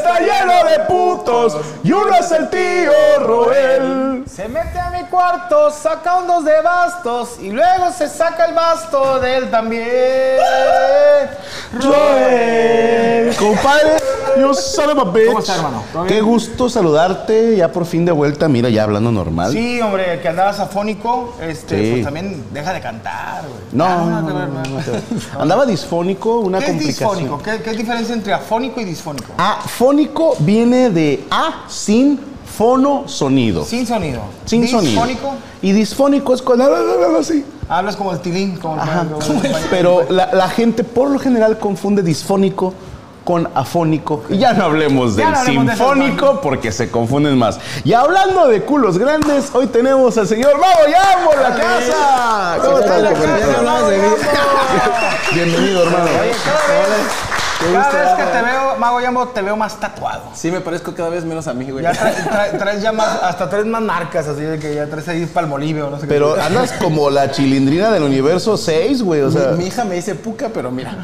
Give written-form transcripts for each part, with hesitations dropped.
está lleno de putos y uno es el tío Roel. Se mete a mi cuarto, saca un 2 de bastos y luego se saca el basto de él también. Roel. Compadre, yo son of a bitch. ¿Cómo está, hermano? ¿Todo bien? Qué gusto saludarte, ya por fin de vuelta, mira, ya hablando normal. Sí, hombre, que andabas afónico, Sí. pues también deja de cantar, güey. No. Andaba disfónico, una ¿Qué es complicación. disfónico? ¿Qué es diferencia entre afónico y disfónico? Afónico viene de A, sin fono, sonido. Sin sonido. Sin sonido. ¿Disfónico? Y disfónico es cuando así. Hablas como el tilín, como Ajá. el español. Pero la gente por lo general confunde disfónico con afónico. Y ya no hablemos Ya del no hablemos de sinfónico esas porque se confunden más. Y hablando de culos grandes, hoy tenemos al señor Mago Yambo en la casa. ¿Cómo estás, compadre? Bienvenido, hermano. Oye, cada vez que te veo, Mago Yambo, te veo más tatuado. Sí, me parezco cada vez menos a mí, güey. Ya traes ya más, hasta traes más marcas, así de que ya traes ahí Palmolive o no sé Pero qué. andas como la chilindrina del universo 6, güey. O sea, Mi hija me dice puca, pero mira.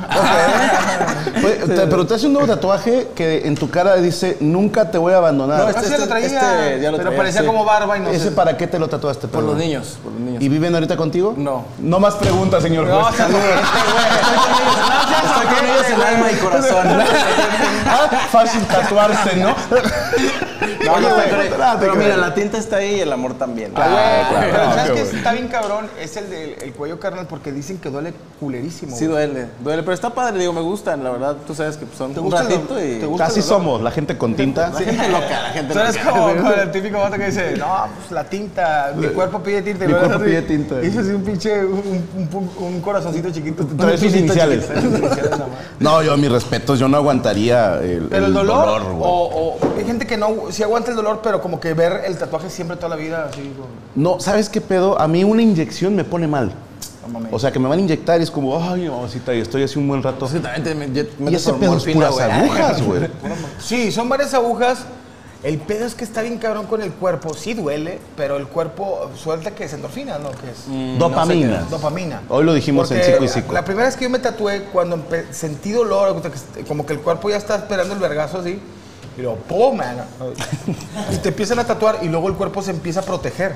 pero te hace un nuevo tatuaje que en tu cara dice nunca te voy a abandonar. No, Así lo traía, ya lo pero traía, parecía sí. como barba y no ¿Ese sé. para qué te lo tatuaste? Por perdón? los niños, por los niños. ¿Y viven ahorita contigo? No. No más preguntas, señor No, juez. estoy Estoy con ellos en alma y corazón. Ah, fácil tatuarse, ¿no? No, Oye, no, güey, pero mira, la tinta está ahí y el amor también. Pero ¿sabes qué qué? bueno. Está bien cabrón, es el del cuello carnal porque dicen que duele culerísimo. Sí, güey. duele, pero está padre, digo, me gustan, la verdad, tú sabes que son un gusta el ratito dolor? y... ¿Te gusta? Así somos, la gente con tinta. La gente loca, la gente Tú eres loca. como el típico vato que dice, no, pues la tinta, mi cuerpo pide tinta. Mi luego cuerpo así, pide tinta. Y eso sí, un pinche, un corazoncito chiquito. Trae sus iniciales. Trae sus iniciales nada más. No, yo, mis respetos, yo no aguantaría Pero el dolor, güey. o hay gente que no, sí aguanta el dolor, pero como que ver el tatuaje siempre toda la vida, así como, No, ¿sabes qué pedo? A mí una inyección me pone mal. no mames. O sea, que me van a inyectar y es como, ay, mamacita, y estoy así un buen rato. Sí, también te Y ese pedo es puras agujas, güey. Sí, son varias agujas. El pedo es que está bien cabrón con el cuerpo. Sí duele, pero el cuerpo suelta que es endorfina, ¿no? ¿Qué es? Dopamina. Dopamina. Hoy lo dijimos en Porque Psico y Psico. La primera vez que yo me tatué, cuando sentí dolor, como que el cuerpo ya está esperando el vergazo así, y luego, ¡pum! Man! Y te empiezan a tatuar y luego el cuerpo se empieza a proteger.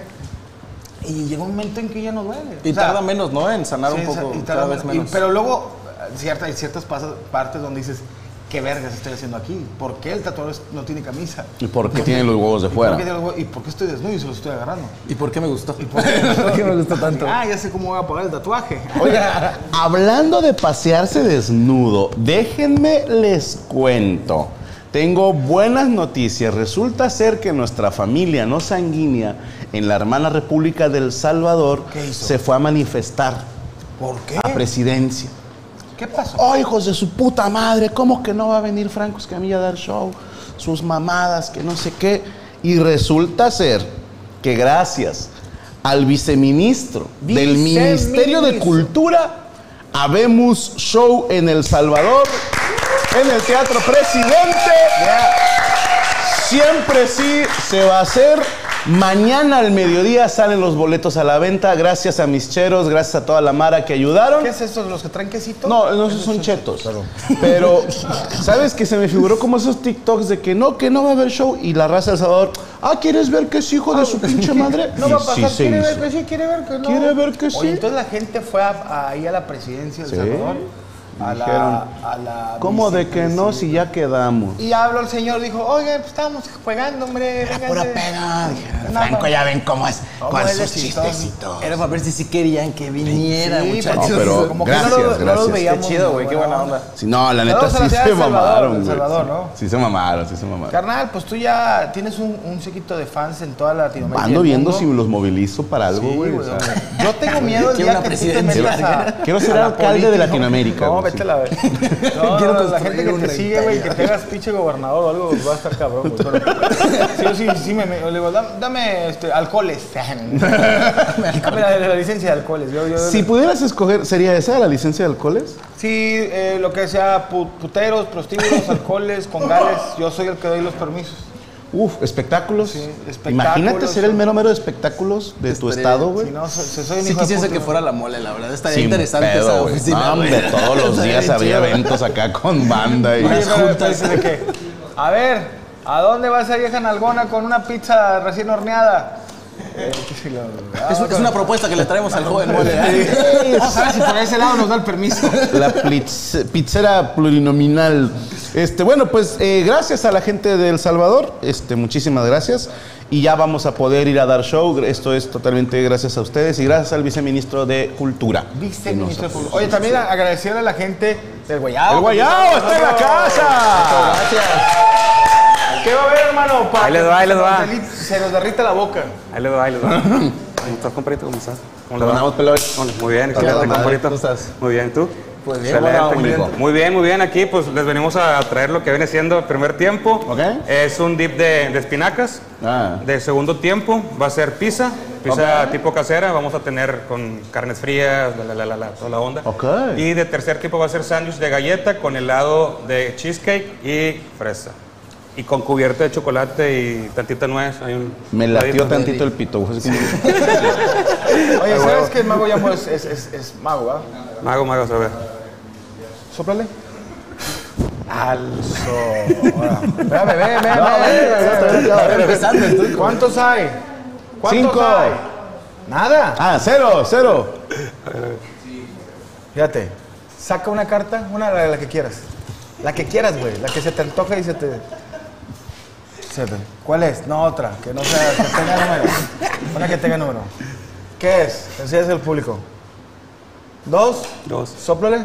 Y llega un momento en que ya no duele. Y O sea, tarda menos, ¿no? En sanar sí, un poco, y cada vez menos. pero luego, hay ciertas partes donde dices, ¿qué vergas estoy haciendo aquí? ¿Por qué el tatuador no tiene camisa? ¿Y por qué tienen los huevos de fuera? ¿Y por qué estoy desnudo y se los estoy agarrando? ¿Y por qué me gustó? ¿Por qué me gusta tanto? Ah, ya sé cómo voy a pagar el tatuaje. Oye, hablando de pasearse desnudo, déjenme les cuento. Tengo buenas noticias. Resulta ser que nuestra familia no sanguínea en la hermana República del Salvador ¿Qué hizo? se fue a manifestar ¿Por qué? a presidencia. ¿Qué pasó? ¡Oh, hijos de su puta madre! ¿Cómo que no va a venir Franco Escamilla a dar show? Sus mamadas, que no sé qué. Y resulta ser que gracias al viceministro del Ministerio de Cultura, habemos show en El Salvador, en el Teatro Presidente. Siempre sí se va a hacer. Mañana al mediodía salen los boletos a la venta. Gracias a mis cheros, gracias a toda la mara que ayudaron. ¿Qué es esto? ¿Los que traen quesito? No, esos son chetos. Pero, ¿sabes que se me figuró como esos TikToks de que no va a haber show? Y la raza del Salvador, ¿quieres ver que es hijo de su pinche madre? No Y va a pasar. sí se ¿Quiere ver hizo. que sí? ¿Quiere ver que no? Quiere ver que sí. Oye, entonces la gente fue ahí a la presidencia del Sí. Salvador. Dijeron, A la ¿cómo de que no si ya quedamos? Y habló el señor, dijo, oye, pues estábamos jugando, hombre. Era vénganse". pura pena. Dije, No, Franco, no. ya ven cómo es ¿Cómo con es de sus chistoso? chistecitos. Era para ver si sí querían que viniera, Sí, muchachos. No, pero como gracias, que no los gracias. veíamos. Qué chido, güey, qué buena onda. Sí, no, la neta Saludos a la sí ciudad se de Salvador, mamaron, El güey. Salvador, ¿no? Sí se mamaron, sí se mamaron. Carnal, pues tú ya tienes un séquito de fans en toda Latinoamérica. y Ando el viendo mundo. si los movilizo para algo, Sí, güey. güey, o sea. yo tengo miedo el Quiero día una que tú te presidencia. metas Quiero ser a la alcalde de política. Latinoamérica, No, güey, vete sí. a la vez. No, Quiero la construir gente que te una sigue, güey, que Italia. te hagas pinche gobernador o algo, va a estar cabrón, güey. Pero sí, me le digo, dame alcoholes. Dame la licencia de alcoholes. Si pudieras escoger, ¿sería esa la licencia de alcoholes? Sí, lo que sea puteros, prostíbulos, alcoholes, congales, yo soy el que doy los permisos. Uf, espectáculos. Sí, espectáculos. Imagínate ser el mero de espectáculos de tu estado, güey. Si no, soy un Sí hijo de quisiese puta, que güey. fuera la mole, la verdad. Estaría Sin interesante pedo, esa güey. oficina. No, hombre, güey. todos los días Estaría habría chido. eventos acá con banda y... Oye, pero juntas. dice de que A ver, ¿a dónde va esa vieja nalgona con una pizza recién horneada? Es una propuesta que le traemos al joven mole. Vamos a ver si por ese lado nos da el permiso. La pizzera plurinominal. Bueno, pues gracias a la gente de El Salvador. Muchísimas gracias. Y ya vamos a poder ir a dar show. Esto es totalmente gracias a ustedes y gracias al viceministro de Cultura. Viceministro de Cultura. Oye, también agradecerle a la gente del Guayabo. ¡El Guayabo está en la casa! Gracias. ¿Qué va a haber, hermano? Ahí les va, ahí les va. Se nos derrita la boca. Ahí les va, ahí les va. ¿Cómo estás, compadrito? ¿Cómo estás? ¿Cómo le va? Muy bien, excelente, compadrito. ¿Cómo estás? Muy bien, ¿tú? Pues bien, excelente. muy bien. Muy bien. Aquí pues les venimos a traer lo que viene siendo el primer tiempo. Ok. Es un dip de espinacas. De segundo tiempo va a ser pizza tipo casera. Vamos a tener con carnes frías, toda la onda. Ok. Y de tercer tipo va a ser sándwich de galleta con helado de cheesecake y fresa. Y con cubierta de chocolate y tantita nuez. Me latió tantito el pito. Güey. Oye, ¿sabes que el mago ya pues es mago, ¿ah? Mago, a ver. Sóplale. Ve. ¿Cuántos hay? 5. hay? Nada. 0. Fíjate, saca una carta, la que quieras. La que quieras, güey. La que se te antoja y se te... ¿Cuál es? No, otra. Que no sea... Que tenga número. Una que tenga número. ¿Qué es? Enseñas al público. 2. Sóplale.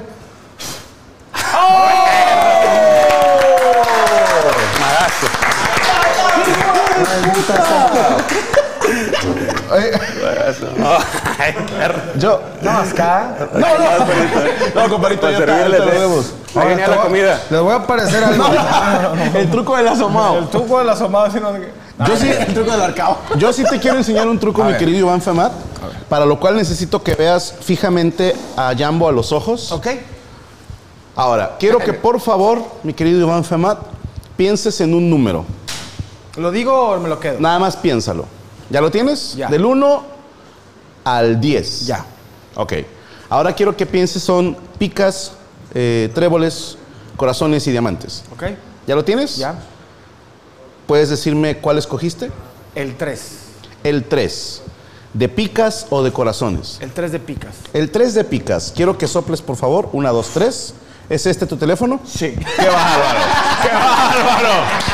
Yo. No, acá. No, compadrito, ya está. Ahí venía la comida. Les voy a parecer algo. El truco del asomado. El truco del asomado. Yo sí, El truco del arcao. Yo sí te quiero enseñar un truco, mi querido Iván Femat, para lo cual necesito que veas fijamente a Jambo a los ojos. Ok. Ahora, quiero que por favor, mi querido Iván Femat, pienses en un número. ¿Lo digo o me lo quedo? Nada más piénsalo. ¿Ya lo tienes? Ya. Del 1 al 10. Ya. Ok. Ahora quiero que pienses son picas, tréboles, corazones y diamantes. Ok. ¿Ya lo tienes? Ya. ¿Puedes decirme cuál escogiste? El 3. El 3. ¿De picas o de corazones? El 3 de picas. El 3 de picas. Quiero que soples, por favor. 1, 2, 3. ¿Es este tu teléfono? Sí. ¡Qué bárbaro! ¡Qué bárbaro!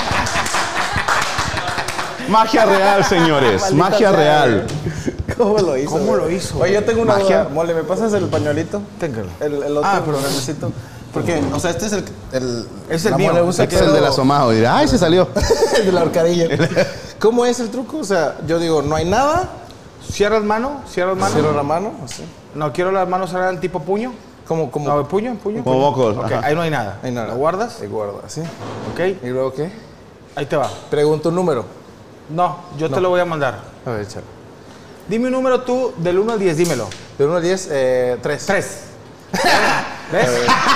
Magia real, señores. Magia real. ¿Cómo lo hizo? ¿Cómo lo hizo? Oye, yo tengo una Magia. duda. Mole, ¿me pasas el pañuelito? Téngalo. El otro pero necesito. Porque, o sea, este es el Es el la mío. mole usa Este es el del asomado. Y dirá, ¡ay, se salió! el de la horcadilla. ¿Cómo es el truco? O sea, yo digo, no hay nada. Cierras mano. Cierro la mano, así. No, quiero las manos cerradas tipo puño. Como No, puño. Como mocos. Ok, Ajá. ahí no hay nada. hay nada. ¿Lo guardas? Se guarda, así. Ok. ¿Y luego qué? Ahí te va. Pregunto un número. No, yo te lo voy a mandar. A ver, échale. Dime un número tú del 1 al 10, dímelo. De 1 a 10, 3. 3. ¿Ves?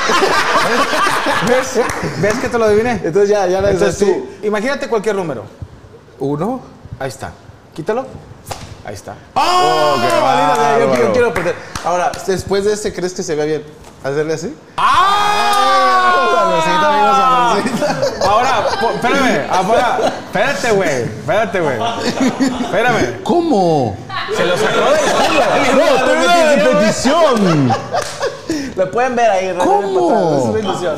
¿Ves? ¿Ves que te lo adiviné? Entonces ya la Entonces tú. tú, imagínate cualquier número. 1. Ahí está. Quítalo. Ahí está. ¡Oh, qué Yo bárbaro! quiero perder. Ahora, después de ese, ¿crees que se vea bien? ¿Hacerle así? ¡Ah! Ahora, espérame. Espérate, güey. Espérame. ¿Cómo? Se lo sacó del culo. ¡No, tuve una repetición! Lo pueden ver ahí. ¿Cómo? Es una ilusión.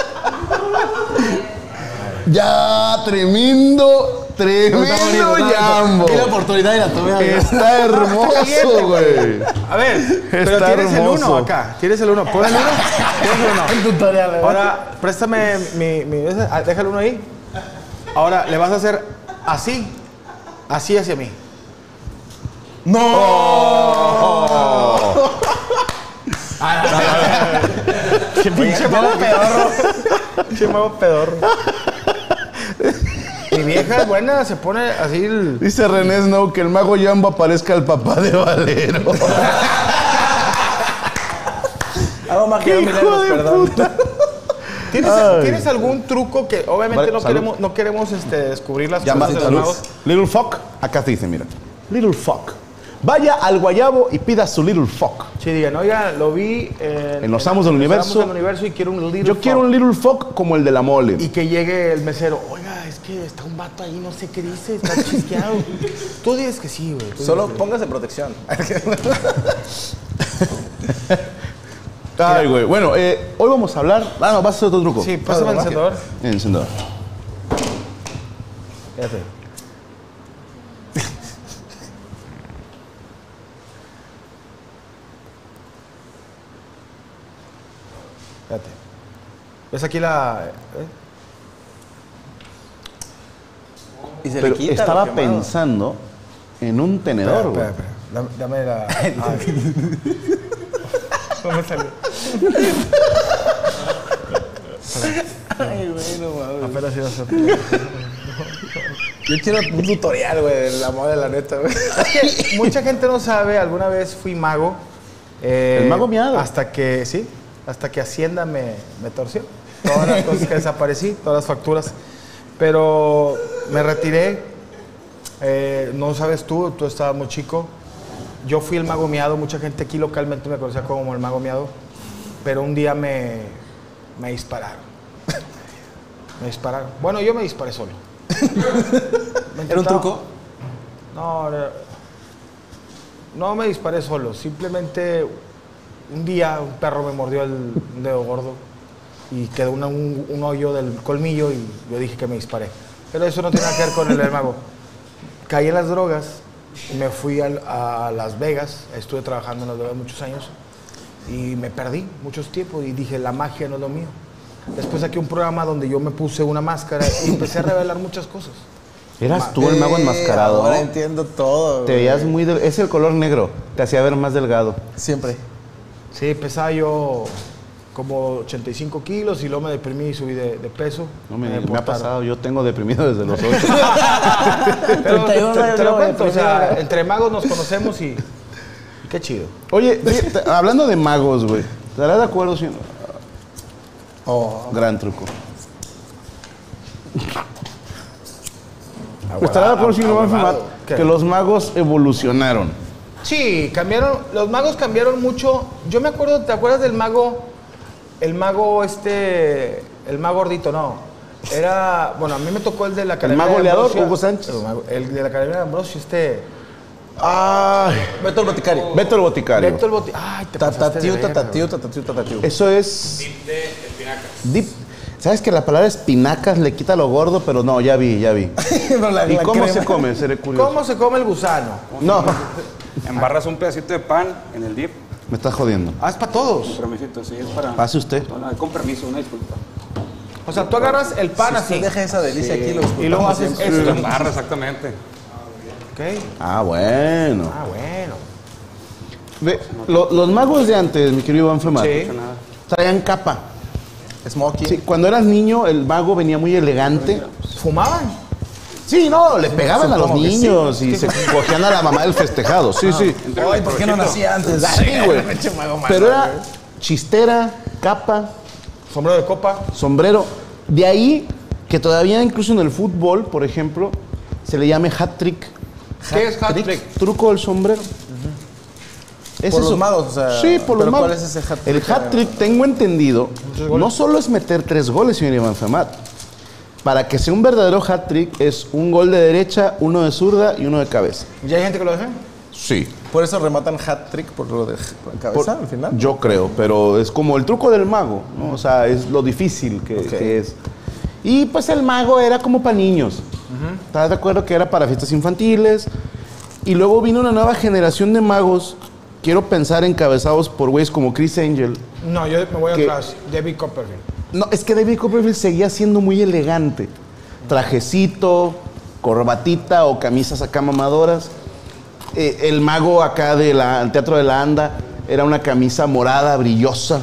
Ya, tremendo Jambo. Y la oportunidad y la tuve. Está hermoso, güey. A ver, pero Está tienes hermoso. el 1 acá. Tienes el 1. Pon el 1. Tienes el 1. El tutorial. Ahora, préstame mi deja el 1 ahí. Ahora, le vas a hacer así. Así hacia mí. ¡No! ¡Qué pinche mago pedorro! ¡Qué mago pedorro! Mi vieja es buena, se pone así el... Dice René Snow que el mago Jambo aparezca el papá de Valero. Hago magia, milagros, perdón. ¿Tienes algún truco que obviamente Vale, no queremos descubrir las Llama, cosas de los salud. magos? Little Fuck, acá te dice, mira. Little Fuck. Vaya al Guayabo y pida su Little Fuck. Sí, digan, oiga, lo vi en Los Amos del Universo. Y quiero un Little Yo Fuck. quiero un Little Fuck como el de la mole. Y que llegue el mesero, oiga, es que está un vato ahí, no sé qué dice, está chisqueado. Tú dices que sí, güey. Solo póngase protección. Ay, güey. Bueno, hoy vamos a hablar... Ah, no, vas a hacer otro truco. Sí, pásame el encendedor. El encendedor. Fíjate. Fíjate. ¿Ves aquí la...? Y se Pero le quita estaba lo quemado. pensando en un tenedor, güey. Espera. Dame la... No me salió. Ay, güey, no mames. Apenas iba a hacer. Yo quiero un tutorial, güey, de la moda de la neta, güey. Es que mucha gente no sabe, alguna vez fui mago. El mago miado. Hasta que Hacienda me torció. Todas las cosas que desaparecí, todas las facturas. Pero me retiré. No sabes tú estabas muy chico. Yo fui el mago miado. Mucha gente aquí localmente me conocía como el mago miado. Pero un día me dispararon. Me dispararon. Bueno, yo me disparé solo. ¿Era un truco? No me disparé solo. Simplemente un día un perro me mordió el dedo gordo y quedó un hoyo del colmillo y yo dije que me disparé. Pero eso no tiene nada que ver con el mago. Caí en las drogas y me fui a Las Vegas. Estuve trabajando en Las Vegas muchos años y me perdí muchos tiempos y dije, la magia no es lo mío. Después saqué un programa donde yo me puse una máscara y empecé a revelar muchas cosas. ¿Eras tú el mago enmascarado? Ahora entiendo todo, Te veías muy... Es el color negro. Te hacía ver más delgado. Siempre. Sí, pesaba yo como 85 kilos y luego me deprimí y subí de peso. No me ha deportaron. pasado. Yo tengo deprimido desde los 8. Pero 31 te lo años cuento, o sea, deprimido. entre magos nos conocemos y qué chido. Oye, hablando de magos, güey. ¿Estarás de acuerdo si... Gran truco. ¿Estarás de acuerdo si no va a afirmar ¿Qué? que los magos evolucionaron? Sí, cambiaron, los magos cambiaron mucho. Yo me acuerdo, ¿te acuerdas del mago? El mago el mago gordito, no. Era, bueno, a mí me tocó el de la Academia mago de leador, Ambrosio. Hugo Sánchez? El de la Academia de Ambrosio, Ay, Beto el Boticario. Beto el Boticario. Beto el Boti. Ay, te pasaste de Tatatiu, verga, tatatiu. Eso es... Dip de espinacas. Dip. ¿Sabes que la palabra espinacas le quita lo gordo? Pero no, ya vi. ¿Y cómo se come? Seré curioso. ¿Cómo se come el gusano? No, Embarras un pedacito de pan en el dip. me estás jodiendo. Ah, es para todos. Permisito, sí, es para... Pase usted. No, con permiso, una disculpa. O sea, tú agarras el pan Usted así. deja esa delicia aquí, lo Y luego disfrutamos haces siempre. esto. Lo embarra, exactamente. Ok. Ah, bueno. Ah, bueno. Ve, los magos de antes, mi querido Iván Femar, Sí. traían capa. Smoking. Sí, cuando eras niño, el mago venía muy elegante. ¿Fumaban? Sí, no, le pegaban a los Supongo que sí. niños y se cogían a la mamá del festejado. Sí, sí. Ay, ¿por qué no nací antes? Sí, güey. Pinche mago malo, Pero era güey. chistera, capa, Sombrero de copa. sombrero. De ahí que todavía incluso en el fútbol, por ejemplo, se le llame hat-trick. ¿Qué es hat-trick? Truco del sombrero. Es Por eso. los magos, o sea, Sí, por los ¿pero magos. cuál es ese hat-trick? El hat-trick, tengo entendido, no solo es meter 3 goles, señor Iván Femat. Para que sea un verdadero hat-trick es un gol de derecha, uno de zurda y uno de cabeza. ¿Ya hay gente que lo deja? Sí. Por eso rematan hat-trick por lo de cabeza al final. Yo creo, pero es como el truco del mago, ¿no? O sea, es lo difícil que es. Y pues el mago era como para niños. ¿Estás de acuerdo que era para fiestas infantiles? Y luego vino una nueva generación de magos, quiero pensar encabezados por güeyes como Chris Angel. No, yo me voy ¿Qué? atrás. David Copperfield. No, es que David Copperfield seguía siendo muy elegante. Trajecito, corbatita o camisas acá mamadoras. El mago acá del Teatro de la Anda era una camisa morada, brillosa,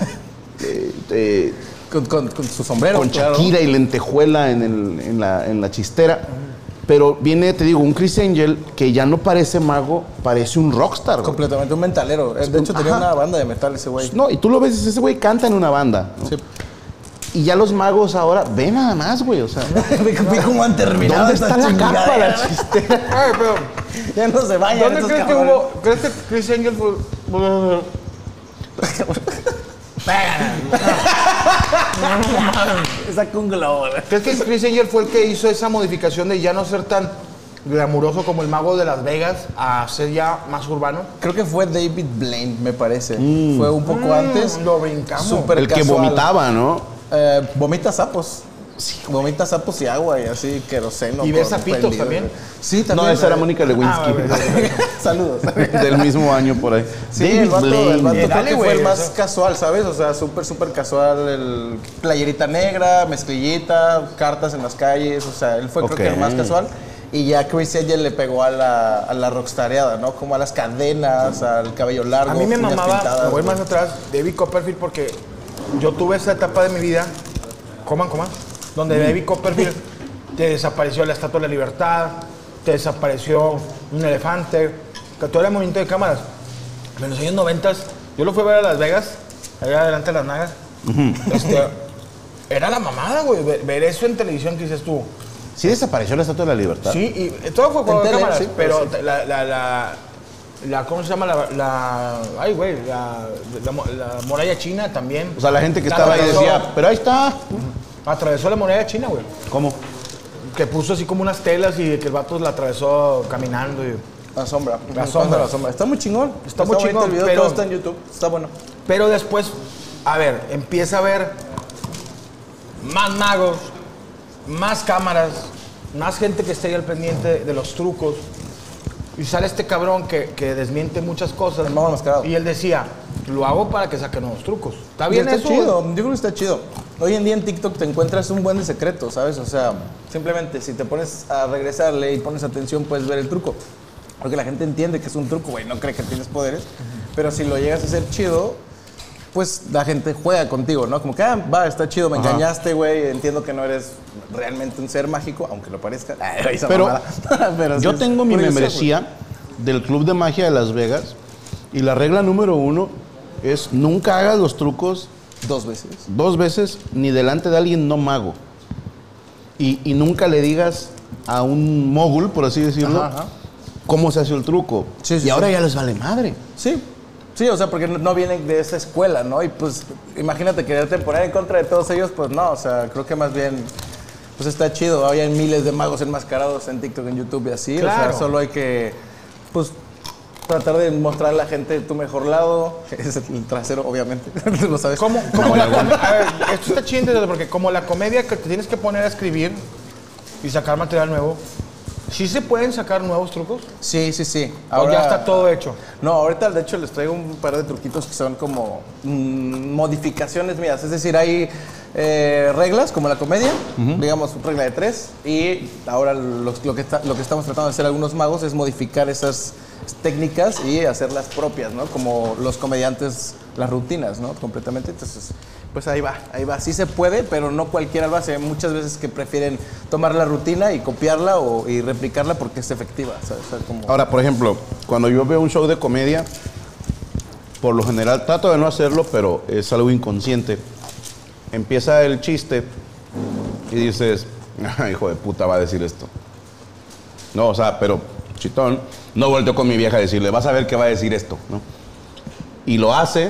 ¿no? Con su sombrero. Con claro. Shakira y lentejuela en la chistera. Pero viene, te digo, un Chris Angel que ya no parece mago, parece un rockstar. güey. Completamente un metalero. De hecho, tenía Ajá. una banda de metal ese güey. No, y tú lo ves, ese güey canta en una banda, ¿no? Sí. Y ya los magos ahora, ve nada más, güey, o sea, Vi cómo han terminado. ¿dónde está esta la capa, chingadera? la chistera? Ay, pero Ya no se vayan. ¿dónde estos crees que cabrones. hubo? ¿Crees que Chris Angel Saca un globo. ¿Crees que Chris Angel fue el que hizo esa modificación de ya no ser tan glamuroso como el mago de Las Vegas a ser ya más urbano? Creo que fue David Blaine, me parece. Fue un poco antes. Lo brincamos. Súper El que casual. vomitaba, ¿no? Vomita sapos. Sí, vomita sapos y agua y así, queroseno. ¿Y ves sapitos prendido. también? Sí, también. No, esa era Mónica Lewinsky. Saludos. Del mismo año por ahí. Sí, David el vato Blaine. creo Dale, que fue güey, el más eso. casual, ¿sabes? O sea, súper casual. El playerita negra, mezclillita, cartas en las calles. O sea, él fue creo que el más casual. Y ya Chris Angel le pegó a la rockstareada, ¿no? Como a las cadenas, al cabello largo. A mí me uñas mamaba, pintadas, me voy güey. más atrás, David Copperfield, porque yo tuve esa etapa de mi vida, coman, donde David Copperfield te desapareció la Estatua de la Libertad, te desapareció un elefante, que todo era movimiento de cámaras. En los años 90, yo lo fui a ver a Las Vegas, allá adelante de Las Nagas. Era la mamada, güey, ver eso en televisión que dices tú. ¿Sí desapareció la Estatua de la Libertad? Sí, y todo fue juego de tele, cámaras, sí, pero sí. ¿cómo se llama? Ay, güey, la muralla china también. O sea, la gente que La estaba ahí atravesó- decía, pero ahí está. Atravesó la muralla china, güey. ¿Cómo? Que puso así como unas telas y que el vato la atravesó caminando. La sombra. La sombra. La sombra. Está muy chingón. Está muy bonito chingón, el video, pero- todo está en YouTube. Está bueno. Pero después, a ver, empieza a ver más magos, más cámaras, más gente que esté ahí al pendiente de los trucos. Y sale este cabrón que desmiente muchas cosas. El mago enmascarado. Y él decía, lo hago para que saquen nuevos trucos. ¿Está bien Está eso? chido, yo creo que está chido. Hoy en día en TikTok te encuentras un buen de secretos, ¿sabes? O sea, simplemente si te pones a regresarle y pones atención, puedes ver el truco. Porque la gente entiende que es un truco, güey, no cree que tienes poderes. Pero si lo llegas a hacer chido, pues la gente juega contigo, ¿no? Como que, va, está chido, me engañaste, güey, entiendo que no eres realmente un ser mágico, aunque lo parezca. Esa Pero mamada. Pero sí yo es tengo mi curioso, membresía del Club de Magia de Las Vegas y la regla número 1 es nunca hagas los trucos güey. 2 veces. 2 veces ni delante de alguien no mago. Y nunca le digas a un mogul, por así decirlo, Ajá. cómo se hace el truco. Sí, sí, y ahora sí. ya les vale madre. Sí, sí, o sea, porque no vienen de esa escuela, ¿no? Y pues, imagínate quererte poner en contra de todos ellos, pues no, o sea, creo que más bien, pues está chido. Hoy hay miles de magos enmascarados en TikTok, en YouTube y así, o Claro. sea, solo hay que, pues, tratar de mostrar a la gente tu mejor lado. Es el trasero, obviamente, lo sabes. Como a ver, esto está chido porque como la comedia que te tienes que poner a escribir y sacar material nuevo, ¿sí se pueden sacar nuevos trucos? Sí, sí, sí. ¿O ya está todo hecho? No, ahorita de hecho les traigo un par de truquitos que son como modificaciones mías. Es decir, hay reglas como la comedia, digamos regla de 3, y ahora lo que estamos tratando de hacer algunos magos es modificar esas técnicas y hacerlas propias, ¿no? Como los comediantes, las rutinas, ¿no? Completamente. Entonces, pues ahí va. Sí se puede, pero no cualquiera lo hace. Hay muchas veces que prefieren tomar la rutina y copiarla y replicarla porque es efectiva, ¿sabes? O sea, como... Ahora, por ejemplo, cuando yo veo un show de comedia, por lo general trato de no hacerlo, pero es algo inconsciente. Empieza el chiste y dices, hijo de puta, va a decir esto. No, o sea, pero chitón, no volteo con mi vieja a decirle, vas a ver que va a decir esto, ¿no? Y lo hace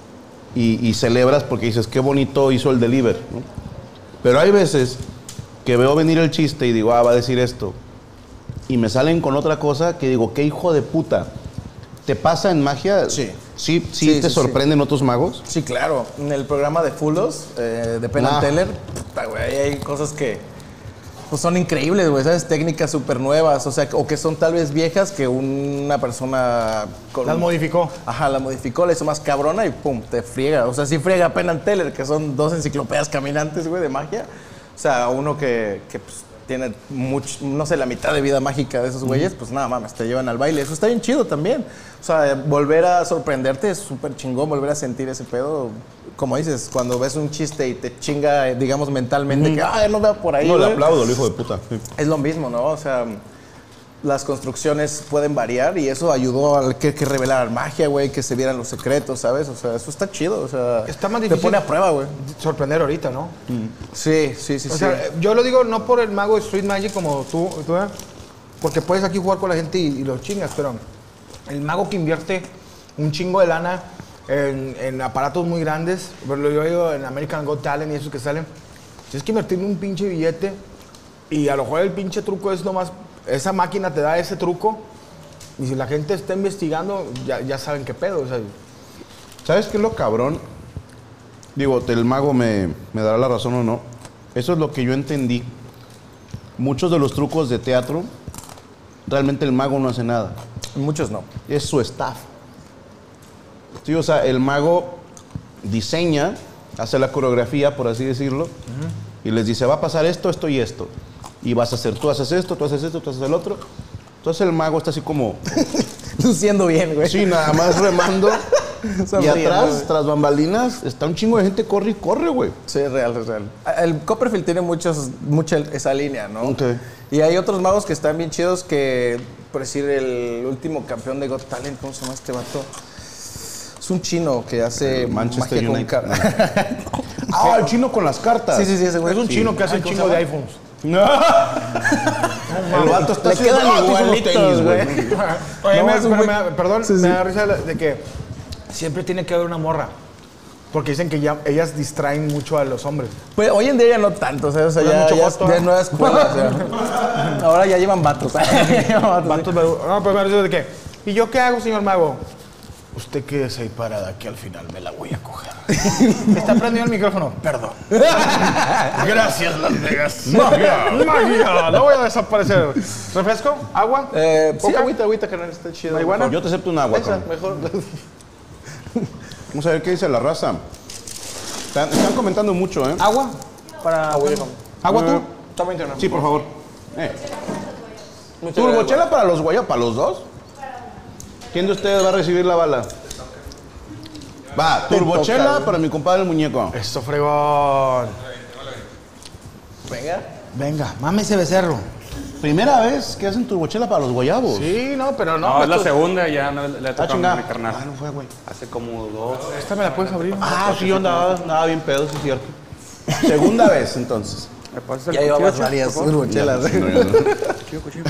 y celebras porque dices, qué bonito hizo el deliver, ¿no? Pero hay veces que veo venir el chiste y digo, va a decir esto. Y me salen con otra cosa que digo, qué hijo de puta. ¿Te pasa en magia? Sí. ¿Sí Sí, te sí, sorprenden otros magos? Sí, claro. En el programa de Fulos, de Penn and Teller, puta, güey, ahí hay cosas que pues son increíbles, güey, ¿sabes? Técnicas súper nuevas, o sea, o que son tal vez viejas que una persona... Las modificó. Ajá, la modificó, la hizo más cabrona y pum, te friega. O sea, sí friega a Penn and Teller, que son 2 enciclopedias caminantes, güey, de magia. O sea, uno que pues, tiene mucho, no sé, la mitad de vida mágica de esos güeyes, pues nada mames, te llevan al baile. Eso está bien chido también. O sea, volver a sorprenderte es súper chingón, volver a sentir ese pedo. Como dices, cuando ves un chiste y te chinga, digamos, mentalmente, que, no veo por ahí. No, le güey. aplaudo, el hijo de puta. Sí. Es lo mismo, ¿no? O sea, las construcciones pueden variar y eso ayudó a que revelara magia, güey, que se vieran los secretos, ¿sabes? O sea, eso está chido, o sea, Está más te difícil pone a prueba, güey. sorprender ahorita, ¿no? Sí. O sea, yo lo digo no por el mago de Street Magic como tú, porque puedes aquí jugar con la gente y los chingas, pero el mago que invierte un chingo de lana en aparatos muy grandes. Pero yo digo en American Got Talent y esos que salen. Tienes que invertirle un pinche billete y a lo mejor el pinche truco es nomás, esa máquina te da ese truco y si la gente está investigando, ya saben qué pedo. O sea, ¿sabes qué es lo cabrón? Digo, el mago me dará la razón o no. Eso es lo que yo entendí. Muchos de los trucos de teatro, realmente el mago no hace nada. Muchos no. Es su staff. Sí, o sea, el mago diseña, hace la coreografía, por así decirlo, y les dice, va a pasar esto, esto y esto. Y vas a hacer, tú haces esto, tú haces esto, tú haces el otro. Entonces el mago está así como... luciendo bien, güey. Sí, nada más remando. Y atrás, tras bambalinas, está un chingo de gente, corre y corre, güey. Sí, es real, es real. El Copperfield tiene mucha esa línea, ¿no? Ok. Y hay otros magos que están bien chidos que, por decir, el último campeón de Got Talent, ¿cómo se llama este vato? Es un chino que hace Manchester magia United. con cartas. Ah, el chino con las cartas. Sí, ese güey. es un chino que hace un chingo de iPhones. No. El vato está Le quedan igualitos, güey. Oye, No, perdón, Sí, me sí. da risa de que siempre tiene que haber una morra. Porque dicen que ellas distraen mucho a los hombres. Pues hoy en día ya no tanto, o sea, Pues ya, mucho ya, vato, ya ¿eh? es nueva escuela, o sea. Ahora ya llevan vatos. Vatos, no, pero me dice de que, ¿y yo qué hago, señor mago? Usted quédese ahí parada, que al final me la voy a coger. ¿Está prendido el micrófono? Perdón. Gracias, Las Vegas. ¡Magia! ¡Magia! No voy a desaparecer. ¿Refresco? ¿Agua? Sí, ¿Coca? agüita, carnal, está chido. ¿Marihuana? Yo te acepto un agua, Esa, cabrón. mejor. Vamos a ver qué dice la raza. Están comentando mucho, ¿eh? ¿Agua? Para... ¿Agua tú? Toma internet. Sí, por favor. ¿Turbochela para los guayos? ¿Para los dos? ¿Quién de ustedes va a recibir la bala? Va, turbochela para mi compadre el muñeco. Eso, fregón. Venga. Venga, mame ese becerro. Primera vez que hacen turbochela para los guayabos. Sí, no, pero no. No, es la esto- segunda, ya no le Ah, toca a chingada. mi carnal. Ah, no fue, güey. Hace como 2. Esta me la puedes abrir. Ah, sí, yo andaba bien pedo, sí es cierto. Segunda vez, entonces. ¿Me pasas el Ya cuchillo, llevamos Che, varias por favor? turbochelas. Cuchillo.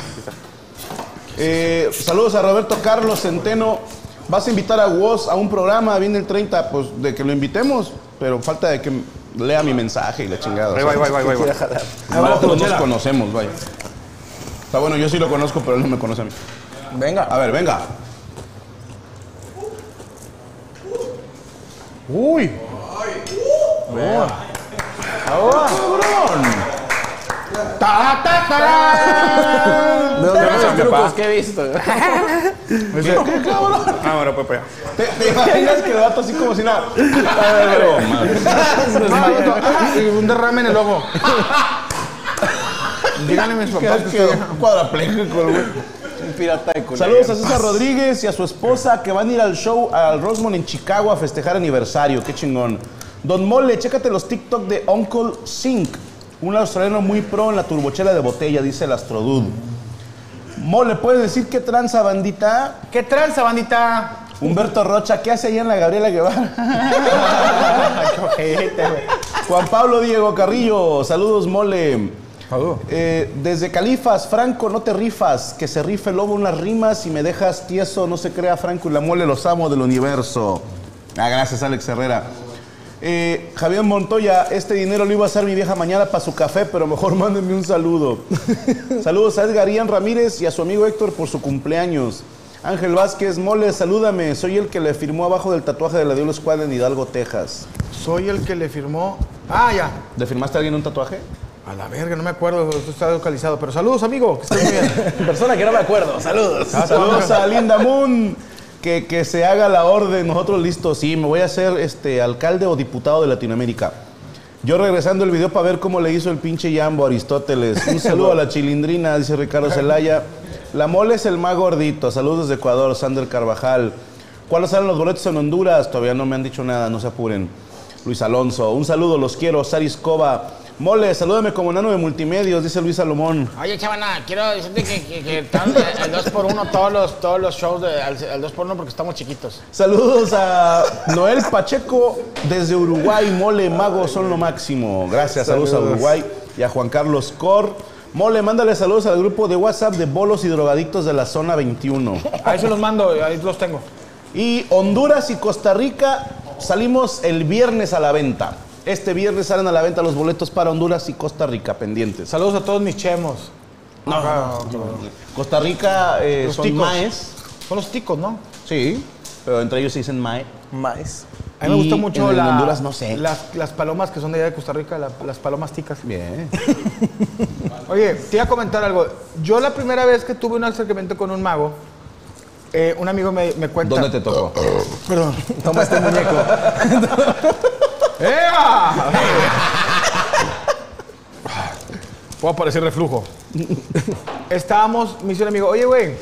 Aquí está. Saludos a Roberto Carlos Centeno. ¿Vas a invitar a Woz a un programa? Viene el 30, pues de que lo invitemos, pero falta de que lea mi mensaje y la chingada. Ahí o sea, va. Quiere jalar. Nosotros nos conocemos, vaya. Está bueno, yo sí lo conozco, pero él no me conoce a mí. Venga. A ver, venga. Uy. ¡Cabrón! ¡Ta, ta, ta! De los Ya mejores me trucos papá. que he visto. ¿Qué cabrón? Ah, bueno, pues ya. ¿Te imaginas que el vato así como si nada? Un derrame en el ojo. Díganle a mis papás que Quedó estoy... cuadrapléjico, güey. Un pirata de culero. Saludos a César Rodríguez y a su esposa que van a ir al show al Rosemont en Chicago a festejar aniversario. Qué chingón. Don Mole, chécate los TikTok de Uncle Sink. Un australiano muy pro en la turbochela de botella, dice el Astrodude. Mole, ¿puedes decir qué tranza, bandita? ¿Qué tranza, bandita? Humberto Rocha, ¿qué hace allá en la Gabriela Guevara? Qué ojete, güey. Juan Pablo Diego Carrillo, saludos, Mole. Saludos. Desde Califas, Franco, no te rifas, que se rife el lobo unas rimas y me dejas tieso, no se crea Franco y la Mole, los amo del universo. Ah, gracias, Alex Herrera. Javier Montoya, este dinero lo iba a hacer mi vieja mañana para su café, pero mejor mándenme un saludo. Saludos a Edgar Ian Ramírez y a su amigo Héctor por su cumpleaños. Ángel Vázquez, Mole, salúdame, soy el que le firmó abajo del tatuaje de la Diablo Squad en Hidalgo, Texas. Soy el que le firmó... Ah, ya. ¿Le firmaste a alguien un tatuaje? A la verga, no me acuerdo, esto está localizado. Pero saludos, amigo, que estés muy bien. Persona que no me acuerdo. Saludos. Saludos a Linda Moon. Que se haga la orden, nosotros listos. Sí, me voy a hacer alcalde o diputado de Latinoamérica. Yo regresando el video para ver cómo le hizo el pinche Jambo a Aristóteles. Un saludo a la chilindrina, dice Ricardo Zelaya. La Mole es el más gordito. Saludos desde Ecuador, Sander Carvajal. ¿Cuáles salen los boletos en Honduras? Todavía no me han dicho nada, no se apuren. Luis Alonso, un saludo, los quiero. Sari Escoba. Mole, salúdame como enano de multimedios, dice Luis Salomón. Oye, chavana, quiero decirte que están el 2x1 todos los shows al 2x1 porque estamos chiquitos. Saludos a Noel Pacheco desde Uruguay. Mole, Mago, son lo máximo. Gracias, saludos a Uruguay. Y a Juan Carlos Cor. Mole, mándale saludos al grupo de WhatsApp de bolos y drogadictos de la zona 21. Ahí se los mando, ahí los tengo. Y Honduras y Costa Rica salimos el viernes a la venta. Este viernes salen a la venta los boletos para Honduras y Costa Rica pendientes. Saludos a todos mis chemos. No. Costa Rica son ticos. maes. Son los ticos, ¿no? Sí, pero entre ellos se dicen mae. Maíz. A mí me gusta Y mucho en Honduras no sé. las palomas que son de allá de Costa Rica, las palomas ticas. Bien. Oye, te iba a comentar algo. Yo la primera vez que tuve un acercamiento con un mago, un amigo me cuenta... ¿Dónde te tocó? Perdón. Toma este muñeco. ¡Ea! Puedo parecer reflujo. Estábamos, me dice un amigo, oye, güey,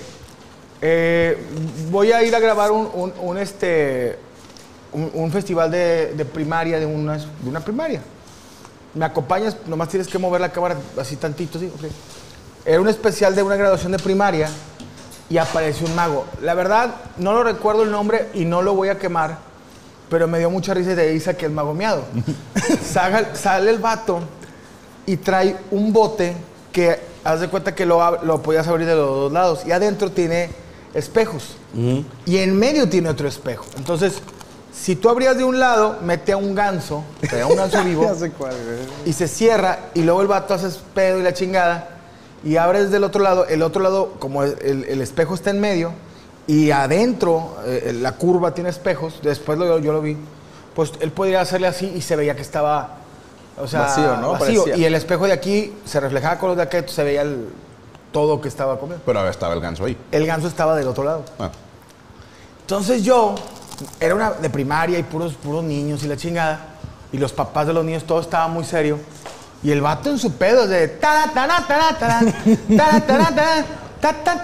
voy a ir a grabar un festival de primaria, de una primaria. ¿Me acompañas? Nomás tienes que mover la cámara así tantito, ¿sí? Okay. Era un especial de una graduación de primaria y apareció un mago. La verdad, no lo recuerdo el nombre y no lo voy a quemar, pero me dio mucha risa y de ahí saqué el mago miado. Sale el vato y trae un bote que, haz de cuenta que lo podías abrir de los dos lados. Y adentro tiene espejos. Y en medio tiene otro espejo. Entonces, si tú abrías de un lado, mete a un ganso, te da un ganso vivo, Ya sé cuál, güey. y se cierra, y luego el vato hace pedo y la chingada, y abres del otro lado, como el espejo está en medio, y adentro la curva tiene espejos, después yo lo vi, pues él podría hacerle así y se veía que estaba, o sea, Vacío, ¿no? vacío. Parecía. Y el espejo de aquí se reflejaba con los de acá, se veía todo que estaba comiendo. Pero ahora estaba el ganso ahí. El ganso estaba del otro lado. Ah. Entonces era una de primaria y puros niños y la chingada, y los papás de los niños, todo estaba muy serio, y el vato en su pedo de ta ta ta ta ta ta ta ta ta ta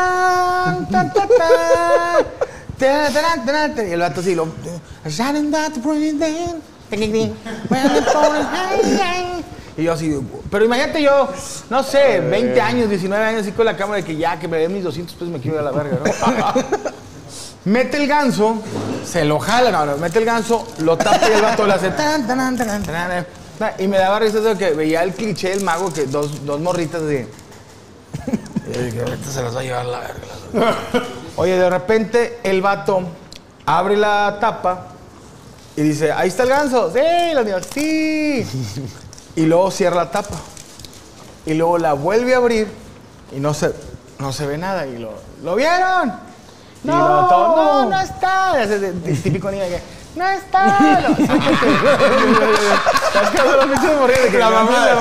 ta ta, y el vato así y yo así, pero imagínate yo, no sé, 20 años, 19 años, así con la cámara de que ya, que me den mis 200 pesos me quiero ir a la verga, ¿no? Mete el ganso, se lo jala, mete el ganso, lo tapa y el vato le hace tan, tan, tan, tan, tan, y me daba risa de que veía el cliché del mago, que dos morritas de... ahorita se las va a llevar la verga. Oye, de repente el vato abre la tapa y dice, ahí está el ganso. Sí, la niña, sí. Y luego cierra la tapa. Y luego la vuelve a abrir y no se ve nada. Y ¿lo vieron? No está. Ese típico niño que, no está. La mamá,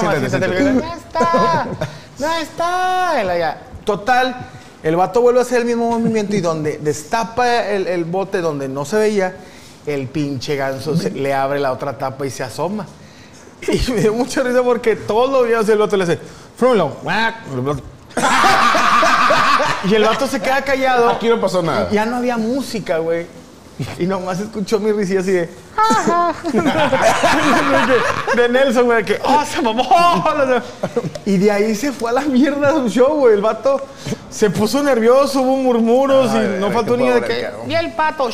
no está. Total, el vato vuelve a hacer el mismo movimiento y donde destapa el bote donde no se veía, el pinche ganso le abre la otra tapa y se asoma. Y me dio mucha risa porque todos los días el vato le hace, frúmelo. Y el vato se queda callado. Aquí no pasó nada. Ya no había música, güey. Y nomás escuchó mi risilla así de... de Nelson, güey, que... ¡Oh, se mamó! Y de ahí se fue a la mierda su show, güey. El vato se puso nervioso, hubo murmuros y no faltó ni de que... Y el pato...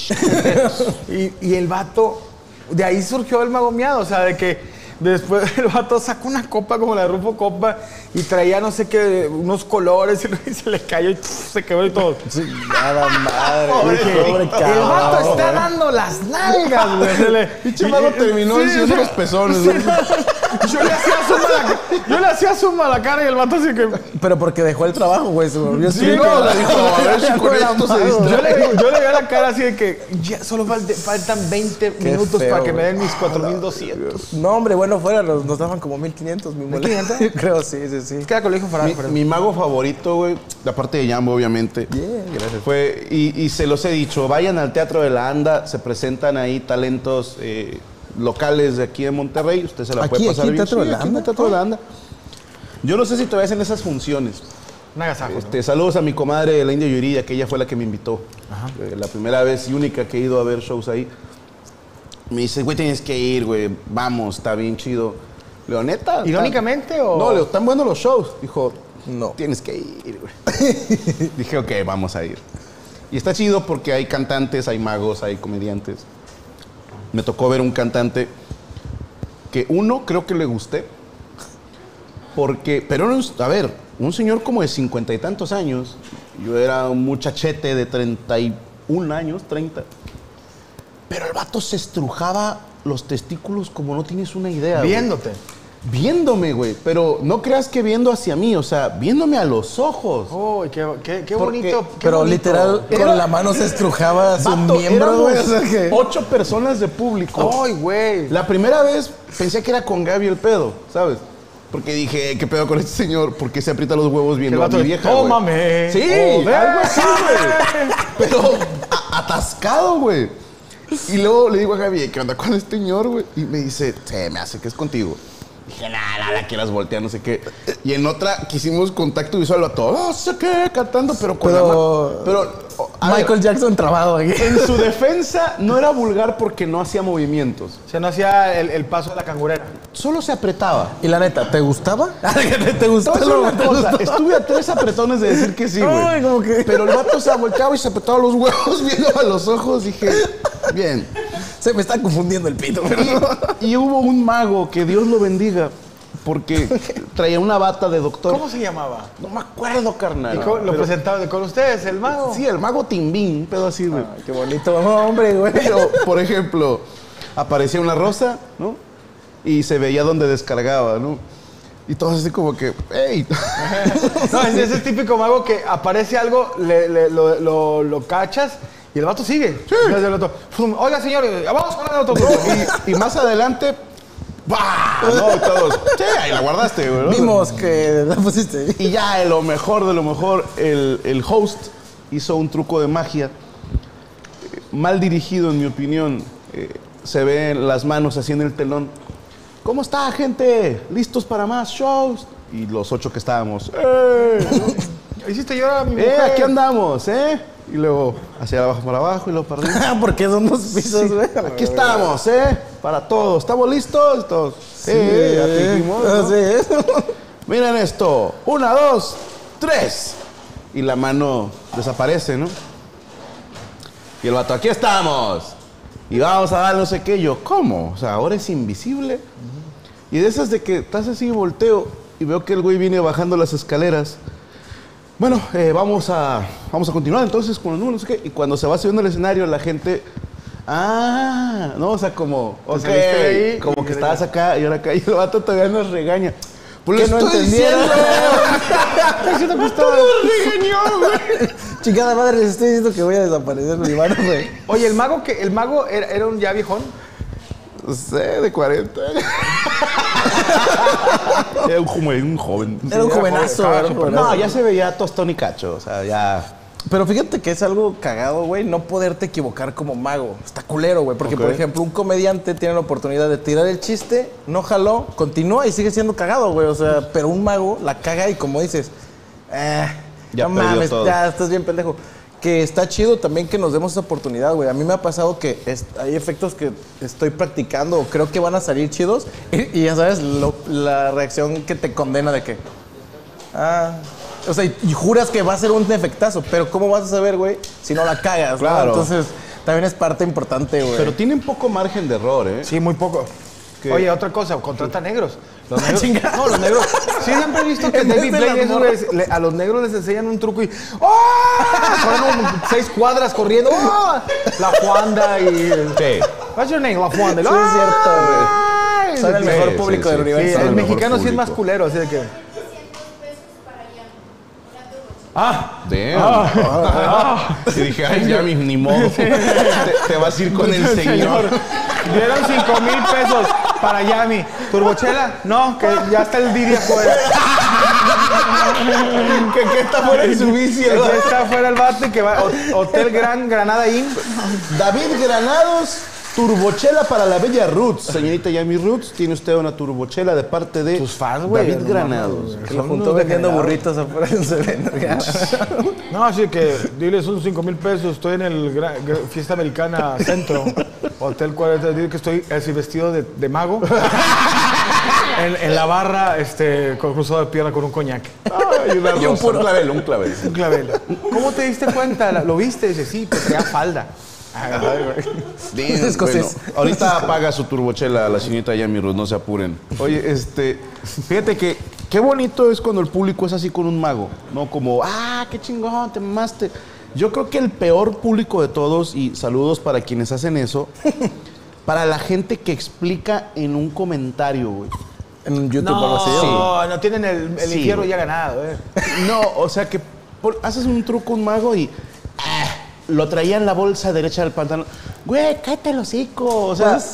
y el vato... De ahí surgió el magomeado, o sea, de que... Después el vato sacó una copa como la de Rufo Copa y traía no sé qué, unos colores y se le cayó y se quebró y todo. Nada madre. Pobre El cabrón. vato está dando las nalgas, güey. Pinche mago terminó diciendo los pezones. Yo le hacía suma a la cara y el vato así que... Pero porque dejó el trabajo, güey. Se volvió Sí, no, le dijo, a ver si con esto se distrae. Yo le vi a la cara así de que ya solo faltan 20 minutos feo, para que me güey. den mis 4,200. No, hombre, bueno, fuera, nos daban como 1,500, mi mole. ¿1,500? Creo, sí. Queda colegio Mi mago favorito, güey, aparte de Jambo, obviamente. Gracias. Fue, y se los he dicho, vayan al Teatro de la Anda, se presentan ahí talentos locales de aquí de Monterrey, usted se la puede pasar bien. Teatro de la aquí en Anda? el Teatro de la Anda. Yo no sé si todavía hacen esas funciones. Un agasajo. Saludos a mi comadre, la India Yuridia, que ella fue la que me invitó. La primera vez y única que he ido a ver shows ahí. Me dice, güey, tienes que ir, güey, vamos, está bien chido. Le digo, ¿neta? ¿Irónicamente o...? No, le digo, están buenos los shows. Dijo, No. tienes que ir, güey. Dije, ok, vamos a ir. Y está chido porque hay cantantes, hay magos, hay comediantes. Me tocó ver un cantante que creo que le gusté. Porque, pero a ver, un señor como de 50 y tantos años, yo era un muchachete de 30 y 31 años, 30. Pero el vato se estrujaba los testículos como no tienes una idea. Viéndote. Viéndome, güey. Pero no creas que viendo hacia mí, o sea, viéndome a los ojos. Uy, qué Porque- bonito. qué Pero bonito. literal, Era- con la mano se estrujaba su Vato, miembro, güey. O sea éramos que... 8 personas de público. Ay, güey. La primera vez pensé que era con Gaby el pedo, ¿sabes? Porque dije, ¿qué pedo con este señor? ¿Por qué se aprieta los huevos Que el viendo a vato mi de, vieja, güey? tómame. Sí, Joder. algo así, güey. Pero atascado, güey. Y luego le digo a Gaby, ¿qué onda con este señor, güey? Y me dice, se me hace que es contigo. Dije, nada, quieras voltear, no sé qué. Y en otra quisimos contacto visual a todo, no sé qué, cantando, pero con Michael Jackson trabado aquí. en su defensa, no era vulgar porque no hacía movimientos. O sea, no hacía el paso de la cangurera. Solo se apretaba. Y la neta, ¿te gustaba? ¿Te Te gustó? voy a decir una ¿Te cosa, gustó? estuve a 3 apretones de decir que sí, güey. Ay, como que- Pero el vato se volteaba y se apretaba los huevos viendo a los ojos. Dije, bien. Se me está confundiendo el pito. Y hubo un mago, que Dios lo bendiga, porque traía una bata de doctor. ¿Cómo se llamaba? No me acuerdo, carnal. ¿Y cómo lo Pero- presentaban con ustedes, el mago? Sí, el mago Timbín, un pedo así, güey. Qué bonito hombre, güey. Pero, por ejemplo, aparecía una rosa, ¿no? Y se veía donde descargaba, ¿no? Y todos así como que, ¡ey! No, es ese típico mago que aparece algo, lo cachas y el vato sigue. Desde el otro, "Fum, oiga, señor, vamos con el otro grupo". y más adelante, ¡bah! No, y todos, sí, ahí la guardaste, güey. ¿no? Vimos que la pusiste. Y ya, lo mejor de lo mejor, el host hizo un truco de magia, mal dirigido en mi opinión. Se ven las manos así en el telón. ¿Cómo está, gente? ¿Listos para más shows? Y los 8 que estábamos, Hiciste llorar a mi mujer. aquí andamos, ¿eh? Y luego hacia abajo para abajo y luego para arriba. Porque son dos pisos, güey. Aquí estamos, ¿eh? Para todos. ¿Estamos listos? Todos. Sí, ya te dijimos, ¿no? Sí. Miren esto. 1, 2, 3. Y la mano desaparece, ¿no? Y el vato, aquí estamos. Y vamos a dar no sé qué. Yo, ¿cómo? O sea, ahora es invisible. Y de esas de que estás así, volteo y veo que el güey viene bajando las escaleras. Bueno, vamos a continuar entonces con los números, no sé qué. Y cuando se va subiendo al escenario, la gente... Ah, no, o sea, como... Te Ok, saliste de ahí como y que de estabas acá y ahora acá. Y el vato todavía nos regaña. Pues Que le no estoy entendieron. diciendo. Estoy diciendo que estaba... regañó, güey. Chingada madre, les estoy diciendo que voy a desaparecer mi mano, güey. Oye, el mago era un ya viejón. No sé, de 40. Era un joven. Era un jovenazo, era un jovenazo. No, ya se veía tostón y cacho. O sea, ya... Pero fíjate que es algo cagado, güey, no poderte equivocar como mago. Está culero, güey. Porque, Ok. por ejemplo, un comediante tiene la oportunidad de tirar el chiste, no jaló, continúa y sigue siendo cagado, güey. O sea, pero un mago la caga y como dices, Ya no perdió mames, todo. ya estás bien pendejo. Que está chido también que nos demos esa oportunidad, güey. A mí me ha pasado que hay efectos que estoy practicando o creo que van a salir chidos y ya sabes, la reacción que te condena de que... O sea, y juras que va a ser un efectazo, pero ¿cómo vas a saber, güey, si no la cagas? ¿no? Claro. Entonces, también es parte importante, güey. Pero tienen poco margen de error, ¿eh? Sí, muy poco. ¿Qué? Oye, otra cosa, contrata negros. Los negros. Chingada. No, los negros. Sí, siempre he visto que En vez David de Blaine, las esos morras. güeyes, a los negros les enseñan un truco y. ¡Oh! Corren 6 cuadras corriendo. ¡Oh! La Juanda y. Sí. What's your name? La Juanda. Sí, es cierto, güey. Ay, Son el sí, mejor sí, público sí, del sí. universo. Sí, Son el el mejor mexicano sí es más público. culero, así de que. Damn. Y dije, ay, ya ni modo. Te vas a ir con el señor. Dieron 5,000 pesos para Yami. ¿Turbochela? No, que ya está el Didi afuera. que está fuera de su bici. Ya está afuera el vato y que va. Hotel Gran Granada Inn. David Granados, turbochela para la bella Roots. Señorita Yami Roots, tiene usted una turbochela de parte de Tus fans, güey. David No Granados. mames. Que lo Son juntó unos vendiendo degenerados. burritos afuera en Selena. No, así que dile, son 5,000 pesos. Estoy en el Fiesta Americana Centro, Hotel 40. Dile que estoy así vestido de mago. En la barra, con cruzado de pierna con un coñac. Ay, una Y un rosa, puro clavel, un clavel. Un clavel. ¿Cómo te diste cuenta? ¿Lo viste? Dice, sí, pues traía falda. Bien, Escocés. bueno, ahorita apaga su turbochela la señorita Yami Roots, no se apuren. Oye, fíjate que qué bonito es cuando el público es así con un mago, ¿no? Como, qué chingón, te mamaste. Yo creo que el peor público de todos, y saludos para quienes hacen eso, para la gente que explica en un comentario, güey. En YouTube o algo así. No tienen el Sí, infierno güey. ya ganado, No, o sea que haces un truco, un mago y lo traía en la bolsa derecha del pantalón. Güey, cállate el hocico. O sea,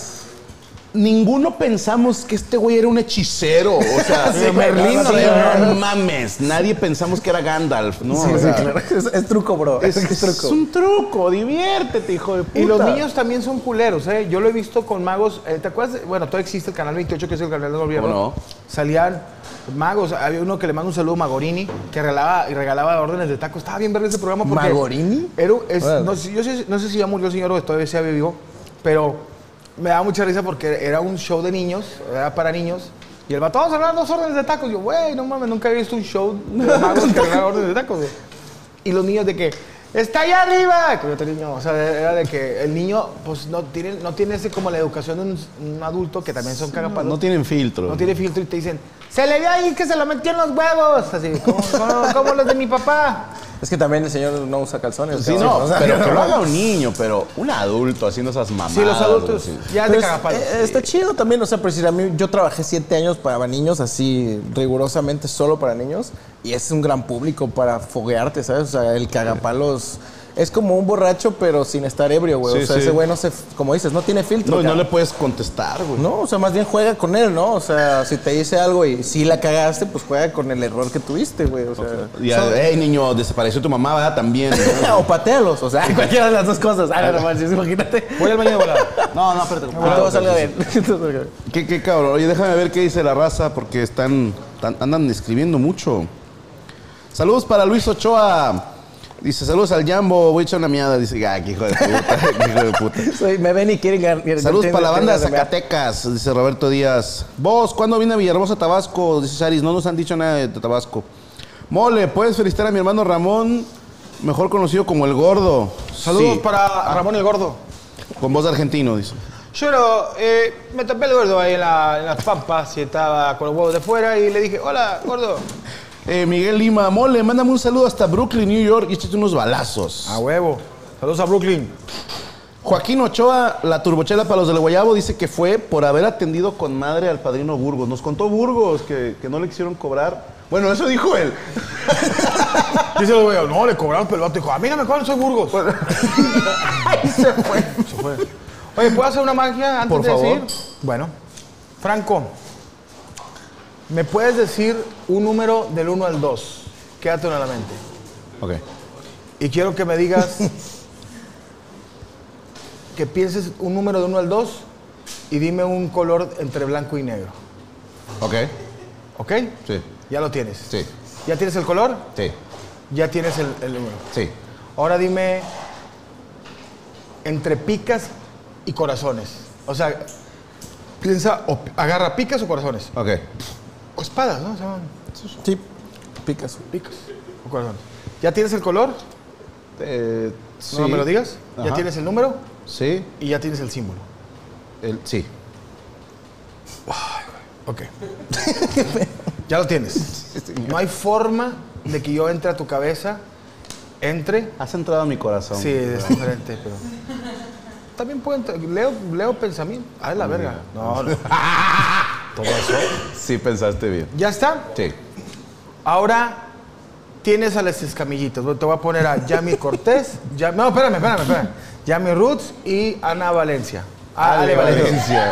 ninguno pensamos que este güey era un hechicero. O sea, Sí, Merlín, no mames. Nadie pensamos que era Gandalf, ¿no? Sí, O sea, claro. Es truco, bro. Es truco. un truco, diviértete, hijo de puta. Y los niños también son culeros, ¿eh? Yo lo he visto con magos. ¿Te acuerdas? Bueno, todavía existe el Canal 28, que es el canal del gobierno. ¿Cómo no? Salían magos. Había uno que le mando un saludo, Magorini, que regalaba órdenes de tacos. Estaba bien ver ese programa porque... ¿Magorini? Bueno. No sé si ya murió el señor o todavía se vivo, pero me daba mucha risa porque era un show de niños, era para niños. Y el vato, vamos a hablar 2 órdenes de tacos. Yo, güey, no mames, nunca había visto un show de magos que regalaba órdenes de tacos, güey. Y los niños de que, ¡está allá arriba! Con otro niño, o sea, era de que el niño, pues, no tiene ese como la educación de un adulto, que también son cagapalos. No tienen filtro. No tiene filtro y te dicen, se le ve ahí que se lo metió en los huevos. Así, como los de mi papá. Es que también el señor no usa calzones. Sí, cabrón. no, O sea, pero que lo haga un niño, pero un adulto haciendo esas mamadas. Sí, los adultos güey, sí. ya es de Pues, cagapalos. está chido también, o sea, pero si a mí, yo trabajé 7 años para niños, así rigurosamente solo para niños, y es un gran público para foguearte, ¿sabes? O sea, el cagapalos es como un borracho, pero sin estar ebrio, güey. Sí, o sea, sí. ese güey no se, como dices, no tiene filtro. No, y no cabrón. le puedes contestar, güey. No, o sea, más bien juega con él, ¿no? O sea, si te dice algo y si la cagaste, pues juega con el error que tuviste, güey. O sea, Y hey, niño, desapareció tu mamá, ¿verdad? También. o patealos, o sea, cualquiera de las dos cosas. Ah, no manches, imagínate. Voy al baño de volada. No, espérate. Y todo salga bien. ¿Qué cabrón? Oye, déjame ver qué dice la raza porque andan escribiendo mucho. Saludos para Luis Ochoa. Dice, saludos al Jambo, voy a echar una miada. Dice, qué hijo de puta, qué hijo de puta. Me ven y quieren ganar. Saludos para la banda de Zacatecas, dice Roberto Díaz. Vos, ¿cuándo viene a Villahermosa, Tabasco? Dice Saris, no nos han dicho nada de Tabasco. Mole, ¿puedes felicitar a mi hermano Ramón, mejor conocido como El Gordo? Saludos Sí, para Ramón el Gordo. con voz de argentino, dice. Yo me tapé el gordo ahí en las pampas y estaba con los huevos de fuera y le dije, hola, gordo. Miguel Lima, Mole, mándame un saludo hasta Brooklyn, New York y échate unos balazos. A huevo. Saludos a Brooklyn. Joaquín Ochoa, la turbochela para los del Guayabo, dice que fue por haber atendido con madre al padrino Burgos. Nos contó Burgos que no le quisieron cobrar. Bueno, eso dijo él. Dice el güey, no, le cobramos, pero el vato dijo, a mí no me cobran, soy Burgos. Ahí se fue. Se fue. Oye, ¿puedo hacer una magia antes Por de favor. decir? Bueno. Franco, ¿me puedes decir un número del 1 al 2? Quédatelo en la mente. Ok. Y quiero que me digas, que pienses un número de 1 al 2 y dime un color entre blanco y negro. Ok. ¿Ok? Sí. Ya lo tienes. Sí. ¿Ya tienes el color? Sí. Ya tienes el número. Sí. Ahora dime entre picas y corazones. O sea, piensa, agarra picas o corazones. Ok. O espadas, ¿no? O sea, Sí, picas. picas o corazones. ¿Ya tienes el color? Sí. No me lo digas. ¿Ya Ajá. tienes el número? Sí. Y ya tienes el símbolo. Sí. Ok. Ya lo tienes. No hay forma de que yo entre a tu cabeza, entre. Has entrado a mi corazón. Sí, es diferente, pero. También puedo entrar. Leo pensamiento. Ah, es la verga. No, no. Todo eso. Sí, pensaste bien. ¿Ya está? Sí. Ahora tienes a las escamillitas. Te voy a poner a Yami Cortés. No, espérame. Yami Roots y Ana Valencia. Ale Valencia.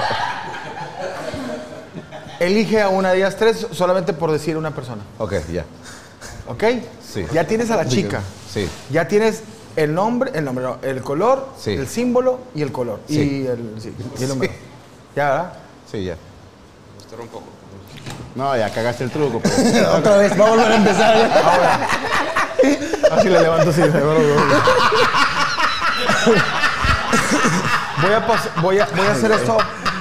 Elige a una de ellas 3 solamente por decir una persona. Ok, ya. ¿Ok? Sí. Ya tienes a la chica. Sí. Ya tienes el nombre no, el color, Sí. el símbolo y el color. Sí. Y el número. ¿Ya, verdad? Sí, ya. Estorba un poco. No, ya cagaste el truco. Pero... Otra vez, vamos a volver a empezar. Así le levanto así. Voy a hacer esto.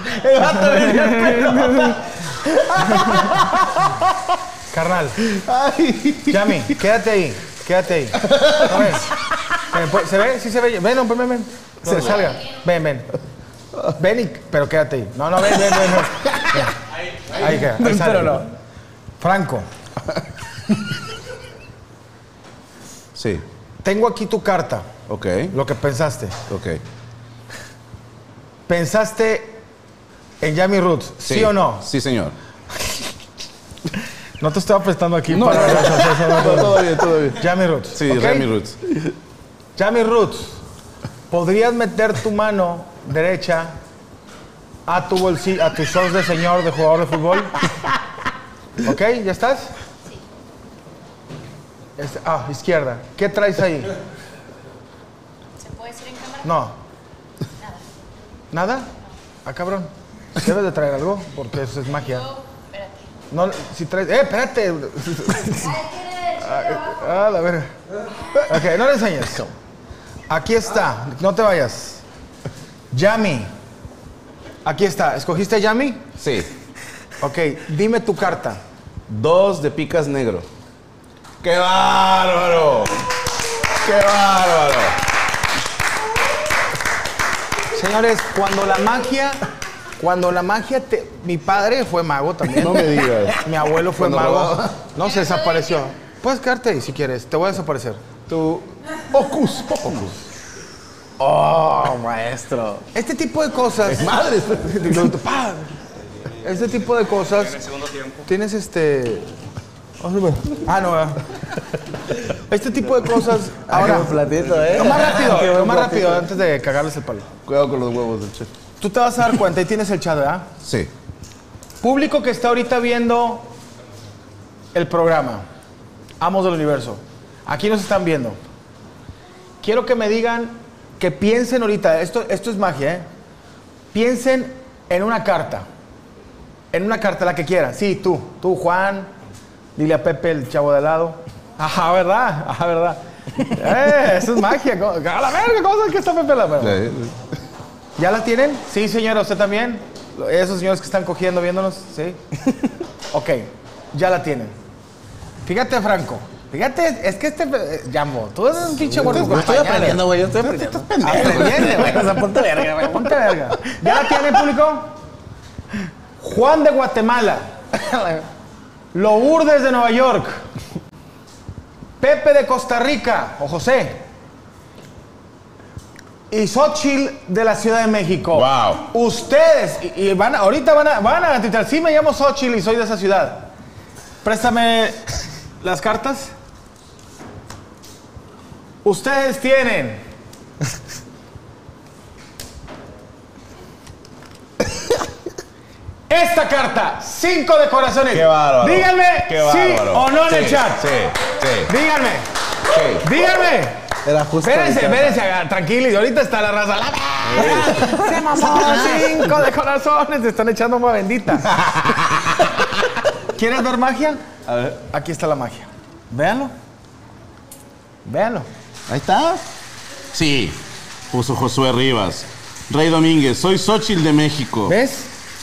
Carnal. Yami, quédate ahí. ¿No ves? ¿Se ve? ¿Sí se ve? Ven. No, salga. Ven. Ven, pero quédate ahí. No, ven. Ahí queda. Ahí sale. Pero no. Franco, Sí. Tengo aquí tu carta. Ok. Lo que pensaste. Ok. ¿Pensaste en Yami Roots? ¿Sí o no? Sí, señor. No te estaba prestando aquí No, para... todo bien, todo bien. Yami Roots. Sí, ¿ok? Yami Roots. Yami Roots. ¿Podrías meter tu mano derecha a tu bolsillo, a tus ojos de señor de jugador de fútbol? ¿Ok? ¿Ya estás? Sí. Izquierda. ¿Qué traes ahí? ¿Se puede decir en cámara? No. ¿Nada? Ah, cabrón. Debes de traer algo, porque eso es magia. Espérate. No, si traes... espérate! La verga. Ok, no le enseñes. Aquí está. No te vayas. Yami. Aquí está. ¿Escogiste Yami? Sí. Ok, dime tu carta. 2 de picas negro. ¡Qué bárbaro! ¡Qué bárbaro! Señores, cuando la magia mi padre fue mago también. No me digas. Mi abuelo fue Cuando mago. robaba. No, se desapareció. Puedes quedarte ahí si quieres. Te voy a desaparecer. Tu Hocus Pocus. Oh, maestro. Este tipo de cosas... Madre. Este tipo de cosas... En el segundo tiempo. Tienes no. Este tipo de cosas... Ahora, Un platito, ¿eh? lo más Qué rápido, buen lo más platito. rápido, antes de cagarles el palo. Cuidado con los huevos del chef. Tú te vas a dar cuenta y tienes el chat, ¿verdad? Sí. Público que está ahorita viendo el programa, Amos del Universo, aquí nos están viendo. Quiero que me digan, que piensen ahorita, esto es magia, ¿eh? Piensen en una carta, la que quieran. Sí, tú, Juan, dile a Pepe, el chavo de al lado. Ajá, ¿verdad? Eso es magia. A la verga, ¿cómo sabes que está Pepe la verga? ¿Ya la tienen? Sí, señora, ¿usted también? Esos señores que están cogiendo, viéndonos, ¿sí? Ok, ya la tienen. Fíjate, Franco. Fíjate, es que Jambo, tú eres un pinche gordo. Yo estoy aprendiendo, güey. Yo estoy aprendiendo. Aprende, güey. O sea, ponte verga, güey. Ponte verga. ¿Ya la tiene, público? Juan de Guatemala. Lourdes de Nueva York. Pepe de Costa Rica, o José. Y Xochitl de la Ciudad de México. Wow. Ustedes, ahorita van a titular. Sí, me llamo Xochitl y soy de esa ciudad. Préstame las cartas. Ustedes tienen esta carta, 5 de corazones. ¡Qué bárbaro! Díganme ¡Qué sí bárbaro! o no en el Sí, chat. Sí. Díganme. Sí. Díganme. Era justo. Espérense, tranquilos. Y ahorita está la raza. Se mamó 5 de corazones. Te están echando agua bendita. ¿Quieres ver magia? A ver. Aquí está la magia. Véanlo. Ahí está. Sí. Puso Josué Rivas. Rey Domínguez. Soy Xochitl de México. ¿Ves?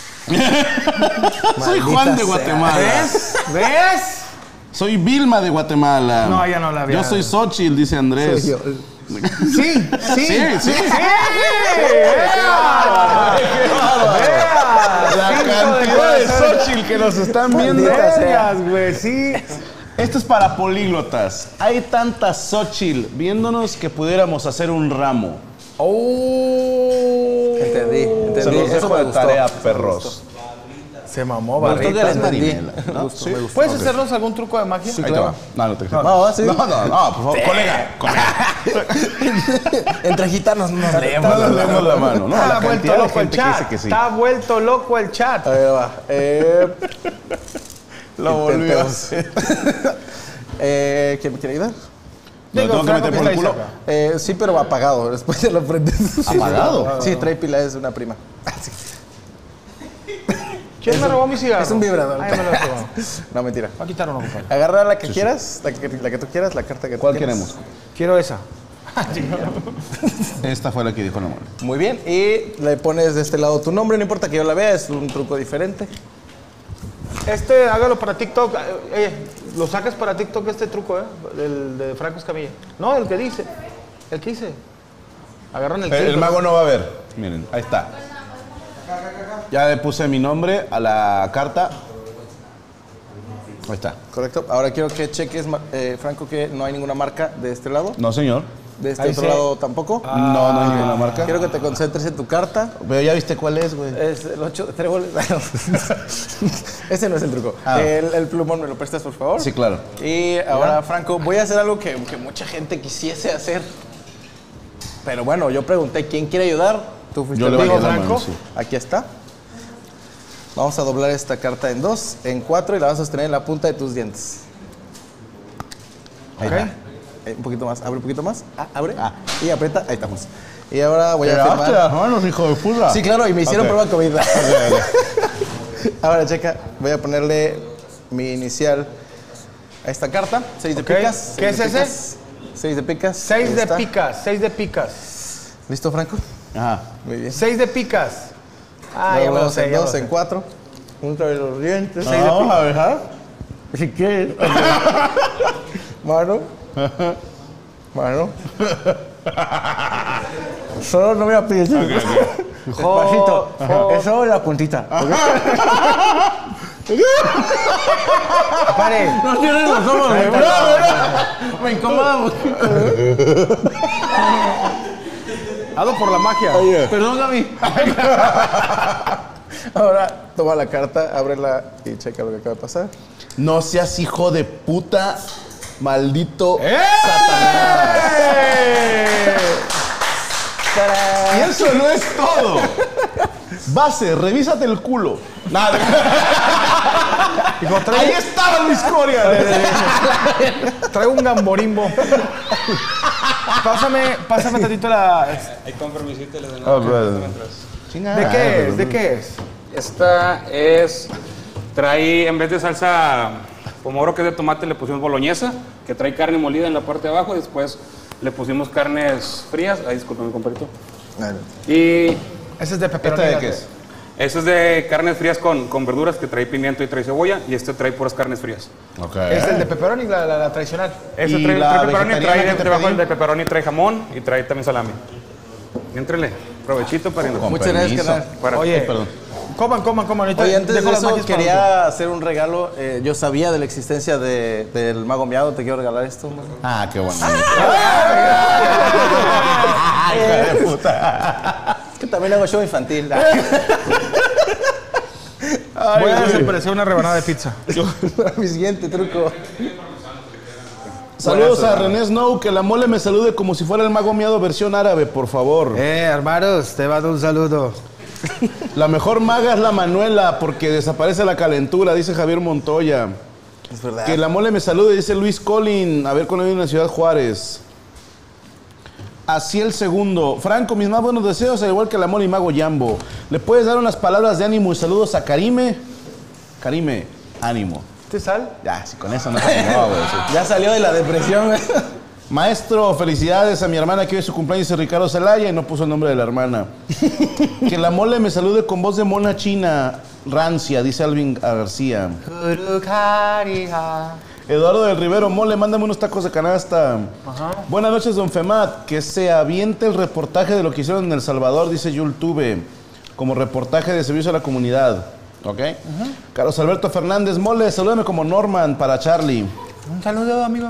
Soy Juan de Guatemala. ¿Ves? Soy Vilma de Guatemala. No, ya no la vi. Yo soy Xochitl, dice Andrés. Sí. Sí. La cantidad de Xochitl que nos están viendo. Güey, sí. Esto es para políglotas. Hay tanta Xochitl viéndonos que pudiéramos hacer un ramo. Entendí. Se los Eso dejo me de gustó. tarea, perros. Se mamó, Me gustó que barrita. la entendí. ¿No? Me gustó. ¿Puedes hacernos algún truco de magia? Ahí te va. No te creas. No, sí. No, por favor. Colega. Entre gitanos no nos No leemos. nos leemos la mano, ¿no? Está La vuelto cantidad de loco el gente que chat. dice que sí. Está vuelto loco el chat. A ver, va. Lo volvió a Intentemos. hacer. ¿Quién me quiere ayudar? ¿Lo tengo que Franco, meter ¿qué por el está culo? diciendo? Sí, pero apagado. Después ya lo prendes. ¿Apagado? Sí, trae pila, es una prima. ¿Quién me robó mi cigarro? Es un vibrador. Ay, me lo robó. No, mentira. Va a quitar uno, compadre. Agarra la que quieras, la que tú quieras, la carta que tú ¿Cuál quieras. queremos? Quiero esa. Esta fue la que dijo la mano. Muy bien, y le pones de este lado tu nombre, no importa que yo la vea, es un truco diferente. Hágalo para TikTok. Lo sacas para TikTok este truco, El de Franco Escamilla. No, el que dice. El que dice. Agarran el El quinto. mago no va a ver. Miren, ahí está. Ya le puse mi nombre a la carta. Ahí está. Correcto. Ahora quiero que cheques, Franco, que no hay ninguna marca de este lado. No, señor. De este otro lado tampoco. No hay ninguna marca. Quiero que te concentres en tu carta. Pero ya viste cuál es, güey. Es el 8 de tréboles. Ese no es el truco. El plumón, ¿me lo prestas, por favor? Sí, claro. Y ahora, Franco, voy a hacer algo que mucha gente quisiese hacer. Pero bueno, yo pregunté, ¿quién quiere ayudar? Tú fuiste el amigo, Franco. Sí. Aquí está. Vamos a doblar esta carta en 2, en 4 y la vas a sostener en la punta de tus dientes. Ahí está. Un poquito más, abre un poquito más. Abre. Y aprieta. Ahí estamos. Y ahora voy a firmar. las manos, hijo de puta. Sí, claro, y me hicieron prueba COVID. Ahora, checa, voy a ponerle mi inicial a esta carta. 6 de picas. ¿Qué es ese? 6 de picas. 6 de picas, 6 de picas. ¿Listo, Franco? Ajá. Muy bien. 6 de picas. Ya me lo sé. 2, en 4. Junta de los dientes. 6 de Vamos picas. a dejar. Si quieres. Mano. Mano. Solo no me la pides. Despacito. Eso es la puntita. Pare. No tienes los ojos. Me incomoda mucho. Hazlo por la magia. Perdón, Gaby. Ahora, toma la carta, ábrela y checa lo que acaba de pasar. No seas hijo de puta, maldito Satanás. Y eso no es todo. Base, revísate el culo. Nada. Ahí estaba Luis Coria. Traigo un gamborimbo. Pásame tantito la... Ahí con permisito les den ¿De qué es? ¿De qué es? Esta es... Trae, en vez de salsa pomodoro, que es de tomate, le pusimos boloñesa, que trae carne molida en la parte de abajo, y después le pusimos carnes frías. Ay, discúlpame, compadrito. Y... Ese es de pepperoni. ¿Esta de qué es? Ese es de carnes frías con verduras, que trae pimiento y trae cebolla, y este trae puras carnes frías. Okay. Es el de pepperoni, la tradicional. Ese ¿Y trae la pepperoni, vegetariana que te debajo pedí? el de pepperoni trae jamón y trae también salami. Y éntrele, provechito para irnos. Con Muchas gracias, permiso. carnal. Oye, Perdón. coman. Ahorita Oye, antes dejo de las eso, magias para quería hacer un regalo. Yo sabía de la existencia del Mago Miado. Te quiero regalar esto, man. Ah, qué bonito. Hijo de puta. Es que también hago show infantil. Voy a desaparecer una rebanada de pizza. Mi siguiente truco. Saludos a René Snow, que la mole me salude como si fuera el Mago Miado versión árabe, por favor. Hermanos, te mando un saludo. La mejor maga es la Manuela, porque desaparece la calentura, dice Javier Montoya. Es verdad. Que la mole me salude, dice Luis Collin. A ver cuándo viene en la Ciudad Juárez. Así el segundo. Franco, mis más buenos deseos, al igual que la mole y Mago Yambo. ¿Le puedes dar unas palabras de ánimo y saludos a Karime? Karime, ánimo. ¿Te sal? Ya, si con eso no se animó, güey. Sí. Ya salió de la depresión, güey. Maestro, felicidades a mi hermana que hoy es su cumpleaños, dice Ricardo Zelaya, y no puso el nombre de la hermana. Que la mole me salude con voz de mona china rancia, dice Alvin García. Eduardo del Rivero, mole, mándame unos tacos de canasta. Ajá. Buenas noches, don Femat. Que se aviente el reportaje de lo que hicieron en El Salvador, dice Yul Tube, como reportaje de servicio a la comunidad. ¿Ok? Carlos Alberto Fernández, mole, salúdame como Norman para Charlie. Un saludo, amigo.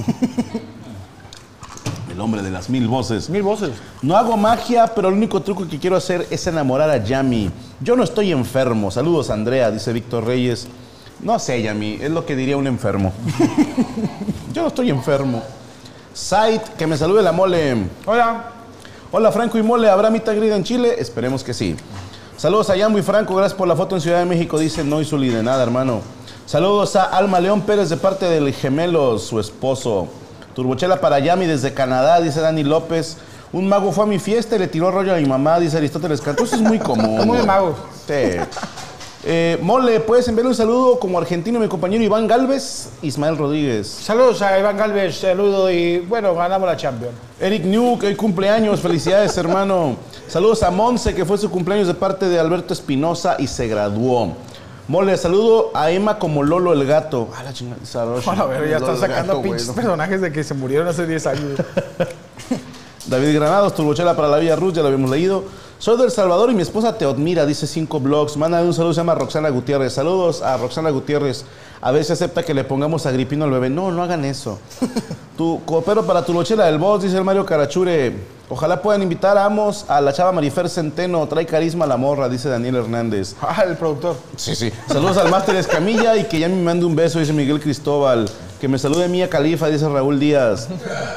El hombre de las 1000 voces. 1000 voces. No hago magia, pero el único truco que quiero hacer es enamorar a Yami. Yo no estoy enfermo. Saludos, Andrea, dice Víctor Reyes. No sé, Yami, es lo que diría un enfermo. Yo no estoy enfermo. Said, que me salude la mole. Hola. Hola, Franco y mole. ¿Habrá mitad grida en Chile? Esperemos que sí. Saludos a Yambo y Franco. Gracias por la foto en Ciudad de México. Dice Noisuli, de nada, hermano. Saludos a Alma León Pérez de parte del gemelo, su esposo. Turbochela para Yami desde Canadá, dice Dani López. Un mago fue a mi fiesta y le tiró rollo a mi mamá, dice Aristóteles Cantú. Eso es muy común. Muy de magos. Sí. Mole, ¿puedes enviarle un saludo como argentino a mi compañero Iván Galvez? Ismael Rodríguez. Saludos a Iván Galvez, saludo y bueno, ganamos la Champions. Eric New, que hoy cumpleaños, felicidades, hermano. Saludos a Monse, que fue su cumpleaños de parte de Alberto Espinosa y se graduó. Mole, saludo a Emma como Lolo el gato. Ah, la chingada. A ver, ya están Lolo el sacando gato, pinches güey, ¿no? personajes de que se murieron hace 10 años. David Granados, Turbochela para la Villa Ruz, ya lo habíamos leído. Soy del Salvador y mi esposa te admira, dice 5 blogs. Mándale un saludo, se llama Roxana Gutiérrez. Saludos a Roxana Gutiérrez. A ver si acepta que le pongamos Agripino al bebé. No, no hagan eso. Tu coopero para Turbochela del Boss, dice el Mario Carachure. Ojalá puedan invitar a Amos a la chava Marifer Centeno. Trae carisma a la morra, dice Daniel Hernández. Ah, el productor. Sí. Saludos al Máster Escamilla y que ya me mande un beso, dice Miguel Cristóbal. Que me salude Mía Califa, dice Raúl Díaz.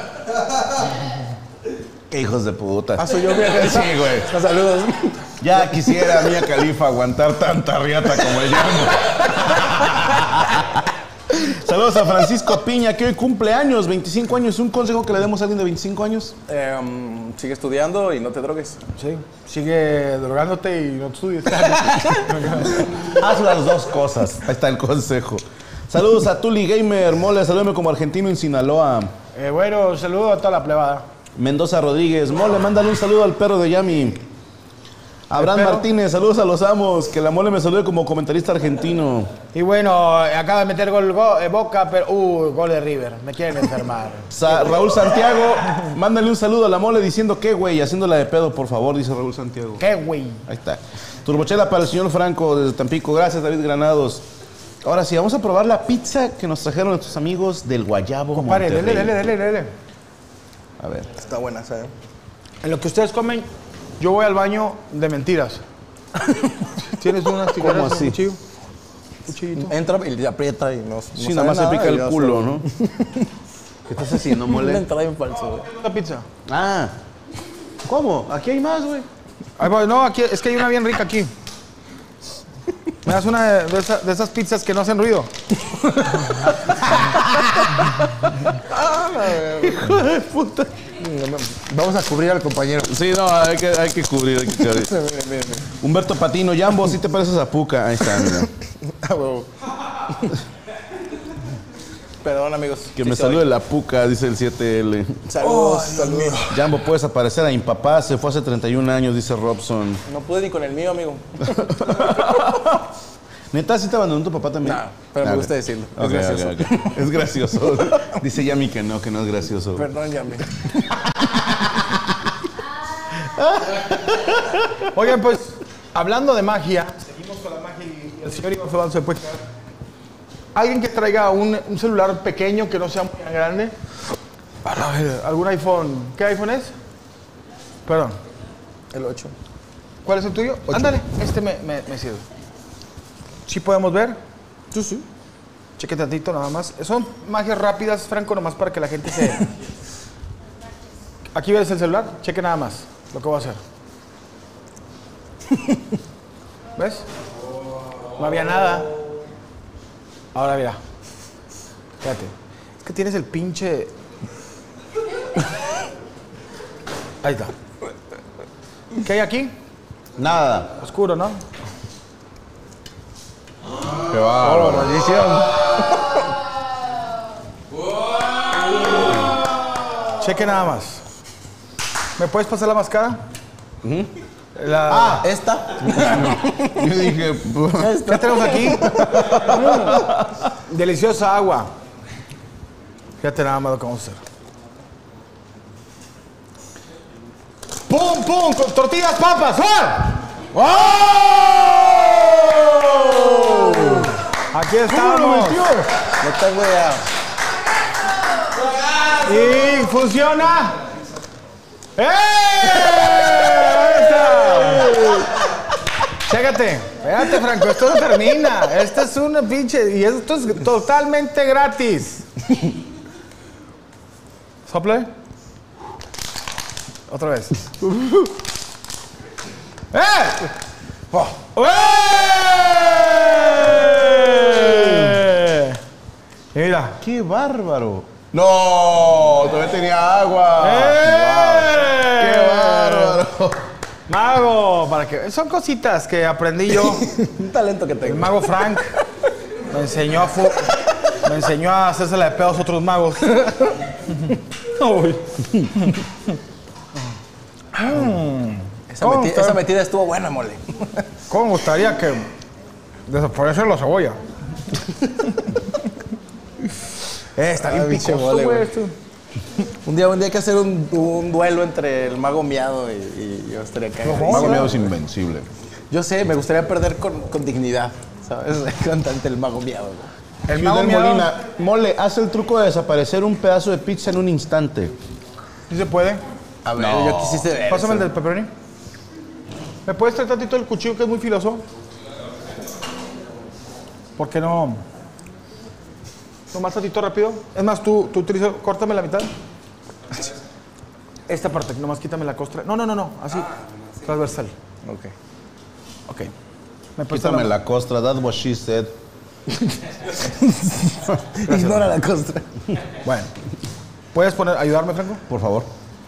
Qué hijos de puta. Ah, soy yo, fíjate. Sí, güey. Saludos. Ya quisiera Mía Califa aguantar tanta riata como ella. Saludos a Francisco Piña, que hoy cumple años, 25 años. ¿Un consejo que le demos a alguien de 25 años? Sigue estudiando y no te drogues. Sí, sigue drogándote y no estudies. Haz las dos cosas. Ahí está el consejo. Saludos a Tuli Gamer, Mole, salúdame como argentino en Sinaloa. Bueno, saludo a toda la plebada. Mendoza Rodríguez, Mole, mándale un saludo al perro de Yami. Abraham Martínez, saludos a los amos. Que la Mole me salude como comentarista argentino. Y bueno, acaba de meter gol Boca, pero... gol de River. Me quieren enfermar. Raúl Santiago, mándale un saludo a la Mole diciendo qué güey, haciéndola de pedo, por favor, dice Raúl Santiago. ¿Qué güey? Ahí está. Turbochela para el señor Franco desde Tampico. Gracias, David Granados. Ahora sí, vamos a probar la pizza que nos trajeron nuestros amigos del Guayabo. Compadre, Monterrey. dele. A ver. Está buena, ¿sabes? En lo que ustedes comen, yo voy al baño de mentiras. ¿Tienes unas tijeras? ¿Cómo así? Un cuchillito. Entra y le aprieta y no Sí, sabe nada más se nada pica y el ya culo, se- ¿no? ¿Qué estás haciendo, Una Mole? entrada en falso, güey. La pizza. Ah. ¿Cómo? Aquí hay más, güey. Ahí voy. No, aquí, es que hay una bien rica aquí. Me das una de esas pizzas que no hacen ruido. Hijo de puta. Vamos a cubrir al compañero. Sí, no, hay que cubrir, Humberto Patino, Jambo, ¿sí te pareces a Puca? Ahí está, mira. Perdón, amigos. Que Sí me soy. salude la Puca, dice el 7L. Saludos, saludos. Jambo, puedes aparecer a mi papá, se fue hace 31 años, dice Robson. No pude ni con el mío, amigo. ¿Neta, sí te abandonó tu papá también? No, pero me Ah, gusta ok. decirlo. Ok, Es gracioso. ok. Es gracioso. Dice Yami que no es gracioso. Perdón, Yami. Oigan, pues, hablando de magia, seguimos con la magia y el señor Iván Febán se puede quedar. Alguien que traiga un celular pequeño que no sea muy grande. A ver, ¿algún iPhone? ¿Qué iPhone es? Perdón. El 8. ¿Cuál es el tuyo? Ándale, este me sirve. ¿Sí podemos ver? Sí. Cheque tantito nada más. Son magias rápidas, Franco, nomás para que la gente se... Aquí ves el celular, cheque nada más lo que voy a hacer. ¿Ves? No había nada. Ahora mira. Fíjate. Es que tienes el pinche... Ahí está. ¿Qué hay aquí? Nada. Oscuro, ¿no? Qué bárbaro. Maldición. Cheque nada más. ¿Me puedes pasar la máscara? ¿Esta? Yo dije, ¿Qué tenemos aquí? Deliciosa agua. Fíjate nada más lo que vamos a hacer. ¡Pum, pum! Con tortillas, papas. ¡Oh! Aquí estamos. No tengo idea. Y funciona. ¡Eh! Ahí está. Chécate. Espérate, Franco, esto no termina. Esto es una pinche... Y esto es totalmente gratis. ¿Sople? Otra vez. ¡Eh! Oh. ¡Eh! Y mira. ¡qué bárbaro! ¡No! Todavía tenía agua. ¡Eh! ¡Qué bárbaro! Mago, para que... Son cositas que aprendí yo. Un talento que El tengo. mago Frank me enseñó a hacérsela de pedos a otros magos. Uy. Esa metida estuvo buena, Mole. ¿Cómo me gustaría que desapareciera la cebolla? Está bien pinche picoso, mole, güey. güey. Esto. Un día hay que hacer un duelo entre el mago miado y yo estaría cagado. El mago miado es invencible. Yo sé, me gustaría perder con dignidad, ¿sabes? Ante el mago miado. El Fidel mago miado, Molina, Mole, hace el truco de desaparecer un pedazo de pizza en un instante. ¿sí se puede? A ver, yo quisiste ver. Pásame el eso. del pepperoni. ¿Me puedes traer tantito el cuchillo que es muy filoso? ¿Por qué no? Nomás tantito rápido. Es más, tú utilizas, córtame la mitad. Esta parte, nomás quítame la costra. No, así. Transversal. Ok. ¿Me puedes Quítame traer la costra, that's what she said. Ignora la costra. Bueno. ¿Puedes ayudarme, Franco? Por favor.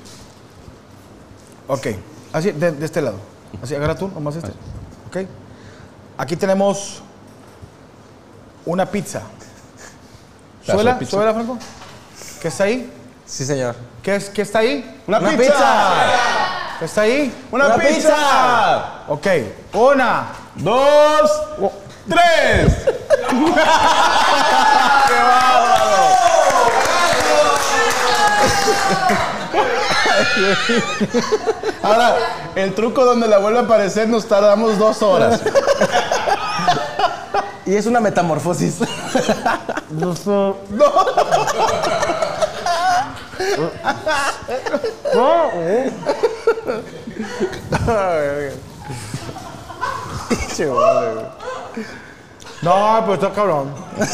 Ok. Así, de este lado. Así, agarra tú, nomás este. Ok. Aquí tenemos una pizza. Pedazo de ¿Suela, pizza. Franco? ¿Qué está ahí? Sí, señor. ¿Qué está ahí? ¡Una pizza! ¿Qué está ahí? ¡Una pizza! Ok. 1, 2, 3. Ahora, el truco donde la vuelve a aparecer nos tardamos 2 horas. Y es una metamorfosis. No, pues está cabrón.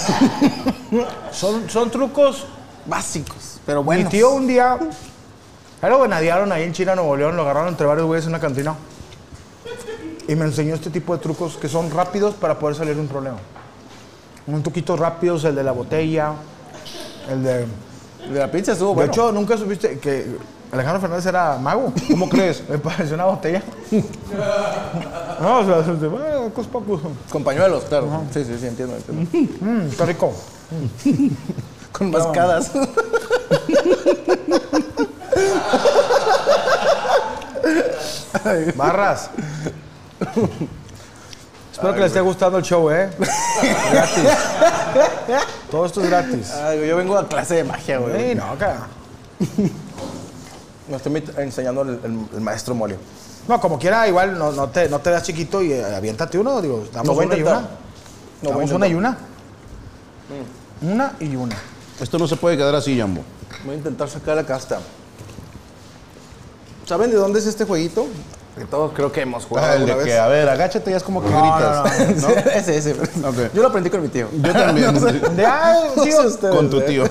Son trucos. Básicos, pero Mi buenos. tío un día lo venadearon ahí en China, Nuevo León, lo agarraron entre varios güeyes en una cantina. Y me enseñó este tipo de trucos que son rápidos para poder salir de un problema. Un truquito rápidos, el de la botella, el de... De la pizza estuvo De bueno. hecho, nunca supiste que Alejandro Fernández era mago. ¿Cómo crees? Me pareció una botella. No, o sea, pocos. Con pañuelos, claro. Sí, entiendo. Está rico. Con mascadas. Barras. Espero que les esté gustando el show, ¿eh? Gratis. Todo esto es gratis. Ay, yo vengo a clase de magia, güey. Sí, no, acá. Me estoy enseñando el maestro Molio. No, como quiera, igual no te veas chiquito y aviéntate uno. Digo, damos No voy a una y intentar. una. No voy a Damos una y intentar. una. Una y una. Esto no se puede quedar así, Jambo. Voy a intentar sacar la casta. ¿Saben de dónde es este jueguito? Que todos creo que hemos jugado El alguna de vez. que, a ver, agáchate, ya es como que gritas. Sí, ese. Ok. Yo lo aprendí con mi tío. Yo también. De, ay, No sé tío. ustedes, Con tu ¿eh? tío.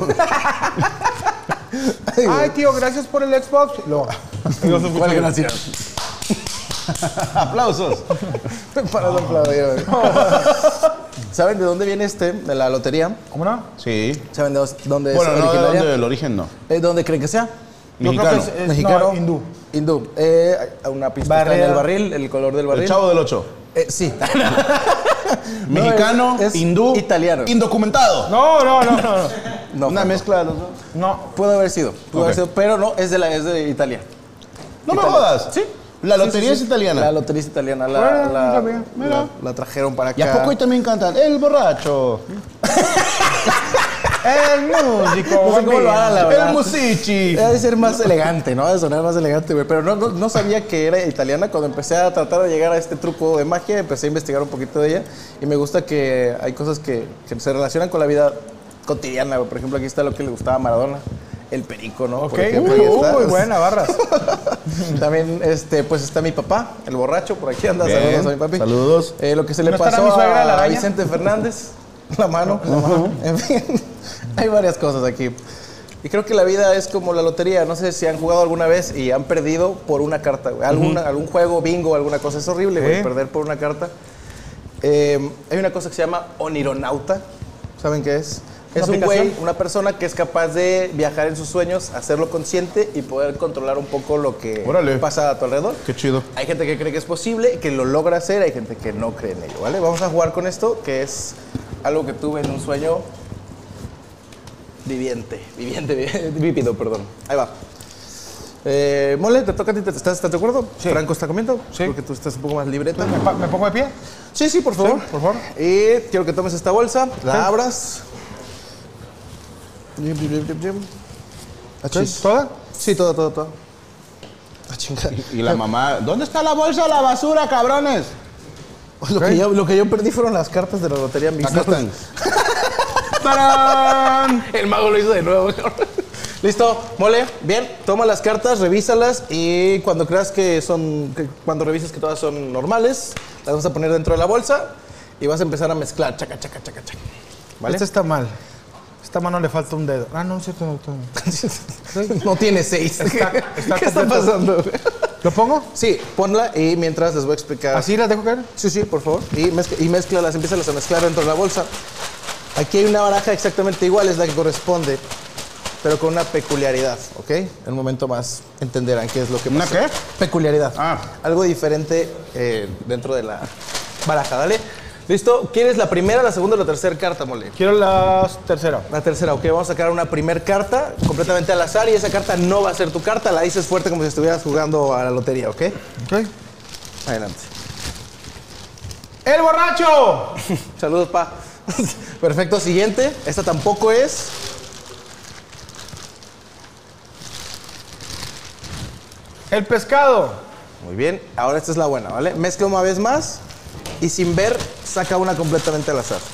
Ay, tío, gracias por el Xbox. Luego, ¿Cuál gracia? Aplausos. Para de aplaudir, güey. ¿Saben de dónde viene de la lotería? ¿Cómo no? Sí. ¿Saben de dónde Bueno, es no, originaria? del origen no. ¿Dónde creen que sea? Yo creo Mexicano. que es Mexicano. no, hindú. Hindú. Una pista está en Barrera. el barril, el color del barril. El Chavo del 8. Sí. Mexicano, es hindú, italiano. indocumentado. No. No, Una mezcla de los dos. No. pudo haber sido, pero no, es de Italia. No me Italia. jodas. Sí. La Sí, lotería sí, es sí. italiana. La lotería es italiana. Bueno, no sabía. Mira. La trajeron para acá. ¿Y a poco ahí también cantan? El borracho. El músico. No sé cómo lo hagan, la verdad. El musichi. Debe ser más elegante, ¿no? Debe sonar más elegante, güey. Pero no sabía que era italiana. Cuando empecé a tratar de llegar a este truco de magia, empecé a investigar un poquito de ella. Y me gusta que hay cosas que se relacionan con la vida cotidiana, güey. Por ejemplo, aquí está lo que le gustaba a Maradona. El perico, ¿no? Ok. Por ejemplo, ahí está. Muy buena, Barras. También, pues está mi papá, el borracho, por aquí anda. Bien. Saludos a mi papi. Saludos. Lo que se le ¿No estará pasó mi suegra, la a araña? Vicente Fernández, la mano. En fin, hay varias cosas aquí. Y creo que la vida es como la lotería. No sé si han jugado alguna vez y han perdido por una carta, güey. Algún juego, bingo, alguna cosa. Es horrible, güey, Sí. perder por una carta. Hay una cosa que se llama onironauta. ¿Saben qué es? Es un aplicación? güey, una persona que es capaz de viajar en sus sueños, hacerlo consciente y poder controlar un poco lo que Órale. pasa a tu alrededor. Qué chido. Hay gente que cree que es posible, que lo logra hacer, hay gente que no cree en ello, ¿vale? Vamos a jugar con esto, que es algo que tuve en un sueño vívido, perdón. Ahí va. Mole, te toca a ti, ¿estás de acuerdo? Sí. Franco está comiendo, Sí. porque tú estás un poco más libreta. ¿Me pongo de pie? Sí, por favor. Sí, por favor. Y quiero que tomes esta bolsa, la Sí. abras. Achis. ¿Toda? Sí, todo. Ah, chingada. Y la mamá, ¿dónde está la bolsa de la basura, cabrones? Lo que yo perdí fueron las cartas de la lotería mixta. Acá están. ¡Tarán! El mago lo hizo de nuevo. Listo, mole, bien, toma las cartas, revísalas y cuando creas cuando revises que todas son normales, las vas a poner dentro de la bolsa y vas a empezar a mezclar, chaca. ¿Vale? Este está mal. Esta mano le falta un dedo. Ah, no, es cierto. No. No tiene 6. ¿Qué está completo. pasando? ¿Lo pongo? Sí, ponla y mientras les voy a explicar. ¿Así las dejo caer? Sí, por favor. Y mézclalas, empiézalas a mezclar dentro de la bolsa. Aquí hay una baraja exactamente igual, es la que corresponde, pero con una peculiaridad, ¿ok? En un momento más entenderán qué es lo que pasa. ¿Una qué? Peculiaridad. Ah. Algo diferente dentro de la baraja, ¿dale? ¿Listo? ¿Quieres la primera, la segunda o la tercera carta, mole? Quiero la tercera. La tercera, ok. Vamos a sacar una primer carta completamente al azar y esa carta no va a ser tu carta. La dices fuerte como si estuvieras jugando a la lotería, ¿ok? Ok. Adelante. ¡El borracho! Saludos, pa. Perfecto, siguiente. Esta tampoco es. ¡El pescado! Muy bien. Ahora esta es la buena, ¿vale? Mezcla una vez más y sin ver, saca una completamente al azar.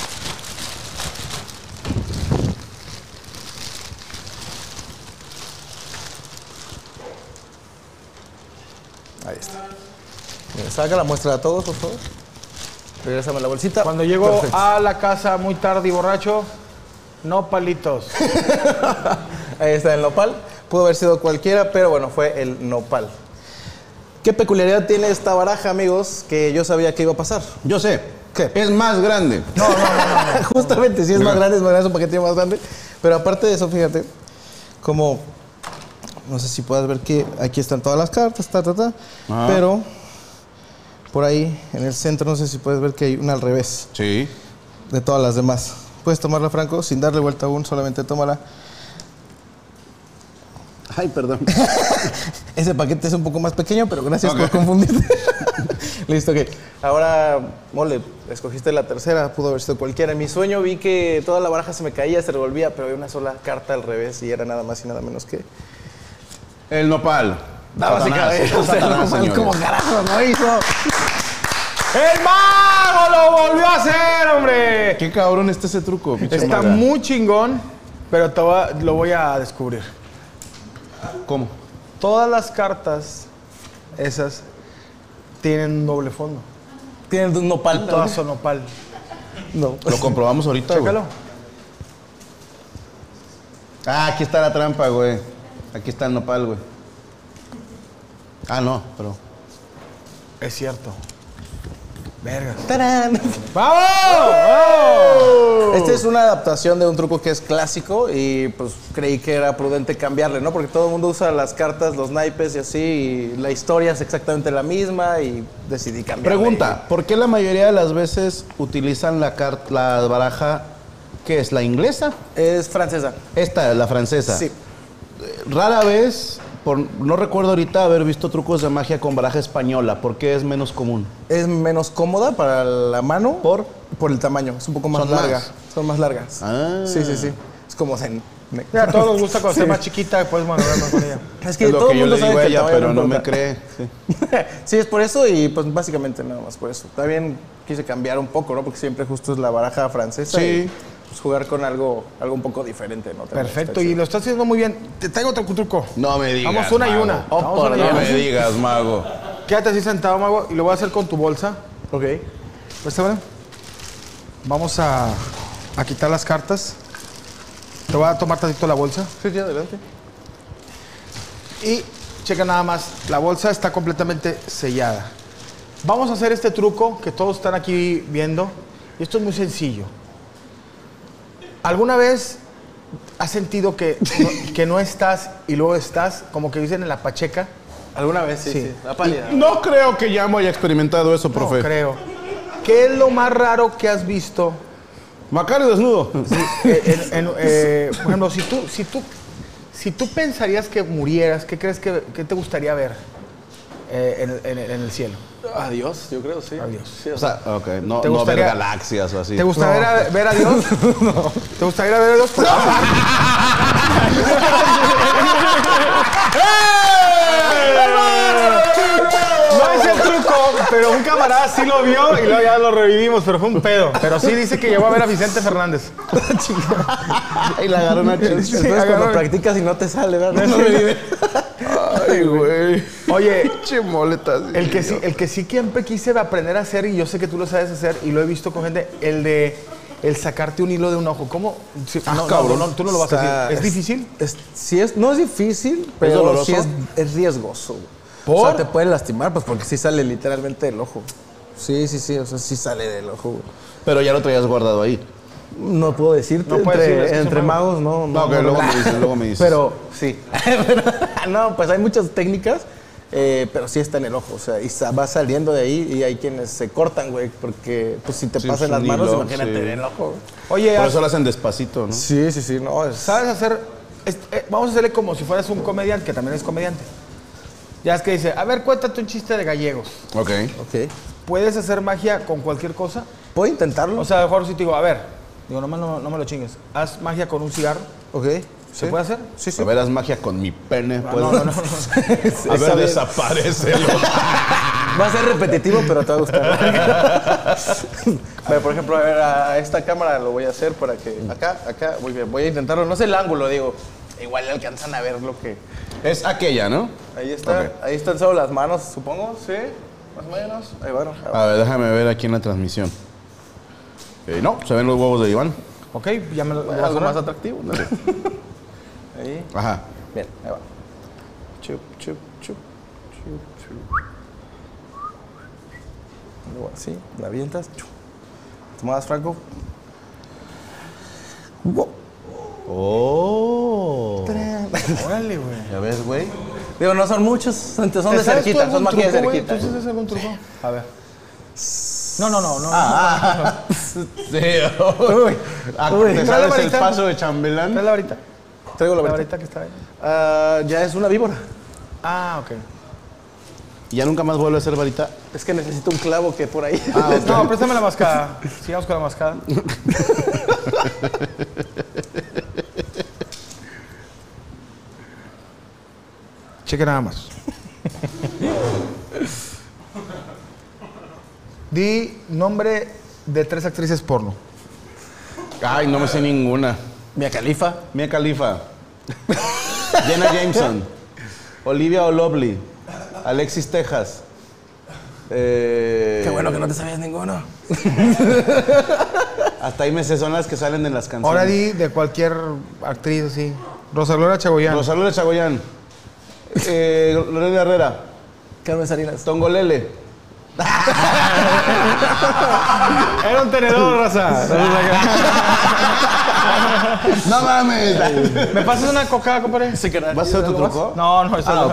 Ahí está. Bien, saca la muestra a todos, por favor. Regrésame la bolsita. Cuando llego Perfecto. a la casa muy tarde y borracho, no palitos. Ahí está el nopal. Pudo haber sido cualquiera, pero bueno, fue el nopal. ¿Qué peculiaridad tiene esta baraja, amigos, que yo sabía que iba a pasar? Yo sé. ¿Qué? Es más grande. No. Justamente, si es más grande, es un paquete más grande. Pero aparte de eso, fíjate, como, no sé si puedes ver que aquí están todas las cartas, Ah. pero por ahí, en el centro, no sé si puedes ver que hay una al revés Sí. de todas las demás. Puedes tomarla, Franco, sin darle vuelta aún, solamente tómala. Ay, perdón. Ese paquete es un poco más pequeño, pero gracias Ok. por confundirte. Listo, ok. Ahora, mole, escogiste la tercera, pudo haber sido cualquiera. En mi sueño vi que toda la baraja se me caía, se revolvía, pero había una sola carta al revés y era nada más y nada menos que... El nopal. Damas y Satanás. caballeros, Es Satanás, el nopal, señores. como carajo no hizo. ¡El mago lo volvió a hacer, hombre! Qué cabrón está ese truco, pinche Está maga. muy chingón, pero lo voy a descubrir. ¿Cómo? Todas las cartas, esas, tienen un doble fondo. Tienen un nopal. Todas son nopal. No. Lo comprobamos ahorita, güey. Chécalo. Ah, aquí está la trampa, güey. Aquí está el nopal, güey. Ah, no, pero... Es cierto. Verga. ¡Tarán! ¡Vamos! Esta es una adaptación de un truco que es clásico y pues creí que era prudente cambiarle, ¿no? Porque todo el mundo usa las cartas, los naipes y así, y la historia es exactamente la misma y decidí cambiarle. Pregunta, ¿por qué la mayoría de las veces utilizan la baraja, qué es, la inglesa? Es francesa. Esta, la francesa. Sí. Rara vez, no recuerdo ahorita haber visto trucos de magia con baraja española. ¿Por qué es menos común? Es menos cómoda para la mano por el tamaño. Es un poco más ¿Son larga. más? Son más largas. Ah. Sí. Es como zen. Mira, a todos nos gusta cuando esté más chiquita, puedes manobrar más con ella. Es que Es lo todo que el yo mundo le sabe digo a que el ella, tamaño pero no me importa. cree. Sí. Sí, es por eso y pues básicamente nada más por eso. También quise cambiar un poco, ¿no? Porque siempre justo es la baraja francesa. Sí. Y, pues, jugar con algo un poco diferente, ¿no? También Perfecto, está y chido. lo estás haciendo muy bien. Te traigo otro truco. No me digas, Vamos una y mago. una. Oh, Vamos una y por No una. me digas, mago. Quédate así sentado, mago, y lo voy a hacer con tu bolsa. Ok. ¿Está bien? Vamos a quitar las cartas. Te voy a tomar tantito la bolsa. Sí, adelante. Y checa nada más, la bolsa está completamente sellada. Vamos a hacer este truco que todos están aquí viendo. Y esto es muy sencillo. ¿Alguna vez has sentido que no estás y luego estás, como que dicen en la pacheca? ¿Alguna vez? Sí. Sí. La pálida. No creo que ya me haya experimentado eso, profe. No creo. ¿Qué es lo más raro que has visto? Macario desnudo. Por ejemplo, si tú pensarías que murieras, ¿qué crees que te gustaría ver en el cielo? Adiós, yo creo, sí. Adiós. Sí, O sea, ok, no, ¿Te no ver gustaría- galaxias o así. ¿Te gustaría ver a Dios? No. ¿Te gustaría ver a Dios? pero un camarada sí lo vio y luego ya lo revivimos, pero fue un pedo. Pero sí dice que llegó a ver a Vicente Fernández. Y la agarró una chiste. Después cuando practicas y no te sale, ¿verdad? No revive. Ay, güey. Oye, Che moletas. el que sí siempre quise aprender a hacer, y yo sé que tú lo sabes hacer, y lo he visto con gente, el sacarte un hilo de un ojo. ¿Cómo? Sí, cabrón. No, tú no lo vas a hacer. ¿Es difícil? No es difícil, pero doloroso? sí es riesgoso. ¿Por? O sea, te puede lastimar, pues porque sí sale literalmente del ojo. Sí, o sea, sí sale del ojo. Pero ya lo traías guardado ahí. No puedo decirte, No puedes decirlo, es que entre son magos, no. No, que luego me dices. Pero sí. No, pues hay muchas técnicas, pero sí está en el ojo, o sea, y va saliendo de ahí y hay quienes se cortan, güey, porque pues si te Sí, pasan es las un manos, hilo, imagínate sí. en el ojo. Oye, Por eso lo hacen despacito, ¿no? Sí, no, ¿sabes hacer? Vamos a hacerle como si fueras un comediante, que también es comediante. Ya es que dice, a ver, cuéntate un chiste de gallegos. Ok. Ok. ¿Puedes hacer magia con cualquier cosa? ¿Puedo intentarlo? O sea, a lo mejor si te digo, a ver, digo, no me lo chingues. Haz magia con un cigarro. ok. ¿Se puede hacer? Sí. A ver, haz magia con mi pene. Ah, ¿puedo? no. A ver, desaparecelo. Va a ser repetitivo, pero te va a gustar. Pero, por ejemplo, a ver, a esta cámara lo voy a hacer para que... Acá, muy bien. Voy a intentarlo. No sé el ángulo, digo. Igual le alcanzan a ver lo que... Es aquella, ¿no? Ahí está. Ok. Ahí están solo las manos, supongo. Sí, más o menos. Ahí van. A ver, déjame ver aquí en la transmisión. No, se ven los huevos de Iván. Ok, ya me lo voy a Algo sonar. más atractivo, ¿no? Ahí. Ajá. Bien, ahí va. Chup. Luego así, la avientas. Chup. ¿Tomas, Franco? Oh. Órale, güey. ¿Ya ves, güey? Digo, no son muchos, son de ¿Sabes tú cerquita, algún son magia de truco, güey? cerquita. ¿Tú sabes algún truco? A ver. No. Sí. Uy, ¿Te Trae la sabes el varita. paso de chambelán? Trae la varita. traigo la La varita. varita que está ahí. Ya es una víbora. Ah, ok. ¿Y ya nunca más vuelve a ser varita? Es que necesito un clavo que por ahí. No, préstame la mascada. Sigamos con la mascada. Cheque nada más. Di nombre de 3 actrices porno. Ay, no me sé ninguna. Mia Khalifa. Mia Khalifa. Jenna Jameson. Olivia O'Lovely. Alexis Texas. Qué bueno que no te sabías ninguno. Hasta ahí me sé, son las que salen en las canciones. Ahora di de cualquier actriz, así. Rosa Gloria Chagoyán. Rosalía Chagoyán. Lorena Herrera. Carmen Salinas. Tongolele. Era un tenedor, Rosa. ¡No mames! ¿Me pasas una coca, compadre? Sí, carnal. ¿Vas a hacer tu truco? No, eso no. ok.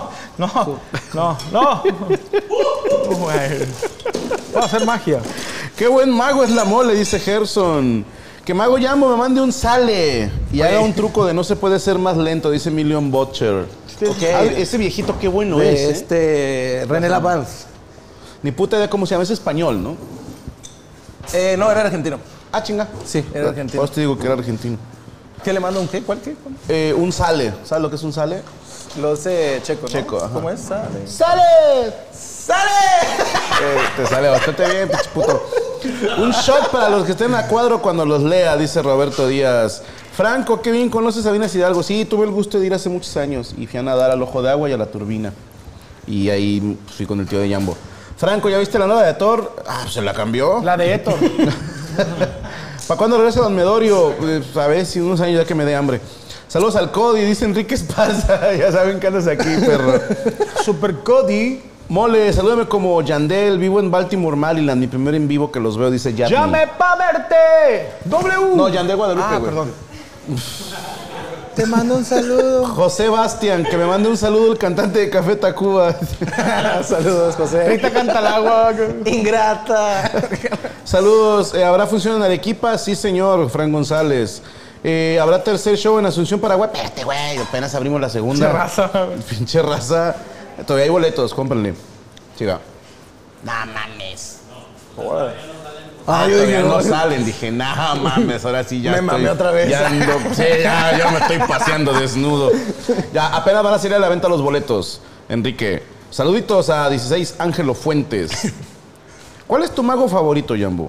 No. Güey. Voy a hacer magia. ¡Qué buen mago es la mole! Dice Gerson. Que Mago Yambo me mande un sale y haga un truco de no se puede ser más lento, dice Million Butcher. Ok. Ese viejito qué bueno De es, ¿eh? René Lavance. Ni puta idea cómo se llama, es español, ¿no? No, era argentino. Ah, chinga. Sí, era argentino. Por eso te digo que era argentino. ¿Qué le mando un qué? ¿Cuál qué? Un sale. ¿Sabes lo que es un sale? Lo sé checo, ¿no? Checo, ajá. ¿Cómo es? Sale. ¡Sale! ¡Sale! Te sale bastante bien, pinche puto. Un shot para los que estén a cuadro cuando los lea, dice Roberto Díaz. Franco, qué bien conoces a Vinas Hidalgo. Sí, tuve el gusto de ir hace muchos años y fui a nadar al Ojo de Agua y a la Turbina. Y ahí fui con el tío de Yambo. Franco, ¿ya viste la nueva de Thor? Ah, se la cambió. La de Héctor. ¿Para cuándo regresa Don Medorio? A ver si unos años ya que me dé hambre. Saludos al Cody, dice Enrique Esparza. Ya saben que andas aquí, perro. Super Cody. Mole, salúdame como Yandel. Vivo en Baltimore, Maryland. Mi primer en vivo que los veo, dice Yatni. ¡Llame pa' verte! ¡W! No, Yandel Guadalupe, güey. Perdón. Te mando un saludo. José Bastian, que me mande un saludo el cantante de Café Tacuba. Saludos, José. Ahorita canta el agua. Ingrata. Saludos. ¿Habrá función en Arequipa? Sí, señor, Fran González. ¿Habrá tercer show en Asunción, Paraguay? Espérate, güey, apenas abrimos la segunda. Pinche raza. Pinche raza. Todavía hay boletos, cómprenle. Siga. No mames. Todavía no salen. Dije, no mames, ahora sí ya Me estoy... mamé otra vez. Ya ando, sí, ya me estoy paseando desnudo. Ya, apenas van a salir a la venta los boletos, Enrique. Saluditos a 16 Ángelo Fuentes. ¿Cuál es tu mago favorito, Jambo?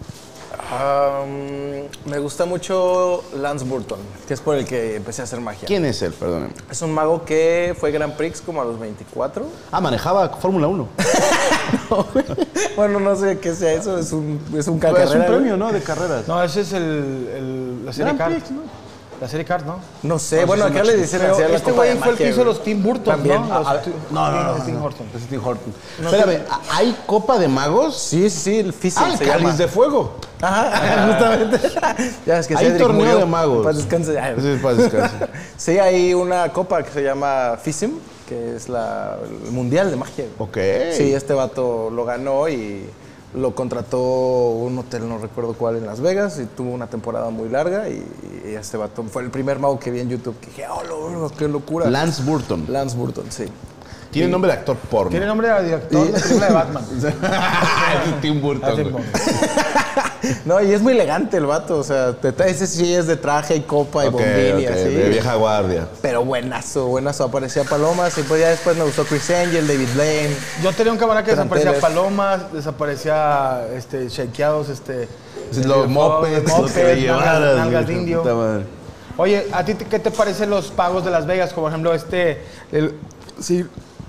Me gusta mucho Lance Burton, que es por el que empecé a hacer magia. ¿Quién es él? Perdónenme. Es un mago que fue Grand Prix como a los 24. Ah, manejaba Fórmula 1. No, güey. Bueno, no sé qué sea eso, es un Es un carrera, premio, ¿no? De carreras. No, ese es la serie Grand Card. Prix, ¿no? La serie Card, ¿no? No sé, bueno, acá le dicen Pero así a la este Copa de güey fue el que Magia, hizo güey. los Tim Burton, También. ¿no? No, Tim Horton. Es Tim Horton. Espérame, ¿hay Copa de Magos? Sí, el Fizzle Ah, el se Cáliz llama. de Fuego. Ajá, justamente. Ya es que Hay Cedric torneo murió. de magos. Paz descanse. Ay, Ese es para descansar. Sí, hay una copa que se llama FISM, que es el mundial de magia. güey. Ok. Sí, este vato lo ganó y lo contrató un hotel, no recuerdo cuál, en Las Vegas, y tuvo una temporada muy larga y este vato fue el primer mago que vi en YouTube que dije, oh, qué locura. Lance Burton. Lance Burton, sí. Tiene nombre de actor porno. Tiene nombre de director de la película de Batman. Es Tim Burton. Tim güey. Burton. No, y es muy elegante el vato, o sea, ese sí es de traje y copa y Ok, bombín y ok, así. de vieja guardia. Pero buenazo, aparecía Palomas y pues ya después me gustó Chris Angel, David Blaine. Yo tenía un camarada que Eran desaparecía teles. palomas, desaparecía shakeados, Los mopeds, lo que le llevaras. nalgas de güey, indio. puta madre. Oye, ¿a ti qué te parecen los pagos de Las Vegas? Como por ejemplo sí,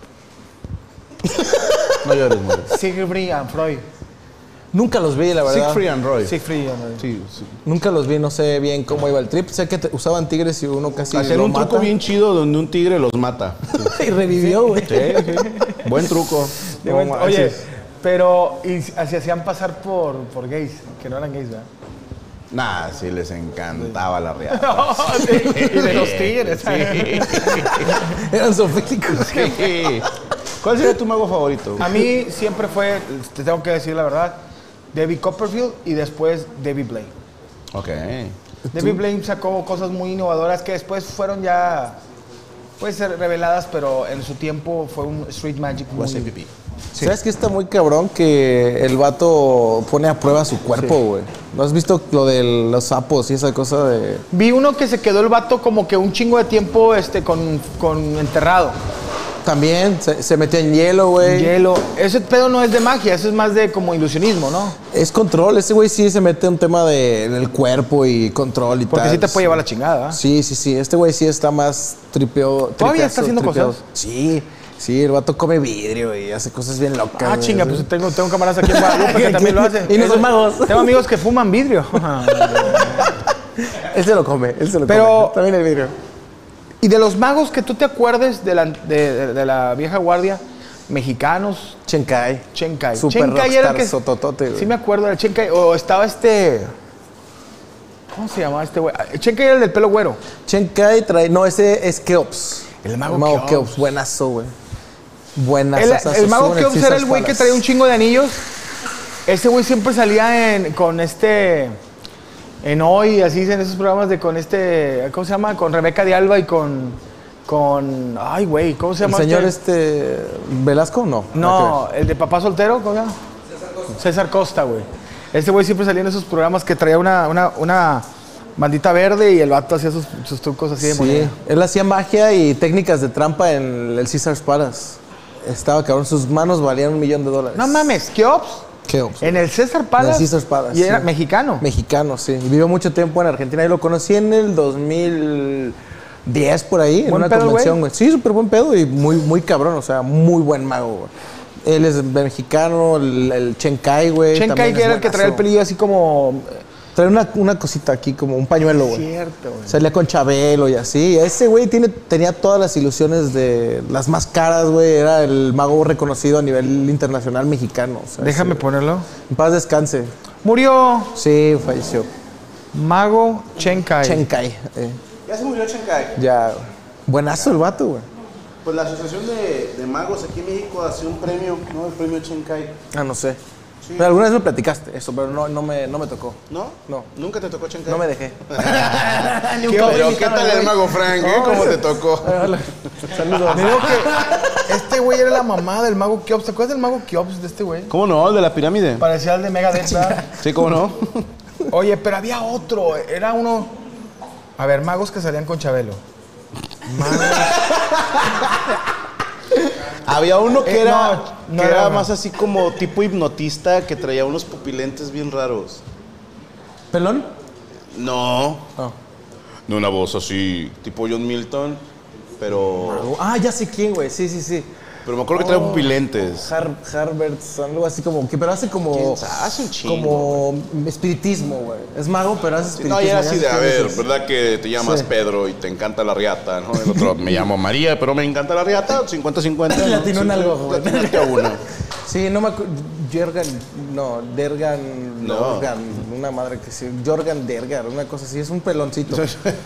No llores, güey. Siegfried and Freud. Nunca los vi, la verdad. Siegfried and Roy. Siegfried and Roy. Sí, sí. Nunca los vi, no sé bien cómo iba el trip. Sé que usaban tigres y uno casi Hacían lo un truco mata. bien chido donde un tigre los mata. Y revivió, güey. Sí, sí. Buen truco. No Oye, manches. pero y se hacían pasar por gays, que no eran gays, ¿verdad? Nah, sí les encantaba la real. Y de los tigres. Eran sofílicos. Sí. ¿Cuál sería tu mago favorito? A mí siempre fue, te tengo que decir la verdad, David Copperfield y después David Blaine. Ok. David Blaine sacó cosas muy innovadoras que después fueron ya, puede ser reveladas, pero en su tiempo fue un street magic muy... ¿Sabes qué está muy cabrón? Que el vato pone a prueba su cuerpo, güey. ¿No has visto lo de los sapos y esa cosa de...? Vi uno que se quedó el vato como que un chingo de tiempo con enterrado. También se metió en hielo, güey. Hielo. Ese pedo no es de magia, eso es más de como ilusionismo, ¿no? Es control. Ese güey sí se mete en un tema del cuerpo y control y Porque tal. sí te puede llevar la chingada. Sí. Este güey sí está más tripeo. ¿Todavía está haciendo cosas? Sí, el vato come vidrio y hace cosas bien locas. Ah, güey. chinga, pues tengo camaradas aquí en Guadalupe que también lo hacen. Y no son magos. Tengo amigos que fuman vidrio. Él se lo come, Pero- come. También el vidrio. Y de los magos que tú te acuerdes de la vieja guardia, mexicanos, Chenkai. Chenkai. Super Chenkai era el rockstar que... sototote, güey. Sí me acuerdo del Chenkai. O estaba ¿cómo se llamaba este güey? Chenkai era el del pelo güero. Chenkai trae... No, ese es Keops. El mago Keops. Buenazo, güey. Buenazo. El mago Keops era el güey que traía un chingo de anillos. Ese güey siempre salía en Hoy, así en esos programas ¿cómo se llama? Con Rebeca de Alba y ay, güey, ¿cómo se ¿El llama? señor Velasco? No. No, el de papá soltero, ¿cómo se llama? César Costa, güey. Este güey siempre salía en esos programas que traía una bandita verde y el vato hacía sus trucos así de Sí, moneda. él hacía magia y técnicas de trampa en el Caesar's Palace. Estaba cabrón, sus manos valían $1 millón. No mames, Keops. Keops. En el César Palace. En el Caesar's Palace, Y era sí. mexicano. Mexicano, sí. Y vivió mucho tiempo en Argentina y lo conocí en el 2010 por ahí, en ¿Buen una pedo, convención, güey? güey. Sí, súper buen pedo y muy, muy cabrón, o sea, muy buen mago, güey. Él es mexicano, el Chenkai, güey. Chenkai, también que es era el que traía el buenazo. pelillo así como... Trae una cosita aquí, como un pañuelo, güey. Cierto, güey. Salía con Chabelo y así. Ese güey tenía todas las ilusiones de las más caras, güey. Era el mago reconocido a nivel internacional mexicano. O sea, Déjame sí. ponerlo. En paz descanse. Murió Sí, falleció. Mago Chenkai. Chenkai. Ya se murió Chenkai. Ya. Buenazo el vato, güey. Pues la Asociación de Magos aquí en México hace un premio, ¿no? El premio Chenkai. Ah, no sé. Pero alguna vez me platicaste eso, pero no me tocó. ¿No? No. ¿Nunca te tocó Chenkai? No me dejé. Pero ¿qué tal el mago Frank, ¿Cómo te tocó? Saludos. Me digo que este güey era la mamá del mago Keops. ¿Te acuerdas del mago Keops de este güey? ¿Cómo no? ¿El de la pirámide? Parecía el de Megadeth, ¿verdad? Sí, ¿cómo no? Oye, pero había otro. Era uno... A ver, magos que salían con Chabelo. Magos... Había uno que era, no que era era uno. más así como tipo hipnotista, que traía unos pupilentes bien raros. ¿Pelón? No. No. No, una voz así, tipo John Milton, pero... Ah, ya sé quién, güey. Sí, sí, sí. Pero me acuerdo que traía pupilentes. Herbert, algo así como que, pero hace como. ¿Quién sabe? Hace un chingo. Como espiritismo, güey. Es mago, pero hace espiritismo. No, y era así de, Ya a sé quién ver, es. ¿verdad que te llamas Sí. Pedro y te encanta la riata, ¿no? El otro, me llamo María, pero me encanta la riata, 50-50. Le ¿no? atinó en algo, güey. Le atinaste a una. Sí, no me acuerdo. Dergan. No. Organ, una madre que sí. Jorgan Dergar, una cosa así. Es un peloncito.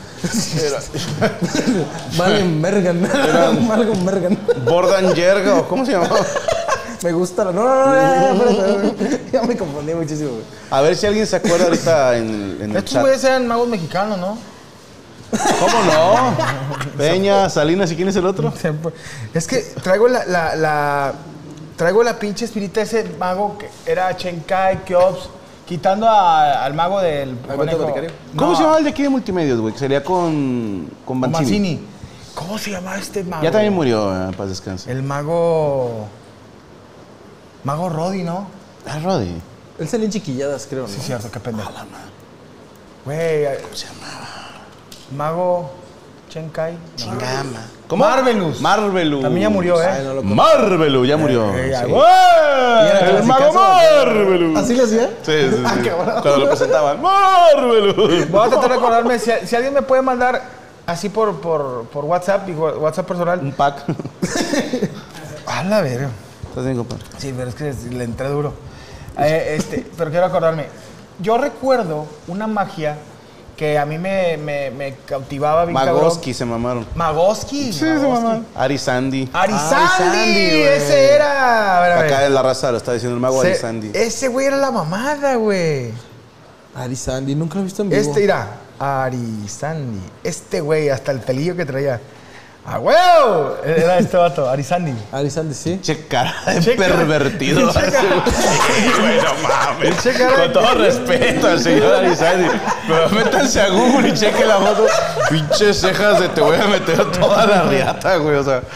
Malgen Mergan. Malgen Mergan. Bordan Yerga, ¿o cómo se llamaba? Me gusta la. No, espérate. Ya me confundí muchísimo, güey. A ver si alguien se acuerda ahorita en el Estos chat. güeyes eran magos mexicanos, ¿no? ¿Cómo no? Peña, Salinas, ¿y quién es el otro? Es que traigo traigo la pinche espirita de ese mago que era Chenkai, Keops, quitando al mago del ¿Al conejo. cuento boticario? ¿Cómo se llamaba el de aquí de Multimedios, güey? Que sería con Banzini. Mancini. ¿Cómo se llamaba este mago? Ya también murió, paz descanse. El mago... Mago Roddy, ¿no? Ah, Roddy. Él salía en chiquilladas, creo, ¿no? Sí, cierto, qué pendejo. Güey, ¿Cómo se llamaba? mago Chenkai. Chingama. ¿Cómo? Marvelous. Marvelous. También ya murió, Ay, no lo conozco. Marvelous, ya murió. ya, Sí. güey. El mago Marvelous. ¿Así lo hacía? Sí, sí, sí. Ah, cabrón. Cuando lo presentaban. Marvelous. Voy a tratar de acordarme. Si alguien me puede mandar así por WhatsApp, digo, WhatsApp personal. Un pack. A la verga. ¿Estás bien, compadre? Sí, pero es que le entré duro. Pero quiero acordarme. Yo recuerdo una magia que a mí me cautivaba bien Magoski se mamaron. cabrón. Magoski. Sí, se mamaron. Arisandi. Arisandi, Arisandi, güey. ese era. A ver, a ver. Acá en la raza lo está diciendo el mago Arisandi. Ese güey era la mamada, güey. Ari Sandy, nunca lo he visto en vivo. Mira, Arisandi. Este güey, hasta el pelillo que traía. ¡Ah, huevo! Era este vato, Arisandi. Ari Sandy, sí. Che cara de Che cara- pervertido. che cara- Sí, güey, no mames. Che cara de- Con todo respeto al señor Arisandi. Pero métanse a Google y cheque la foto. Pinches cejas de te voy a meter toda la riata, güey. O sea.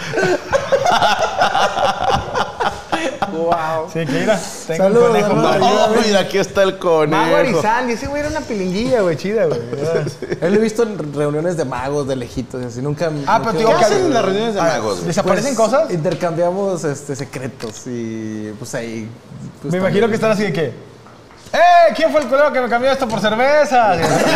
Wow. Sí, que mira, tengo Saludos, un conejo. saludos. No, mira, aquí está el Mago conejo. Arisandi, ese güey era una pilinguilla, güey, chida, güey. Él lo he visto en reuniones de magos, de lejitos, y así. Nunca. Ah, pero te digo ¿Qué que hacen en las reuniones de magos, güey? ¿Desaparecen Pues, cosas? Intercambiamos secretos y pues ahí. Pues, Me imagino que están así de que. ¿Quién fue el culero que me cambió esto por cerveza?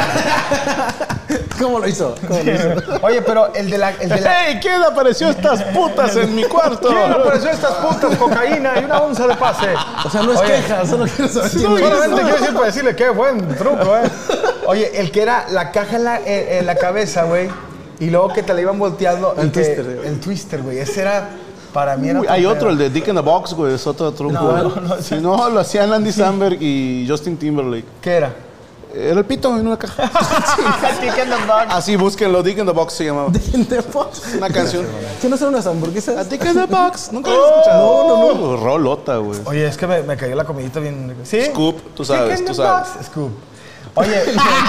¿Cómo lo hizo? ¿Cómo lo hizo? Oye, pero el de la. ¡Ey! ¿Quién apareció estas putas en mi cuarto? ¿Quién apareció estas putas? Cocaína y una onza de pase. O sea, no es Oye, queja, solo quiero saber quién lo Solamente hizo. quiero decir para decirle qué buen truco, Oye, el que era la caja en la cabeza, güey. Y luego que te la iban volteando. El y que- twister, güey. El twister, güey. Ese era. Para mí era. Uy, hay otro, el de Dick in the Box, güey. Es otro truco. No, Si no, lo hacían Andy Samberg y Justin Timberlake. ¿Qué era? Era el pito en una caja. Dick in the Box. Así, búsquenlo. Dick in the Box se llamaba. In the box. Una canción. ¿Qué no son unas hamburguesas? A Dick in the Box. ¿Nunca lo has escuchado? No. Rolota, güey. Oye, es que me cayó la comidita bien. ¿Sí? Scoop, tú sabes, Dick in tú the sabes. Box. Scoop. Oye,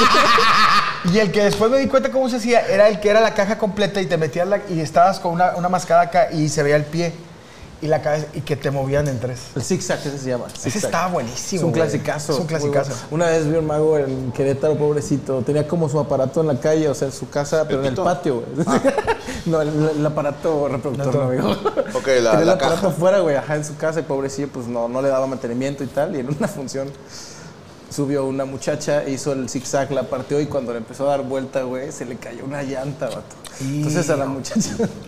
y el que después me di cuenta cómo se hacía era el que era la caja completa y te metías y estabas con una mascada acá y se veía el pie y la cabeza y que te movían en tres. El zigzag, ese se llama. Ese Zigzag. estaba buenísimo. Es un güey. clasicazo. Es un clasicazo. Muy bueno. Una vez vi un mago en Querétaro, pobrecito. Tenía como su aparato en la calle, o sea, en su casa, pero en el pito? patio, güey. No, el aparato reproductor, no, amigo. Ok, Tenía el la aparato caja. afuera, güey, ajá, en su casa, y pobrecillo, pues no le daba mantenimiento y tal. Y en una función subió una muchacha, hizo el zigzag, la partió, y cuando le empezó a dar vuelta, güey, se le cayó una llanta, vato. Entonces a la muchacha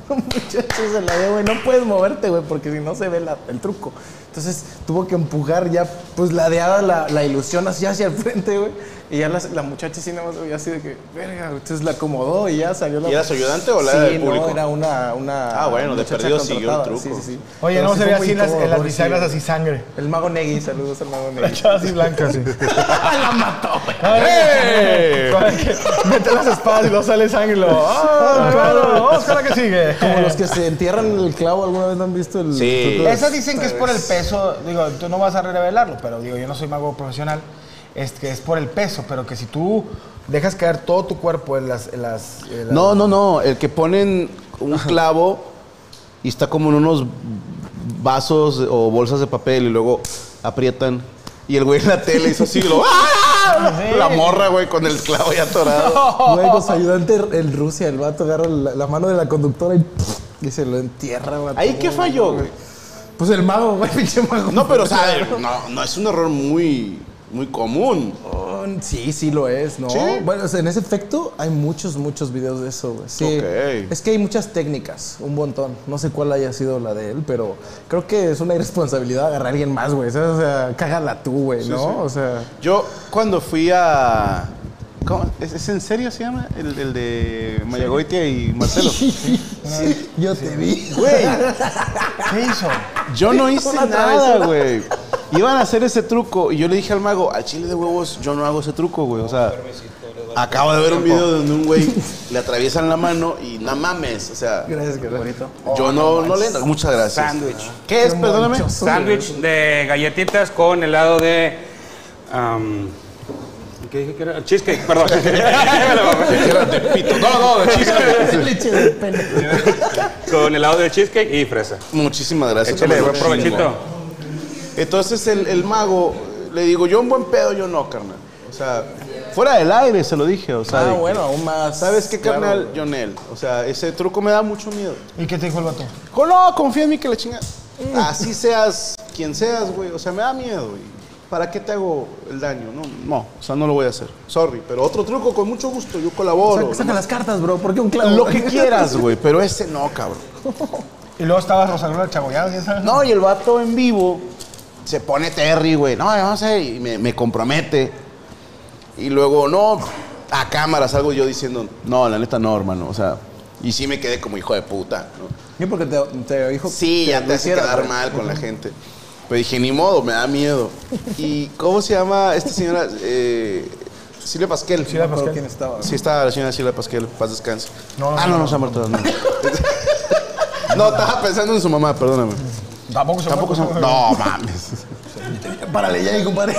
se la dio, güey, no puedes moverte, güey, porque si no se ve el truco. Entonces tuvo que empujar ya, pues ladeada la ilusión hacia el frente, güey. Y ya la muchacha sí nada más veía así de que, verga, entonces la acomodó y ya salió la... ¿Y era su ayudante o la sí, del público? no, era una Ah, bueno, de muchacha perdido siguió el contratada. truco. Sí. Oye, Pero no sí se fue ve muy así en las incómodo, bisagras pobrecillo. así sangre. El mago Negui, saludos al mago La Negui. echaba así blanca, así. La mató, güey. ¡Eh! Mete las espadas y luego sale sangre y luego. ¡Ah, claro! Vamos con la que sigue. Como los que se entierran el clavo, ¿alguna vez no han visto el Sí. truco de- Eso dicen que es por el peso. Digo, tú no vas a revelarlo, pero digo, yo no soy mago profesional. Es que es por el peso, pero que si tú dejas caer todo tu cuerpo en las No. El que ponen un clavo y está como en unos vasos o bolsas de papel y luego aprietan. Y el güey en la tele hizo así, la morra, güey, con el clavo ya atorado. Güey, con su ayudante en Rusia, el vato agarra la mano de la conductora y se lo entierra, güey. ¿Ahí qué falló, güey? Pues el mago, güey, pinche mago. No, pero, o sea, no es un error muy común. Oh, sí lo es, ¿no? ¿Sí? Bueno, o sea, en ese efecto hay muchos videos de eso, güey. Sí. Ok. Es que hay muchas técnicas, un montón. No sé cuál haya sido la de él, pero creo que es una irresponsabilidad agarrar a alguien más, güey. ¿Sabes? O sea, cágala tú, güey, ¿no? Sí. O sea... Yo, cuando fui a... ¿Cómo? ¿Es en serio se llama? El de Mayagoitia y Marcelo. Yo te vi. Güey, ¿Qué hizo? yo no hice nada, güey. Iban a hacer ese truco y yo le dije al mago, al chile de huevos, yo no hago ese truco, güey. O sea, acabo de ver un video donde un güey le atraviesan la mano y no mames. O sea, Gracias, qué bonito. yo no le entro. Muchas gracias. Sándwich. ¿Qué es? Perdóname. Sándwich de galletitas con helado de... ¿qué dije que era? Cheesecake, perdón. Era de pito. No, de cheesecake. Leche de pene. Con helado de cheesecake y fresa. Muchísimas gracias. Échale, buen Chingón. provechito. Entonces el mago, le digo, yo un buen pedo, yo no, carnal. O sea, fuera del aire se lo dije. O sea, de que, bueno, aún más. ¿sabes qué, claro. carnal? Yo Nel. O sea, ese truco me da mucho miedo. ¿Y qué te dijo el vato? No, confía en mí que la chingada. Así seas quien seas, güey. O sea, me da miedo, güey. ¿Para qué te hago el daño? No, o sea, no lo voy a hacer. Sorry, pero otro truco con mucho gusto, yo colaboro. Saca las cartas, bro. ¿Por qué un clavo? Lo que quieras, güey, pero ese no, cabrón. Y luego estaba Rosalía Chagoyán, ¿sí sabes? No, y el vato en vivo se pone Terry, güey. No sé, y me compromete. Y luego, no, a cámara salgo yo diciendo, no, la neta no, hermano. O sea, y sí me quedé como hijo de puta, ¿no? Sí, porque te dijo... Sí, que ya lo te hace hiciera, quedar güey. mal con la gente. Pero dije, ni modo, me da miedo. ¿Y cómo se llama esta señora? Silvia Pasquel. Silvia No me acuerdo Pasquel. quién estaba. Sí, está la señora Silvia Pasquel, paz descanse. No, se ha muerto. No, estaba pensando en su mamá, perdóname. Tampoco se muere. No, mames. Párale ya, compadre.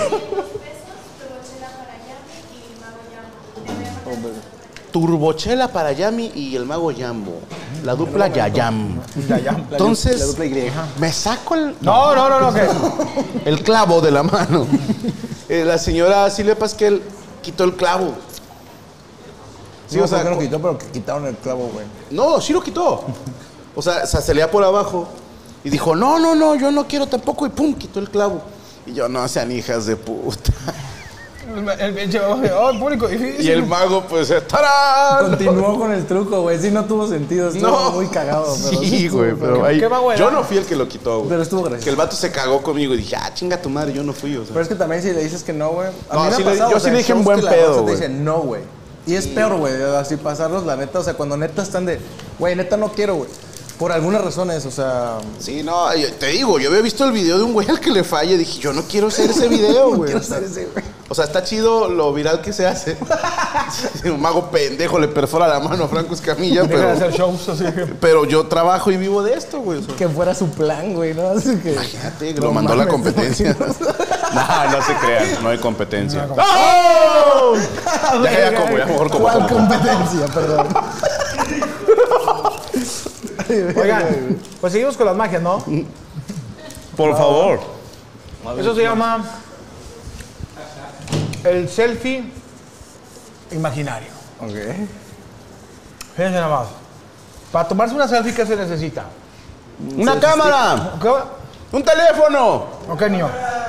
Turbochela para Yami y el mago Yambo. La dupla Yayam. Entonces, La dupla Y. me saco No, ¿qué? el clavo de la mano. La señora Silvia Pasquel quitó el clavo. Sí, o sea, no lo quitó, pero que quitaron el clavo, güey. No, sí lo quitó. O sea, se leía por abajo y dijo, no, yo no quiero tampoco. Y pum, quitó el clavo. Y yo, no sean hijas de puta. El pinche el público. Y el mago, pues, ¡tarán! Continuó con el truco, güey. Sí, no tuvo sentido. Estuvo muy cagado. Pero Sí, güey, estuvo, pero ahí... ¿Qué mago era? Yo no fui el que lo quitó, güey. Pero estuvo gracioso. Que el vato se cagó conmigo y dije, chinga tu madre, yo no fui, o sea. Pero es que también si le dices que no, güey. A No, mí me sí ha le- pasado, yo o sí sea, le dije en shows buen que la pedo, raza te güey. dice no, güey. Y es peor, güey, así pasarlos, la neta. O sea, cuando neta están de, güey, neta no quiero, güey. Por algunas razones, o sea... Sí, no, te digo, yo había visto el video de un güey al que le falla y dije, yo no quiero hacer ese video, güey. quiero ser ese, güey. O sea, está chido lo viral que se hace. Un mago pendejo le perfora la mano a Franco Escamilla, Deja de hacer pero, shows así. pero yo trabajo y vivo de esto, güey. O sea, Que fuera su plan, güey, ¿no? Así que... imagínate, No lo mandó la mames, competencia. ¿te imaginas? No se crean, no hay competencia. ¡Oh! Ya mejor como. ¿Cuál competencia? Perdón. Oigan, pues seguimos con las magias, ¿no? Por favor. Eso se llama el selfie imaginario. Ok. Fíjense nada más. Para tomarse una selfie, ¿qué se necesita? ¡Una cámara! ¡Un teléfono! Ok, niño.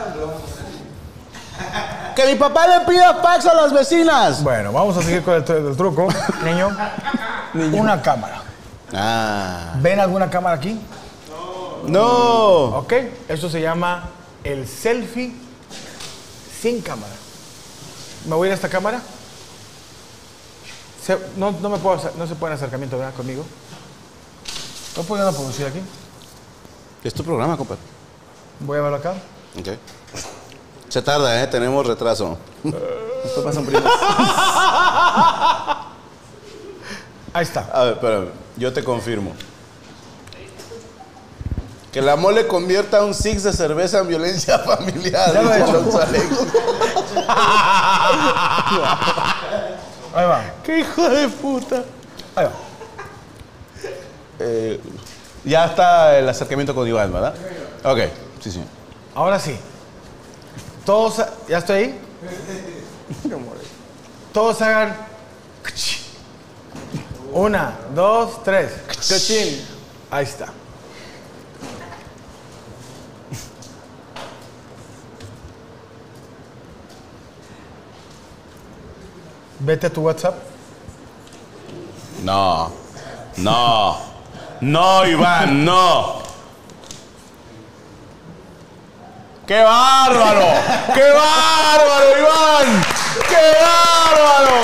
¡Que mi papá le pida fax a las vecinas! Bueno, vamos a seguir con el truco. Niño. Una cámara. Ah. ¿Ven alguna cámara aquí? No. Ok. Esto se llama el selfie sin cámara. ¿Me voy a ir a esta cámara? No se pueden acercamiento, ¿verdad? Conmigo. ¿No pueden producir aquí? Es tu programa, compadre. Voy a verlo acá. Ok. Se tarda, tenemos retraso. Esto pasa en primos. Ahí está. A ver, espérame. Yo te confirmo. Que la mole convierta un six de cerveza en violencia familiar. Ya lo he dice hecho. Alonso Alex. Ahí va. ¡Qué hijo de puta! Ahí va. Ya está el acercamiento con Iván, ¿verdad? Ok, sí, sí. Ahora sí. Todos, ¿ya estoy ahí? Todos hagan. 1, 2, 3. Cochín. Ahí está. Vete a tu WhatsApp. No, no, no, Iván, no. ¡Qué bárbaro! ¡Qué bárbaro, Iván! ¡Qué bárbaro!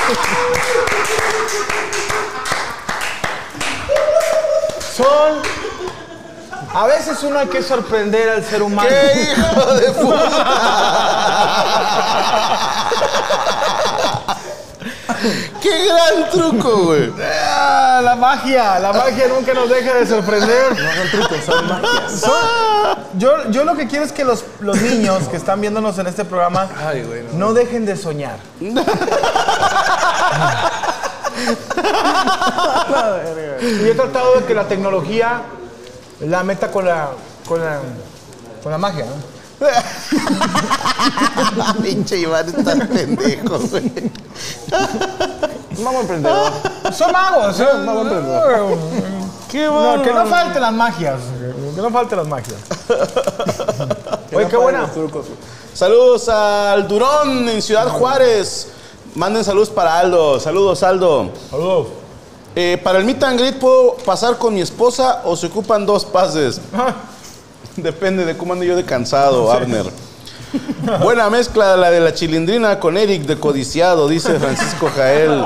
A veces uno hay que sorprender al ser humano. ¡Qué hijo de puta! ¡Qué gran truco, güey! La magia nunca nos deja de sorprender. No son trucos, son magias. Yo lo que quiero es que los niños que están viéndonos en este programa Ay, güey, no dejen de soñar. Y he tratado de que la tecnología la meta con la magia, ¿no? Pinche Iván, estás pendejo, güey. Vamos a emprendedor. Son magos, Mago emprendedor. ¡Qué No, que no falten las magias. Que no falten las magias. Oye, qué buena. Los trucos. Saludos al Durón en Ciudad Juárez. Manden saludos para Aldo. Saludos, Aldo. Saludos. Para el meet and greet, ¿puedo pasar con mi esposa o se ocupan 2 pases? Depende de cómo ando yo de cansado, Abner. Buena mezcla la de la chilindrina con Eric de Codiciado, dice Francisco Jael.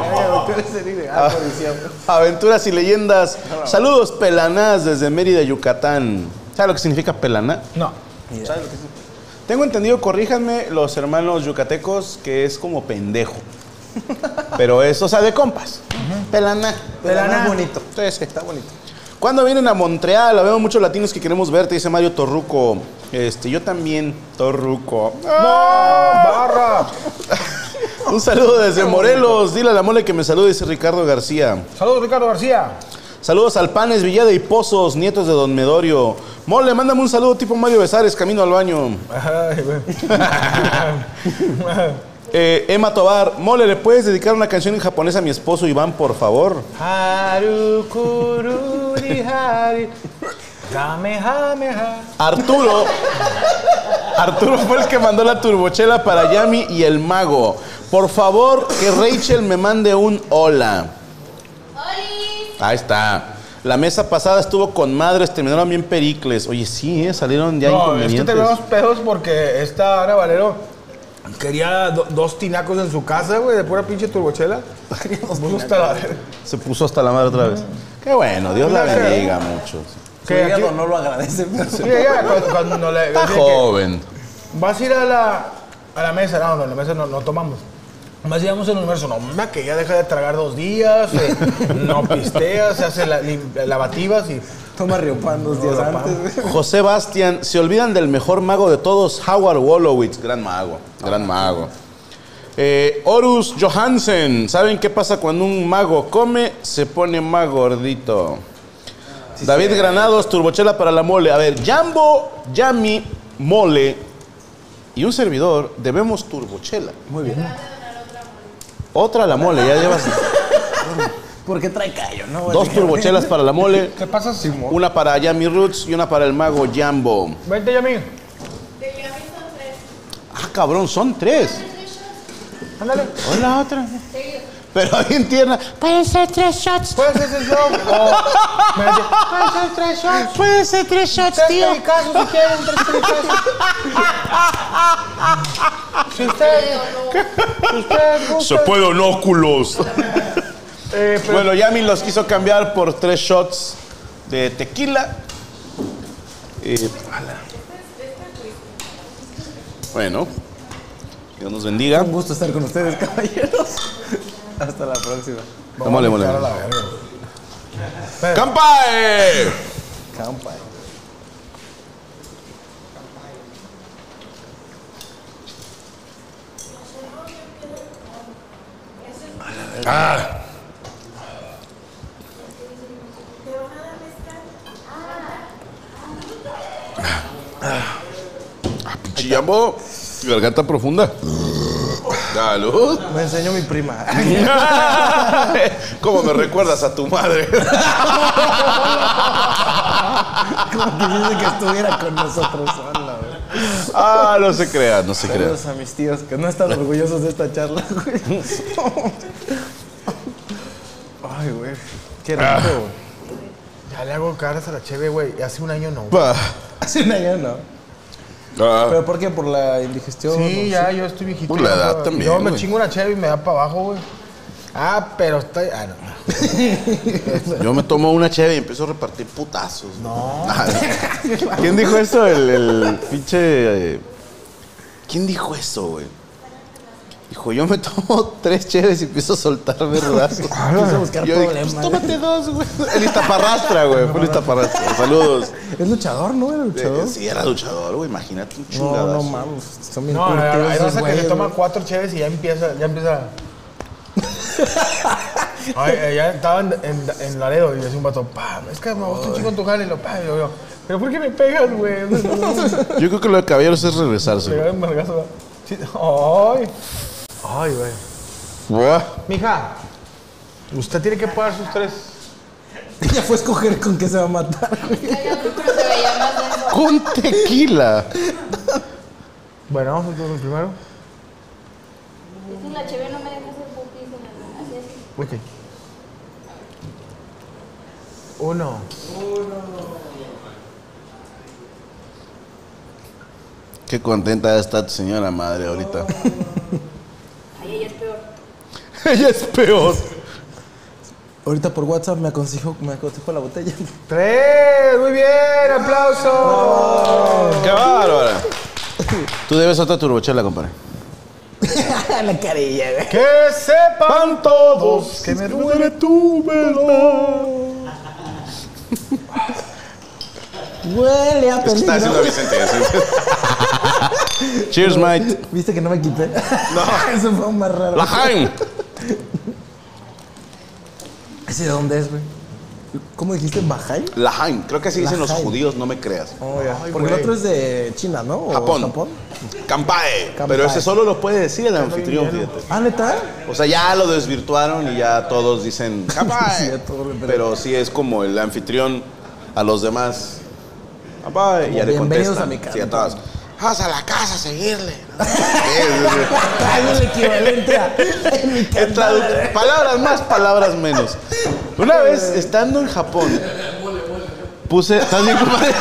Aventuras y leyendas. Saludos, pelanás, desde Mérida, Yucatán. ¿Sabe lo que significa pelaná? No. ¿Sabe lo que significa? Tengo entendido, corríjanme los hermanos yucatecos, que es como pendejo. Pero es, o sea, de compas. Pelaná. Pelaná. Bonito. Sí, sí, está bonito. ¿Cuándo vienen a Montreal? Vemos muchos latinos que queremos verte, dice Mario Torruco. Yo también, Torruco. ¡No! ¡Barra! Un saludo desde Morelos. Dile a la mole que me salude, dice Ricardo García. Saludos, Ricardo García. Saludos al Panes, Villada y Pozos, nietos de Don Medorio. Mole, mándame un saludo tipo Mario Besares, camino al baño. Ay, güey. Emma Tobar, Mole, ¿le puedes dedicar una canción en japonés a mi esposo Iván, por favor? Harukururi hari. Kamehameha. Arturo fue el que mandó la turbochela para Yami y el mago. Por favor, que Rachel me mande un hola. Ahí está. La mesa pasada estuvo con madres, terminaron bien pericles. Oye, sí, salieron ya inconvenientes. Es que tenemos pedos porque esta Ana Valero quería 2 tinacos en su casa, güey, de pura pinche turbochela. Se puso hasta la madre otra vez. Qué bueno, Dios la bendiga mucho. Su hígado no lo agradece, pero Sí, ella cuando le Está decía joven. que vas a ir a la mesa, no, en la mesa no tomamos. Más llegamos en el universo, no, hombre, que ya deja de tragar 2 días, no pistea, se hace lavativas y... toma Riopan 2 días Riopan. antes. José Bastian, se olvidan del mejor mago de todos, Howard Wolowitz, gran mago, gran mago. Horus Johansen, ¿saben qué pasa cuando un mago come? Se pone más gordito. Sí, David sí. Granados, turbochela para la mole. A ver, Jambo, Yami, mole y un servidor debemos turbochela. Muy bien. Otra la mole, ya llevas. Porque trae callo, ¿no? 2 turbochelas para la mole. ¿Qué pasa, Simón? Una para Yami Roots y una para el mago Jambo. Vente, Yami. De Yami son 3. Ah, cabrón, son 3. Ándale. Hola, otra. Pero bien tierna. Pueden ser 3 shots. ¿Puedes hacer eso? Pueden ser 3 shots. Pueden ser 3 shots, 3 tío. pericazos si quieren, 3 pericazos. Si usted gusta. Se puede onóculos. Pero- Bueno, Yami los quiso cambiar por 3 shots de tequila. Bueno, Dios nos bendiga. Un gusto estar con ustedes, caballeros. Hasta la próxima. Mole, mole. a la verga. ¡Campae! Campa. Ah. Rambo, garganta profunda. Salud. Me enseñó mi prima. ¿Cómo me recuerdas a tu madre? Como que dice que estuviera con nosotros sola, güey. Ah, no se crea, no se crea. Saludos a mis tíos que no están orgullosos de esta charla, güey. Ay, güey. Qué rico, güey. Ya le hago caras a la cheve, güey. Hace un año no. Pa. Hace un año, ¿no? Ah, ¿Pero por qué? ¿Por la indigestión? Sí, ¿no? ya, yo estoy viejito. Por la ya, edad güey. también, Yo me güey. chingo una cheve y me da para abajo, güey. Ah, pero estoy... Ah, no. yo me tomo una cheve y empiezo a repartir putazos. No. ¿Quién dijo eso? El pinche... ¿Quién dijo eso, güey? Dijo, yo me tomo 3 cheves y empiezo a soltar verdazos. Empiezo a buscar Yo dije, problemas. pues tómate 2, güey. El Iztaparrastra, güey. Fue el Iztaparrastra. Saludos. Es luchador, ¿no? ¿Era luchador? Sí, era luchador, güey. Imagínate un No, chingadazo. no mames. Son bien No, curtidos hay esos raza que güeyes, se toma güey. 4 cheves y ya empieza... Ay, ya estaba en Laredo y decía un vato, pa, es que me gusta un chico en tu jale y lo pa, y yo, pero ¿por qué me pegas, güey? Yo creo que lo de caballeros es regresarse. Pegar güey. un margazo. Sí. Ay. Ay, güey. Buah. Mija, usted tiene que pagar sus 3. Ella fue a escoger con qué se va a matar, güey. Hay otro, pero se veía más denso. Con tequila. Bueno, vamos a hacer el primero. Es que la cheve no me deja hacer pupis en el... Así es. Ok. 1. Qué contenta está tu señora madre ahorita. Ay, ella es peor. Ella es peor. Ahorita por WhatsApp me aconsejó la botella. 3, muy bien, aplauso. ¡Qué bárbara! Tú debes otra turbochela, compadre. La carilla, güey. Que sepan todos que me duele tu verdad. Huele a Es que está haciendo peligro. Vicente. Cheers, mate. ¿Viste que no me quité? No. Eso fue aún más raro. La Jaime. ¿Ese de dónde es, güey? ¿Cómo dijiste? ¿Bajay? La Jaime. Creo que así dicen los Lahain. judíos, no me creas. Oh, ya. Ay, Porque güey. el otro es de China, ¿no? ¿O Japón. Campae. Pero ese solo lo puede decir el anfitrión, fíjate. Ah, ¿neta? O sea, ya lo desvirtuaron y ya todos dicen Sí, Campae. ya todo lo- Pero sí es como el anfitrión a los demás. Campae. Y ya le bienvenidos contestan. a mi casa. Sí, a todas. Vas a la casa a seguirle. Hay un equivalente a... en mi casa. Palabras más, palabras menos. Una vez, estando en Japón, puse... ¿Estás bien, compadre?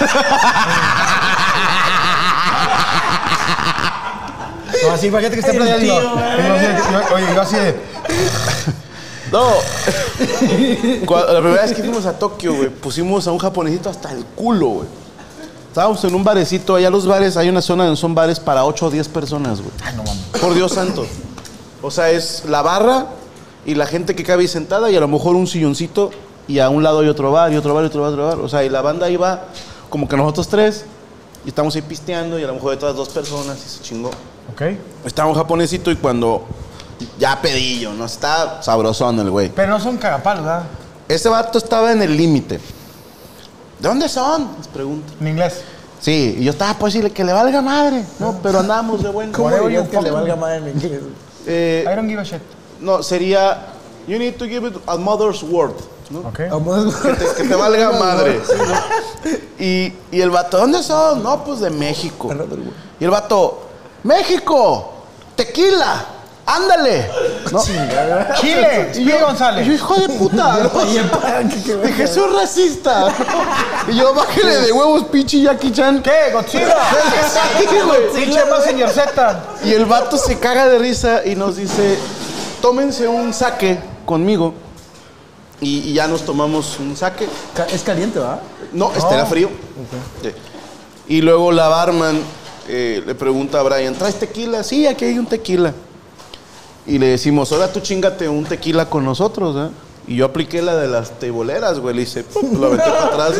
No, así, imagínate que esté planeando. Oye, yo así de... No. La primera vez que fuimos a Tokio, güey, pusimos a un japonesito hasta el culo, güey. Estábamos en un barecito, allá los bares, hay una zona donde son bares para 8 o 10 personas, güey. Ay, no mames. Por Dios santo. O sea, es la barra y la gente que cabe ahí sentada y a lo mejor un silloncito y a un lado hay otro bar y otro bar y otro bar y otro bar. O sea, y la banda iba como que nosotros 3 y estamos ahí pisteando y a lo mejor hay otras 2 personas y se chingó. Ok. Estaba un japonesito y cuando ya pedillo, ¿no? Está sabrosón el güey. Pero no son cagapalos, ¿verdad? Ese vato estaba en el límite. ¿De dónde son? Les pregunto. En inglés. Sí, y yo estaba pues decirle que le valga madre. No, pero andábamos de buen. ¿Cómo Whatever dirías you que le fucking- valga madre en inglés? I don't give a shit. No, sería you need to give it a mother's word, ¿no? Ok. Vamos. Que te valga madre. ¿sí, no? Y el vato, ¿dónde son? No, pues de México. Y el vato, México, tequila, ándale. ¿No? Chile, Y Speedy yo, González. hijo de puta. ¿no? Dije, soy racista. Y yo, bájale de huevos, pinche Jackie Chan. ¿Qué? ¿Godzilla? Sí, güey. Pinche más señor Z. Y el vato se caga de risa y nos dice, tómense un sake conmigo. Y ya nos tomamos un sake. Es caliente, ¿va? No, este era frío. Sí. Y luego la barman le pregunta a Brian, ¿traes tequila? Sí, aquí hay un tequila. Y le decimos, ahora tú chingate un tequila con nosotros, ¿eh? Y yo apliqué la de las teiboleras, güey. Le hice, ¡pum! Lo aventé para atrás.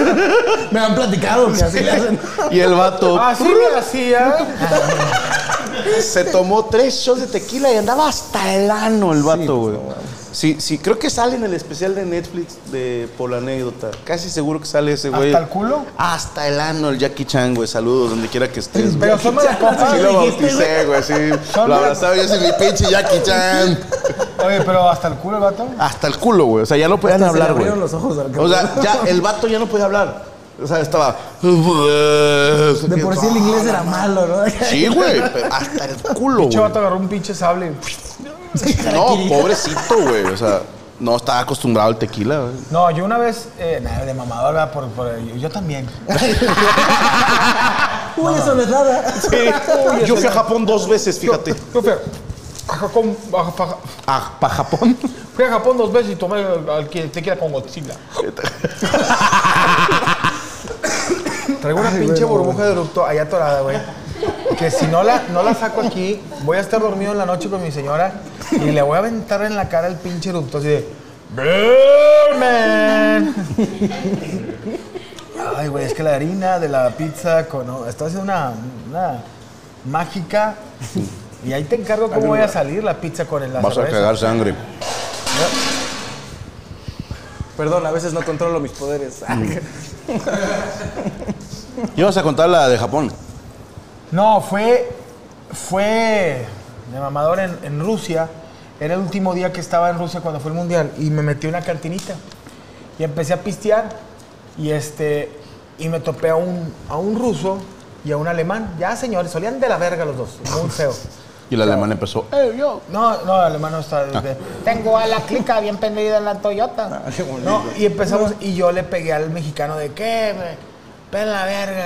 Me han platicado que así le hacen. Y el vato, Así me hacía. Se tomó 3 shots de tequila y andaba hasta el ano el vato, güey. Sí, creo que sale en el especial de Netflix por la anécdota. Casi seguro que sale ese güey. ¿Hasta el culo? Hasta el ano, el Jackie Chan, güey. Saludos, donde quiera que estés. Pero somos la copa. Sí lo bauticé, güey, sí. Lo abrazaba yo, soy mi pinche Jackie Chan. Oye, pero ¿hasta el culo el vato? Hasta el culo, güey. O sea, ya no podían hablar, güey. los ojos al O sea, ya el vato ya no podía hablar. O sea, estaba... De por sí el inglés era malo, ¿no? Sí, güey. Hasta el culo, Pinche güey. vato agarró un pinche sable. No, pobrecito, güey. O sea, no estaba acostumbrado al tequila, güey. No, yo una vez, nada, de mamador, ¿verdad? Yo también. Uy, eso no es nada. Yo fui a Japón 2 veces, fíjate. Yo fui a Japón, ¿Para Japón? fui a Japón 2 veces y tomé al que te quiera con Godzilla. Traigo una pinche burbuja de eructo allá atorada, güey. Que si no la saco aquí, voy a estar dormido en la noche con mi señora y le voy a aventar en la cara el pinche eructo así de... ¡Birdman! Ay, güey, es que la harina de la pizza está haciendo una mágica. Y ahí te encargo cómo voy a salir la pizza con el Vas a cagar sangre. Perdón, a veces no controlo mis poderes. ¿Ibas a contar la de Japón? No, fue de mamador en Rusia. Era el último día que estaba en Rusia cuando fue el mundial. Y me metí a una cantinita. Y empecé a pistear. Y me topé a un ruso y a un alemán. Ya, señores, solían de la verga los dos. Muy feo. Y el alemán empezó... yo. No, el alemán no está... Tengo a la clica bien prendida en la Toyota. No, y empezamos... Y yo le pegué al mexicano de ¿qué? Ven la verga.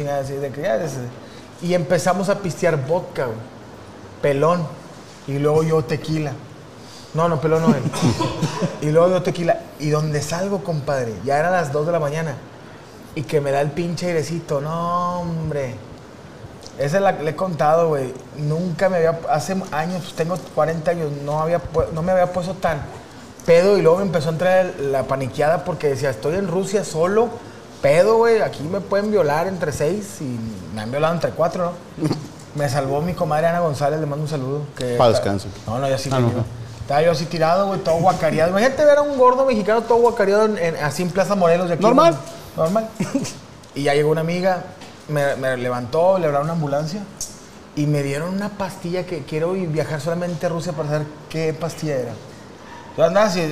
Y empezamos a pistear vodka, güey. Pelón. Y luego yo tequila. No, pelón no él. Y luego yo tequila. Y donde salgo, compadre, ya eran las 2 de la mañana. Y que me da el pinche airecito. No, hombre. Esa le he contado, güey. Nunca me había... Hace años, tengo 40 años, no me había puesto tan pedo. Y luego me empezó a entrar la paniqueada porque decía, estoy en Rusia solo, pedo, güey. Aquí me pueden violar entre 6 y me han violado entre 4, ¿no? Me salvó mi comadre Ana González, le mando un saludo. Para descanso. No, ya sí. Estaba yo así tirado, güey, todo guacareado. Imagínate ver a un gordo mexicano todo guacareado así en Plaza Morelos de aquí. Normal. Normal. Y ya llegó una amiga, me levantó, le hablaron una ambulancia y me dieron una pastilla que quiero viajar solamente a Rusia para saber qué pastilla era. Yo andaba así,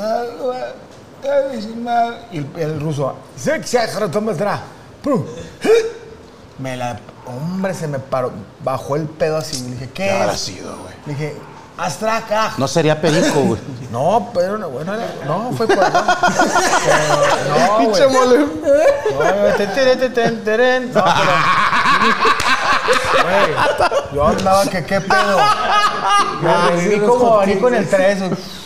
y el ruso, hombre, se me paró, bajó el pedo así. Le dije, ¿qué habrá es? sido, güey? Le dije, Astraca. No sería perico, güey. No, pero bueno, no, fue por no, Pinche mole. No, güey, yo andaba que qué pedo. Me vi como abanico en el 3.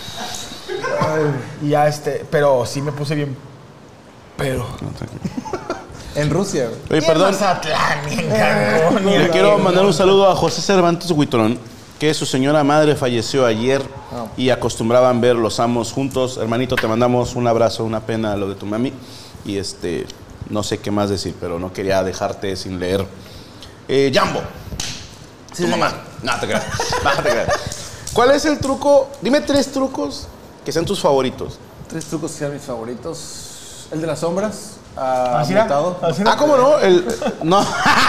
Y ya pero sí me puse bien. Pero. En Rusia, güey. Oye, perdón. Mazatlán, ni en Cancún, ni Le en quiero mandar un saludo a José Cervantes Huitrón, que su señora madre falleció ayer y acostumbraban ver Los Amos juntos. Hermanito, te mandamos un abrazo, una pena lo de tu mami. Y no sé qué más decir, pero no quería dejarte sin leer. Jambo, tu mamá. No te creas. No te creas. ¿Cuál es el truco? Dime 3 trucos que sean tus favoritos. 3 trucos que sean mis favoritos. El de las sombras. ¿Así Mutado. ¿Cómo no? No.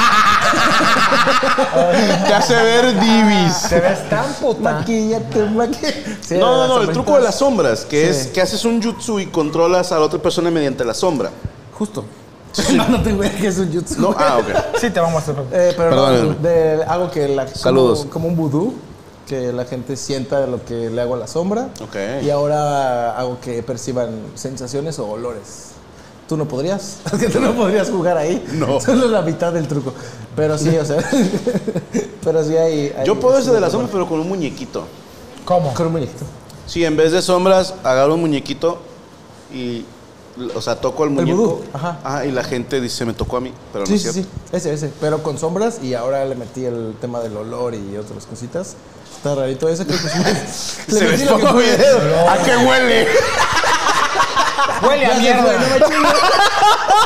Te hace ver divis. Te ves tan puta. Maquillate. Sí, No, el truco de las sombras, que Sí. es que haces un jutsu y controlas a la otra persona mediante la sombra. Justo. No te voy a que es un jutsu. No, ok. Sí, te vamos a hacer. Pero Perdón. no, hago que Saludos. como un vudú, que la gente sienta lo que le hago a la sombra. Ok. Y ahora hago que perciban sensaciones o olores. Tú no podrías, es que tú no podrías jugar ahí. No. Solo la mitad del truco. Pero sí, o sea. Pero sí hay Yo puedo ese de las sombras, pero con un muñequito. ¿Cómo? Con un muñequito. Sí, en vez de sombras, agarro un muñequito y, o sea, toco al muñeco. vudú, ajá. Y la gente dice, me tocó a mí, pero no Sí, es sí, cierto. sí. Ese. Pero con sombras y ahora le metí el tema del olor y otras cositas. Está rarito ese, creo que sí. Se les pongo video. ¿A qué huele? Huele a mierda.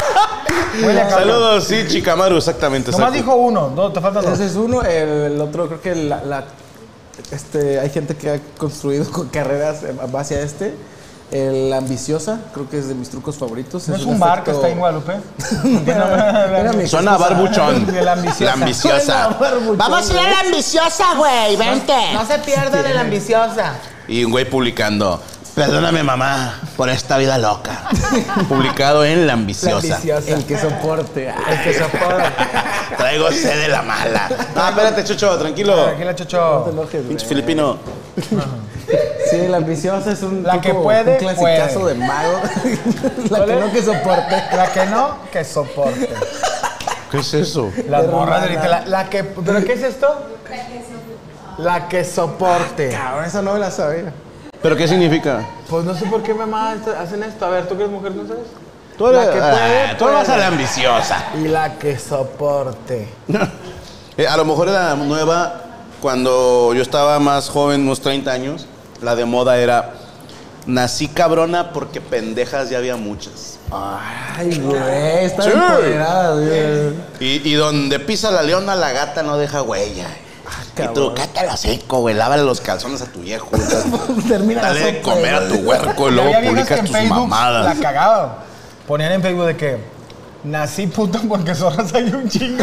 Huele a caca. Saludos, sí, Chicamaru, exactamente. Nomás exacto. dijo uno, no, te faltan dos. Ese es uno, el otro creo que hay gente que ha construido carreras en base a este. El ambiciosa, creo que es de mis trucos favoritos. ¿No es un bar que está ahí en Guadalupe? Suena a barbuchón. De la ambiciosa. La ambiciosa. Vamos a ir a la ambiciosa, güey. Vente. No se pierdan de la ambiciosa. Y un güey publicando. Perdóname, mamá, por esta vida loca. Publicado en La Ambiciosa. El que soporte. El que soporta. Traigo sed de la mala. No, espérate, Chucho, tranquilo. Tranquila, Chocho. Pinche filipino. Sí, la ambiciosa es un La que puede, un clasicazo puede. de mago. La que no que soporte. La que no, que soporte. ¿Qué es eso? Las morras de ahorita. La que. ¿Pero qué es esto? La que soporte. Cabrón, esa no me la sabía. ¿Pero qué significa? Pues no sé por qué mamá hacen esto. A ver, ¿tú que eres mujer no sabes? Tú eres, La que puede, tú vas a puede. La Ambiciosa. Y la que soporte. A lo mejor era nueva cuando yo estaba más joven, unos 30 años. La de moda era, nací cabrona porque pendejas ya había muchas. Ay, güey, está Sí. empoderada, güey. Y donde pisa la leona, la gata no deja huella. Y tú, cátalo seco, güey, lávale los calzones a tu viejo. Termina la Dale de sopa, comer a tu huerco y Y luego había viejas que publicas en tus Facebook mamadas. la cagaban. Ponían en Facebook de que nací puto porque zorras hay un chingo.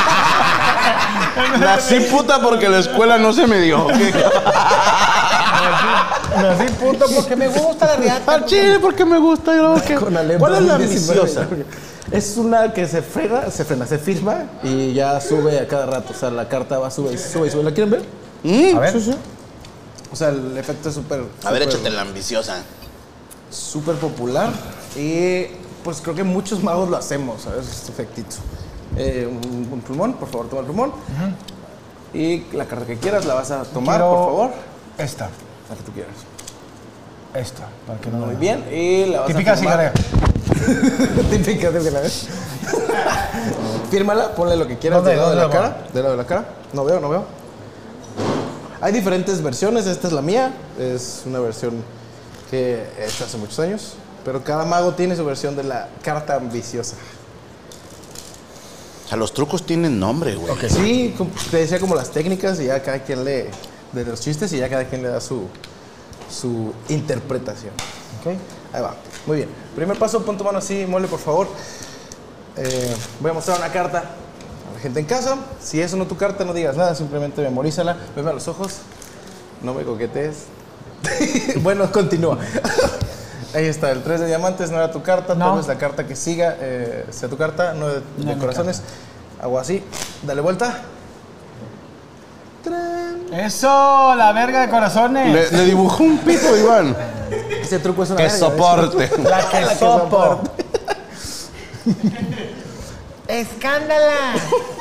Nací puta porque la escuela no se me dio. Nací puto porque me gusta la riata. Al chile porque me gusta. Y luego que... Con Alemán, ¿Cuál es la 19? ambiciosa? Es una que se firma y ya sube a cada rato. O sea, la carta va, sube y sube. ¿La quieren ver? A ver. Sí. O sea, el efecto es súper... A ver, súper- échate la ambiciosa. Súper popular. Y pues creo que muchos magos lo hacemos, ¿sabes? Este efectito. Un plumón, por favor, toma el plumón. Y la carta que quieras la vas a tomar, Quiero por favor. Esta. La que tú quieras. Esta. Para que no Muy me bien. Y la vas Típica a firmar. cigarra. Típica. Fírmala, ponle lo que quieras ¿Dónde? del lado de la ¿Dónde la cara. Del lado de la cara. No veo. Hay diferentes versiones. Esta es la mía. Es una versión que he hecho hace muchos años. Pero cada mago tiene su versión de la carta ambiciosa. O sea, los trucos tienen nombre, güey. Sí, te decía como las técnicas y ya cada quien de los chistes y ya cada quien le da su interpretación. Ok. Ahí va. Muy bien. Primer paso, pon tu mano así, mole, por favor. Voy a mostrar una carta a la gente en casa. Si eso no es tu carta, no digas nada, simplemente memorízala. Veme a los ojos. No me coquetees. Bueno, continúa. Ahí está, el 3 de diamantes no era tu carta, No. tal vez la carta que siga sea tu carta, no de mi corazones. Hago así, dale vuelta. Eso, la verga de corazones. Le dibujó un pito, Iván. Ese truco es una Que verga, soporte. La que que soporte. Escándala.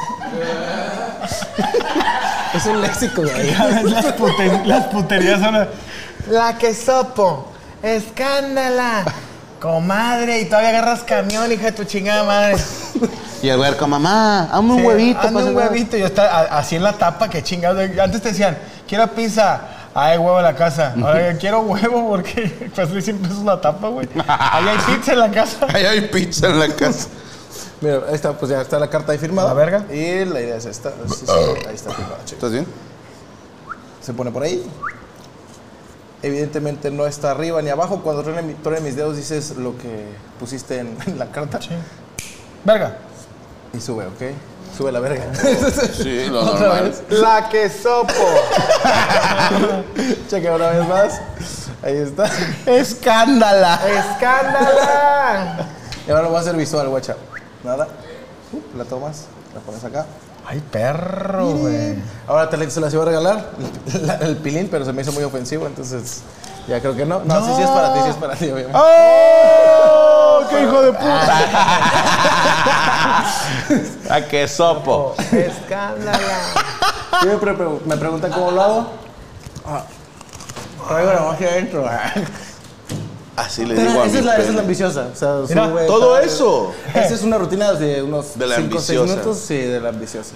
Es un léxico, güey. Las puterías son... La que sopo. Escándala. Comadre, y todavía agarras camión, hija de tu chingada madre. Y el huerco, mamá, hazme un huevito. Hazme un pásale. huevito. Yo estaba así en la tapa, que chingados. Antes te decían, quiero pizza. Ay, huevo en la casa. Ahora quiero huevo porque pues 100 pesos la tapa, güey. Ahí hay pizza en la casa. Ahí hay pizza en la casa. Mira, ahí está, pues ya está la carta ahí firmada. ¿La verga? Y la idea es esta. Sí, ahí está firmada, chicos. ¿Estás bien? Se pone por ahí. Evidentemente no está arriba ni abajo. Cuando truene mis dedos dices lo que pusiste en la carta. Sí. Verga. Y sube, ¿ok? Sube la verga. Sí, lo Otra normal. vez. La que sopo. Checa una vez más. Ahí está. ¡Escándala! Escándala. Y ahora lo voy a hacer visual, guacha. Nada. La tomas, la pones acá. Ay, perro, güey. Ahora se las iba a regalar el pilín, pero se me hizo muy ofensivo, entonces ya creo que no. No, sí es para ti, sí es para ti, obviamente. ¡Oh! ¡Qué hijo de puta! ¡A qué sopo! Escándala. Y me preguntan cómo lo hago. Traigo la magia adentro. Así le digo a mi Esa es la pene. ambiciosa. O sea, Mira, sube, todo tal. eso. Esa es una rutina de unos De la 5 o 6 ambiciosa. minutos. Sí, de la ambiciosa.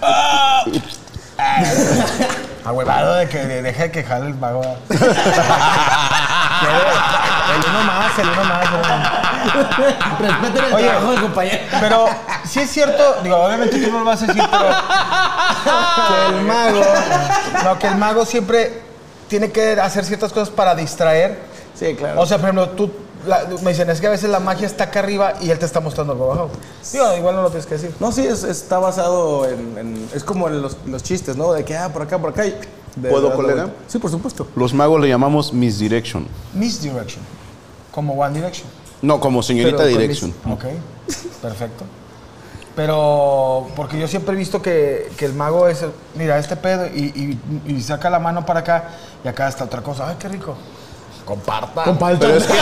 Ahuevado de que deje que jale el mago. El uno más, el uno más. Respeten el Oye, trabajo del compañero. Pero sí es cierto, digo, obviamente tú no lo vas a decir, pero que el mago, no, que el mago siempre tiene que hacer ciertas cosas para distraer. Sí, claro. O sea, por ejemplo, me dicen, es que a veces la magia está acá arriba y él te está mostrando algo abajo. Digo, igual no lo tienes que decir. No, sí, está basado es como en los chistes, ¿no? De que, por acá, por acá. ¿Puedo, colega? Sí, por supuesto. Los magos le llamamos misdirection. Misdirection. Como One Direction. No, como señorita Pero con direction. Ok, perfecto. Pero, porque yo siempre he visto que el mago es, mira, este pedo y saca la mano para acá y acá está otra cosa. Ay, qué rico. Compartan. Pero es que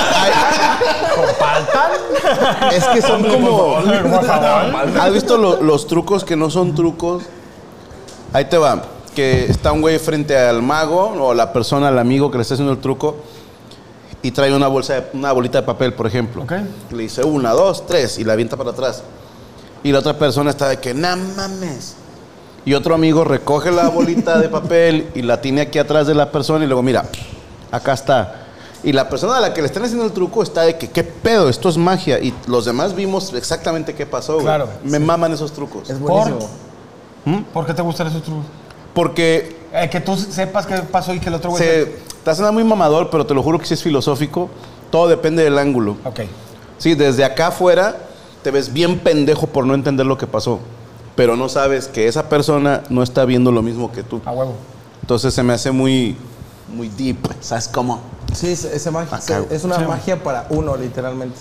¿Compartan? es que son como... Por favor. ¿Has visto los trucos que no son trucos? Ahí te va. Que está un güey frente al mago o la persona, al amigo que le está haciendo el truco y trae una bolita de papel, por ejemplo. Ok. Le dice 1, 2, 3 y la avienta para atrás. Y la otra persona está de que, no mames. Y otro amigo recoge la bolita de papel y la tiene aquí atrás de la persona y luego, mira, acá está. Y la persona a la que le están haciendo el truco está de que, ¿qué pedo? Esto es magia. Y los demás vimos exactamente qué pasó, güey. Claro. Me maman esos trucos. Es buenísimo. ¿Por qué te gustan esos trucos? Porque Que tú sepas qué pasó y que el otro güey... te suena muy mamador, pero te lo juro que sí es filosófico. Todo depende del ángulo. Ok. Sí, desde acá afuera te ves bien pendejo por no entender lo que pasó. Pero no sabes que esa persona no está viendo lo mismo que tú. A huevo. Entonces se me hace muy deep. ¿Sabes cómo? Sí, esa magia. Acá. Es una magia para uno, literalmente.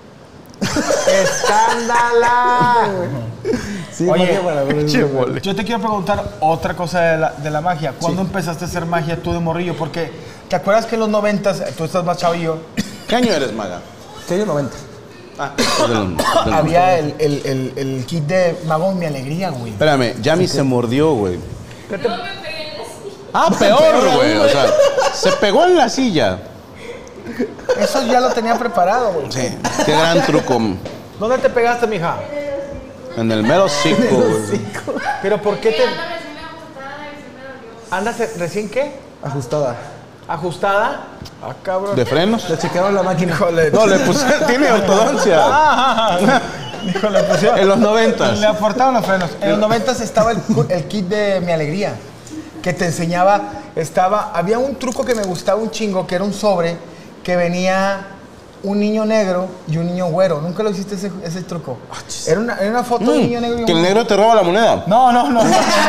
¡Escándala! Sí, Oye, magia para uno. yo te quiero preguntar otra cosa de la magia. ¿Cuándo empezaste a hacer magia tú de morrillo? Porque, ¿te acuerdas que en los 90s, tú estás más chavillo, ¿Qué año eres, maga? ¿Qué año 90? Ah, había el kit de Mago Mi Alegría, güey? Espérame, Yami se mordió, güey. No me pegué en la silla. Ah, peor, güey. O sea, se pegó en la silla. Eso ya lo tenía preparado, güey. Sí, qué gran truco. ¿Dónde te pegaste, mija? En el mero cico, güey. ¿Pero por qué te... Ando recién ajustada y sí me dolió. ¿Andas recién qué? Ajustada. ¿Ajustada? Ah, cabrón. ¿De frenos? Le checaron la máquina. Híjole. No, le puse, tiene ortodoncia. Híjole, pusieron. En los 90s. Le aportaron los frenos. En los 90s estaba el kit de Mi Alegría, que te enseñaba, había un truco que me gustaba un chingo, que era un sobre, que venía un niño negro y un niño güero. ¿Nunca lo hiciste ese truco? Era una foto de un niño negro y un Que el negro te roba la moneda. No. No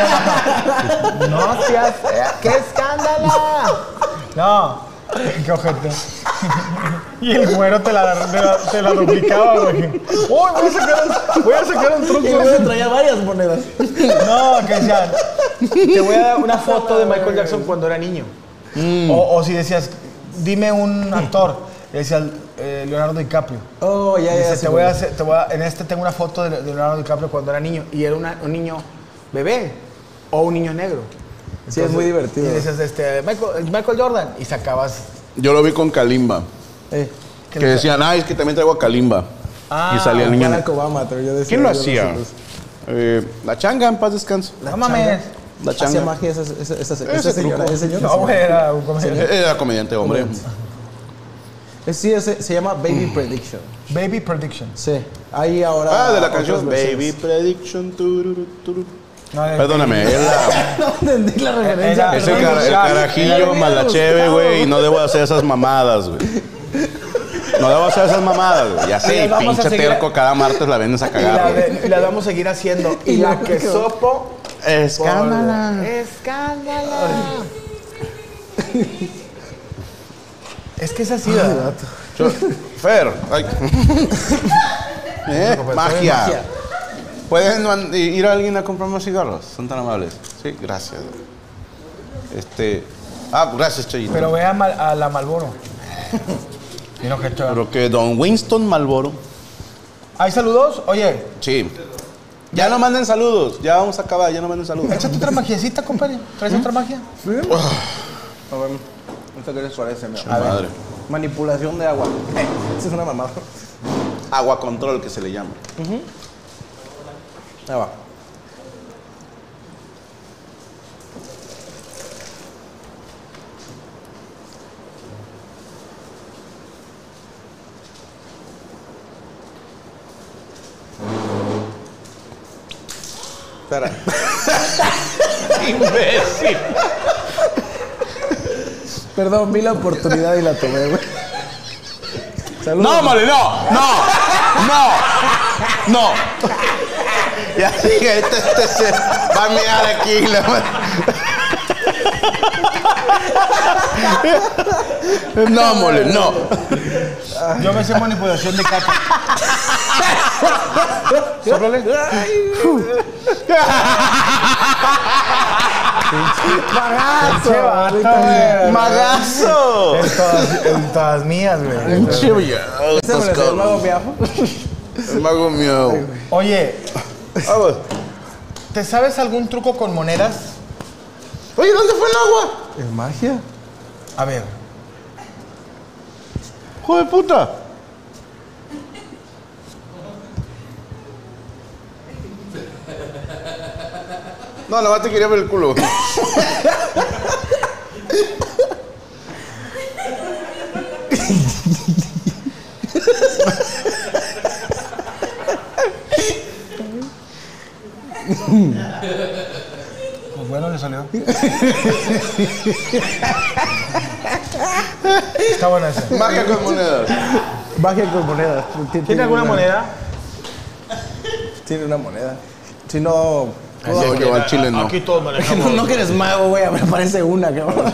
seas... ¡Qué escándalo! No. Qué ojete. Y el güero te la duplicaba, güey. ¡Uy, voy a sacar un truco, Y se güey! traía varias monedas. No, que decían, te voy a dar una foto de Michael Jackson cuando era niño. O si decías, dime un actor, decías Leonardo DiCaprio. Oh, ya. Dice, sí, en este tengo una foto de Leonardo DiCaprio cuando era niño. Y era un niño bebé o un niño negro. Sí, es muy divertido. Y decías, Michael Jordan. Y sacabas... Yo lo vi con Kalimba. Que decían, es que también traigo a Kalimba. Y salía el niño. Barack Obama, pero yo decía. ¿Quién lo yo hacía? La changa, en paz descanse. No mames. La Hacía changa. magia esa señora. truco. Ese señor. No, güey, era un comediante. Era comediante, hombre. Sí, se llama Baby Prediction. Baby Prediction. Sí. Ahí ahora. De la otras canción versiones. Baby Prediction. Tururu, tururu. No, Perdóname, No entendí la referencia. es el carajillo más la cheve, güey, y no debo hacer esas mamadas, güey. No debo hacer esas mamadas, güey. Ya Y sé, las vamos a pinche seguir- terco, cada martes la vienes a cagar, güey. Y la vamos a seguir haciendo. Y la que sopo... Escándala. ¡Escándala! Es que es así, ¿verdad? Fer, ay. Magia. ¿Pueden ir a alguien a comprar más cigarros? Son tan amables. Sí, gracias. Gracias, Chayito. Pero ve a la Malboro. Mira que chaval. Pero que Don Winston Malboro. ¿Hay saludos? Oye, Sí. Ya no manden saludos. Ya vamos a acabar, ya no manden saludos. échate otra magiecita, compadre. ¿Traes otra magia? A ver, ¿esto qué les parece, mi amor? Madre. Manipulación de agua. Esa es una mamada. Agua control, que se le llama. Ahí va. Espera. Imbécil. Perdón, vi la oportunidad y la tomé, güey. Saludos. No, mole, no. Ya dije, este se va a mirar aquí. No, mole, no. Yo me sé manipulación de caca. Sóplale. Pinche vato, güey. ¡Magazo! En todas mías, güey. Ese me lo dio el mago miau. El mago mío. Oye, Vamos. ¿te sabes algún truco con monedas? Oye, ¿dónde fue el agua? ¿Es magia? A ver. ¡Hijo de puta! No, nada más te quería ver el culo. Pues bueno, le salió. Está buena esa. Magia con monedas. Magia con monedas. ¿Tiene alguna moneda? Tiene una moneda. Si no... No, yo al chile no. Aquí todos manejamos. No que eres mago, güey. A mí me parece una, cabrón.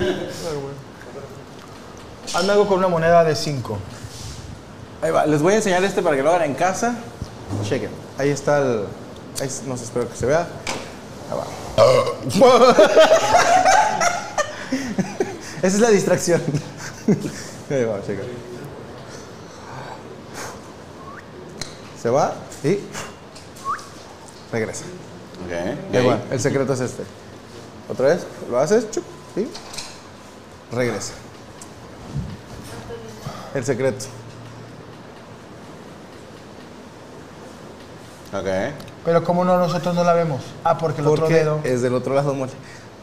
Hazme algo con una moneda de 5. Ahí va. Les voy a enseñar este para que lo hagan en casa. Chequen. Ahí está el... Ahí, no sé, espero que se vea. Ahí va. Esa es la distracción. Ahí va, chequen. Se va y... regresa. Okay. Ahí va. El secreto es este. Otra vez, lo haces, chup, y regresa. El secreto. Ok. Pero ¿cómo no nosotros no la vemos? Ah, porque el otro Porque dedo. es del otro lado, mole.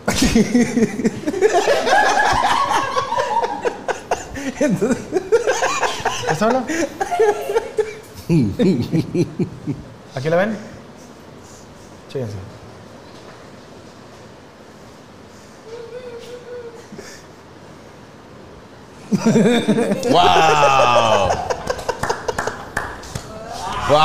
Entonces, ¿Está bueno? ¿Aquí la ven? Chéquense. ¡Wow! ¡Wow!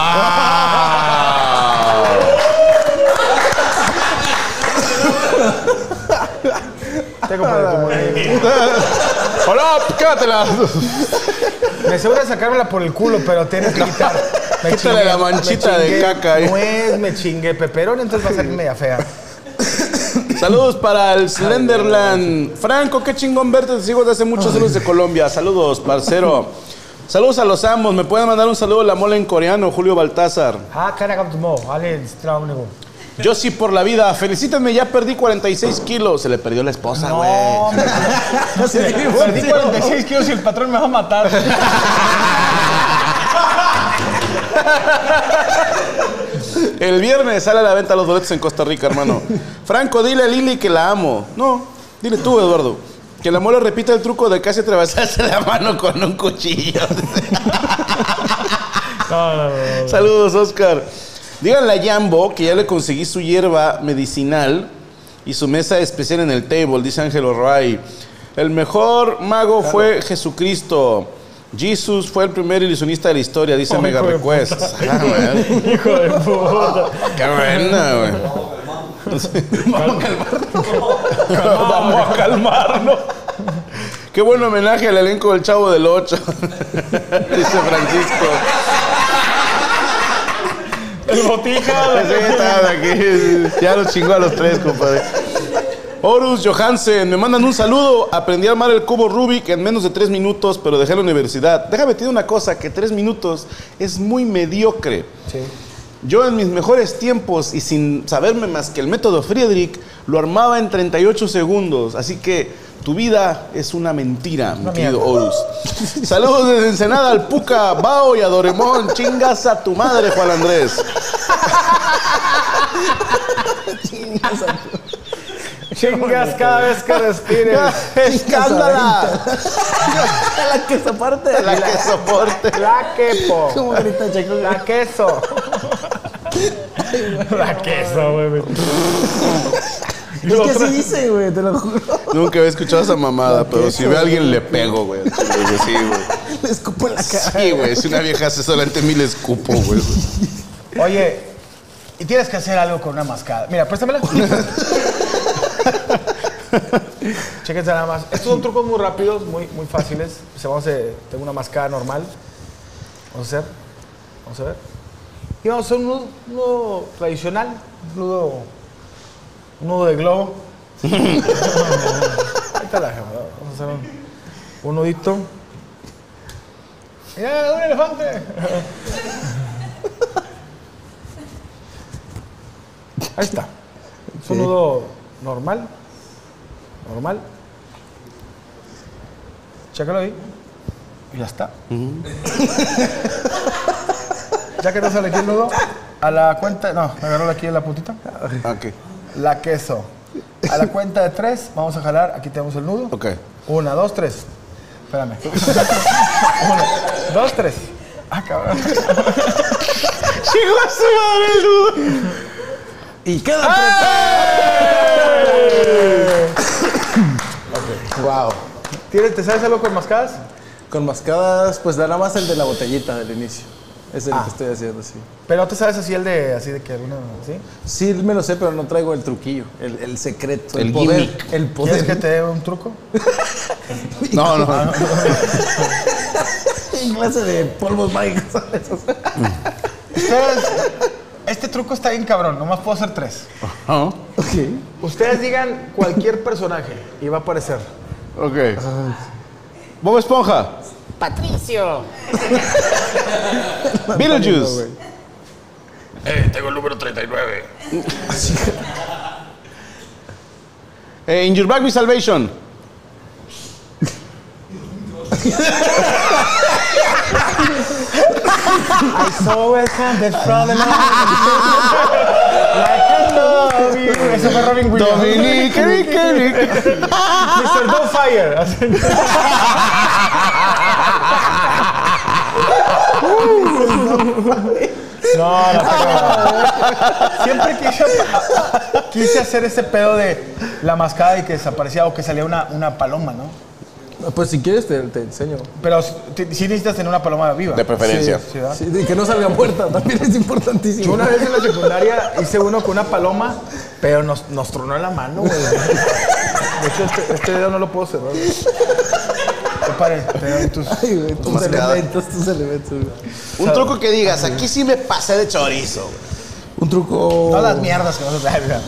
Te compadre, tu moneda. ¡Hola! ¡Quédatela! Me aseguro de sacármela por el culo, pero tienes que quitar. Quítale la manchita de caca ahí. Nuez, me chingué peperón, entonces va a salir media fea. Saludos para el Slenderland. Franco, qué chingón verte. Te sigo desde hace muchos años de Colombia. Saludos, parcero. Saludos a los amos. ¿Me pueden mandar un saludo a la mole en coreano, Julio Baltázar? Yo sí por la vida. Felicítenme, ya perdí 46 kilos. Se le perdió la esposa, güey. No, hombre. Perdí 46 kilos y el patrón me va a matar. El viernes sale a la venta los boletos en Costa Rica, hermano. Franco, dile a Lili que la amo. No, dile tú, Eduardo. Que la mole repita el truco de casi atravesarse la mano con un cuchillo. No. Saludos, Oscar. Díganle a Jambo que ya le conseguí su hierba medicinal y su mesa especial en el table, dice Ángelo Ray. El mejor mago fue Jesucristo. Jesus fue el primer ilusionista de la historia, dice Mega Request. Hijo de puta. Qué buena, güey. Vamos a calmarnos. Qué buen homenaje al elenco del Chavo del 8. Dice Francisco. El botija. Sí, estaba aquí. Ya los chingó a los tres, compadre. Horus Johansen, me mandan un saludo. Aprendí a armar el cubo Rubik en menos de 3 minutos, pero dejé la universidad. Déjame decir una cosa, que 3 minutos es muy mediocre. Sí. Yo en mis mejores tiempos y sin saberme más que el método Friedrich, lo armaba en 38 segundos. Así que tu vida es una mentira, mi querido Horus. Saludos desde Ensenada al Puca, Bao y a Doremón. Chingas a tu madre, Juan Andrés. Chingas cada vez que respires. ¡Escándala! la que soporte. La que soporte. La quepo. ¿Cómo grita Checo? La queso. La queso, güey. Es que así dice, güey, te lo juro. Nunca había escuchado esa mamada, pero si veo a alguien le pego, güey. Sí, güey. Le escupo en la cara. Sí, güey. Si una vieja hace solamente mí le escupo, güey. Oye, y tienes que hacer algo con una mascada. Mira, préstamela. Chéquense nada más. Estos son trucos muy rápidos, muy fáciles. Tengo una mascada normal. Vamos a ver. Y vamos a hacer un nudo tradicional. Un nudo de globo. Ahí está la jama. Vamos a hacer un nudito. ¡Mira, un elefante! Ahí está. Es un nudo normal. Chécalo ahí. Y ya está. Ya que no sale aquí el nudo, a la cuenta... No, me agarró aquí en la puntita. Ok. La queso. A la cuenta de 3, vamos a jalar. Aquí tenemos el nudo. Ok. 1, 2, 3. Espérame. 1, 2, 3. Ah, cabrón. Llegó a su madre el nudo. Y queda apretado. Wow. ¿Te sabes algo con mascadas? Con mascadas, pues nada más el de la botellita del inicio. Es el que estoy haciendo, sí. Pero no te sabes así de que alguna, ¿sí? Sí, me lo sé, pero no traigo el truquillo, el secreto, El poder. gimmick. El ¿Quieres que poder. te dé un truco? No. En clase de polvos mágicos. Ustedes, este truco está bien cabrón, nomás puedo hacer 3. Ajá. Ok. Ustedes digan cualquier personaje y va a aparecer. Ok. Bob Esponja. Patricio. Beetlejuice. Tengo el número 39. In Your Back with Salvation. I saw it coming from the like I love you. Eso fue Robin Williams. Dominique. Mr. Doubtfire. No, siempre quise hacer ese pedo de la mascada y que desaparecía o que salía una paloma, ¿no? Pues si quieres te enseño. Pero sí necesitas tener una paloma viva. De preferencia. Sí, ¿verdad? Sí, y que no salga muerta, también es Yo importantísimo. una vez en la secundaria hice uno con una paloma, pero nos tronó la mano, güey. De hecho, este dedo no lo puedo cerrar, güey. Pare, tus... Ay, güey, tus mascada. elementos, güey. Un truco que digas, aquí sí me pasé de chorizo, güey. Un truco... Todas las mierdas que vas a traer, güey.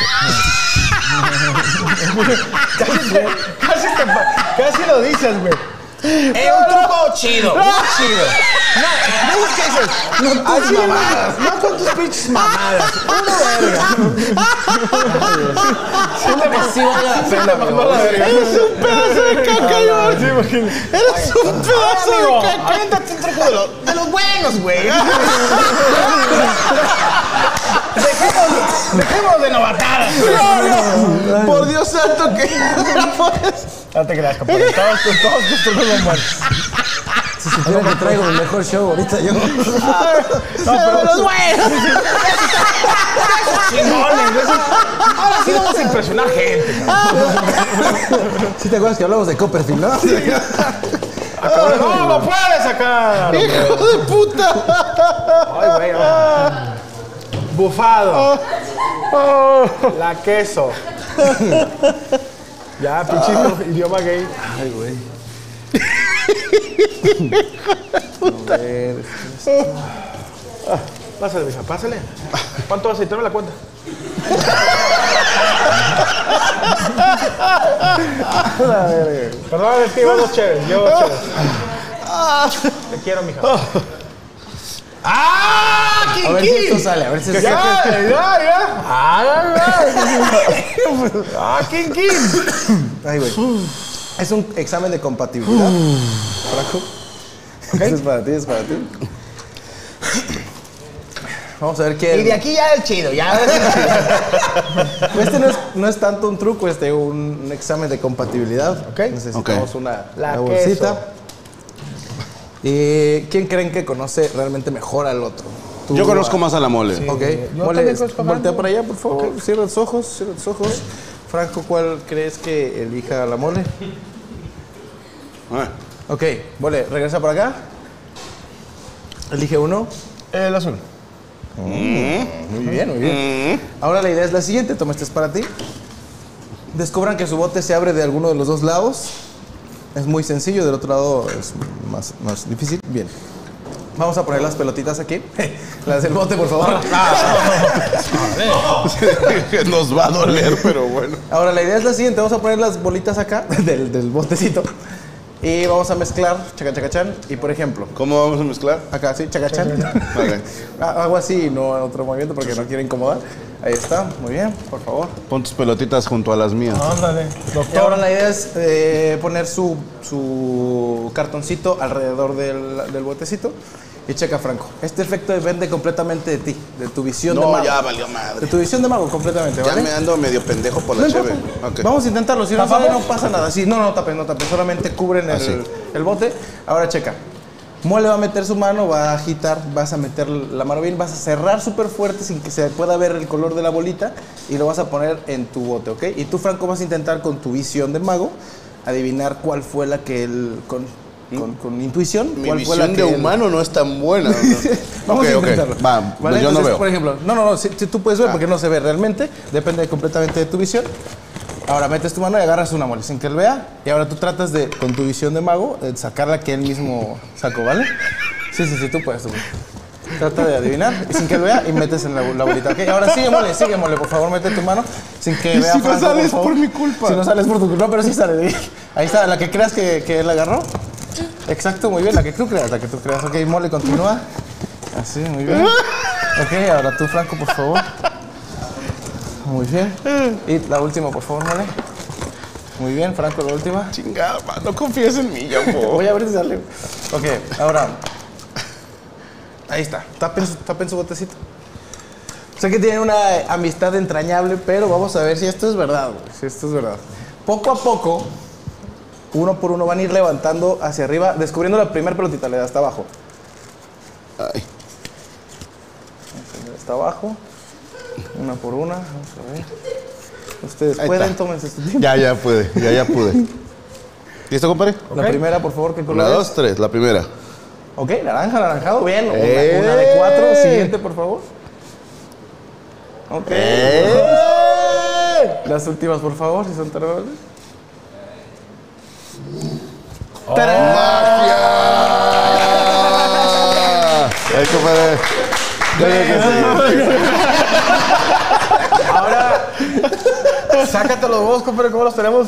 Casi lo dices, güey. Un truco chido, muy chido. No, ¿qué dices? Así mamadas. No con tus pinches mamadas. Una verga. Sí vale la pena, güey. Eres un pedazo de caca, Iván. Eres un pedazo de caca. Aviéntate un truco de los buenos, güey. Dejemos de novatadas. No. Por Dios santo que no puedes. No te creas, compadre. Todos tus trucos son buenos. Si supiera que traigo el mejor show ahorita yo. No, pero los buenos. Chingones. Ahora sí vamos a impresionar gente. ¿Sí te acuerdas que hablamos de Copperfield, no? No, lo puedes sacar. ¡Hijo de puta! Ay, güey. Bufado. La queso. Ya, pinche idioma gay. Ay, güey. Pásale, mija, pásale. ¿Cuánto vas a echarme la cuenta? Perdón, es que llevo dos chéves. Te quiero, mija. ¡Ah! A ver si esto sale, a ver si Ya. ¡Ah, King! Ay, güey. Es un examen de compatibilidad. Franco. Este es para ti, es para ti. Vamos a ver qué. Y de aquí ya el chido, ya. Este no es tanto un truco, un examen de compatibilidad. Ok. Necesitamos una La bolsita. ¿Y quién creen que conoce realmente mejor al otro? Yo conozco más a la mole. Sí. Ok, Yo Mole, también conozco a voltea Franco. para allá, por favor. Cierra tus ojos, cierra tus ojos. Franco, ¿cuál crees que elija la mole? Ah, Ok, Mole, regresa por acá. Elige uno. El azul. Muy bien, muy bien. Ahora la idea es la siguiente, toma, este es para ti. Descubran que su bote se abre de alguno de los dos lados. Es muy sencillo, del otro lado es más difícil. Bien. Vamos a poner las pelotitas aquí. Las del bote, por favor. Nos va a doler, pero bueno. Ahora la idea es la siguiente, vamos a poner las bolitas acá del botecito. Y vamos a mezclar, chacachacachán. Y por ejemplo, ¿Cómo vamos a mezclar? acá sí, chacachán. Ok. Hago así y no otro movimiento porque no quiero incomodar. Ahí está, muy bien, por favor. Pon tus pelotitas junto a las mías. Ándale. Y ahora la idea es poner su cartoncito alrededor del botecito. Y checa, Franco, este efecto depende completamente de ti, de tu visión de No, mago. ya valió De madre. tu visión de mago completamente, Ya ¿vale? me ando medio pendejo por la No cheve. importa. Ok. Vamos a intentarlo, si no ¿Tapamos? sale no pasa nada. Sí, no tapen, solamente cubren Así. el bote. Ahora checa. Mole va a meter su mano, va a agitar, vas a meter la mano bien, vas a cerrar súper fuerte sin que se pueda ver el color de la bolita y lo vas a poner en tu bote, ¿ok? Y tú, Franco, vas a intentar con tu visión de mago adivinar cuál fue la que él, con intuición, Mi cuál fue la visión que de él- humano no es tan buena. ¿no? Vamos Ok, a ok. intentarlo. Va, ¿Vale? pues yo no Entonces, veo. por ejemplo, no, si tú puedes ver porque no se ve realmente, depende completamente de tu visión. Ahora metes tu mano y agarras una mole sin que él vea. Y ahora tú tratas de, con tu visión de mago, sacar la que él mismo sacó, ¿vale? Sí, tú puedes. Trata de adivinar y sin que él vea y metes en la bolita. ¿Ok? Ahora sigue, mole, por favor, mete tu mano sin que vea. si no Franco, sales favor. por mi culpa. Si no sales por tu culpa, pero sí sale. Ahí está, la que creas que él agarró. Exacto, muy bien, la que tú creas. Ok, mole, continúa. Así, muy bien. Ok, ahora tú, Franco, por favor. Muy bien. Y la última, por favor, mole. Muy bien, Franco, la última. Chingada, ma, no confíes en mí, ya, Voy a ver si sale. Ok, ahora. Ahí está. Tapen su botecito. Sé que tienen una amistad entrañable, pero vamos a ver si esto es verdad, güey. Si esto es verdad. Poco a poco, uno por uno van a ir levantando hacia arriba, descubriendo la primera pelotita, le da hasta abajo. Ay. Hasta abajo. Una por una. Vamos a ver. Ustedes Ahí pueden, está. tómense su tiempo. Ya pude, ya pude. ¿Listo, compadre? La primera, por favor, ¿qué color Una, es? 2, 3, la primera. Ok, naranjado, bien. Una de 4. Siguiente, por favor. Ok. Las últimas, por favor, si son tan amables. ¡Magia! Ay, compadre. Ahora, sácate los huevos, compadre, ¿cómo los tenemos?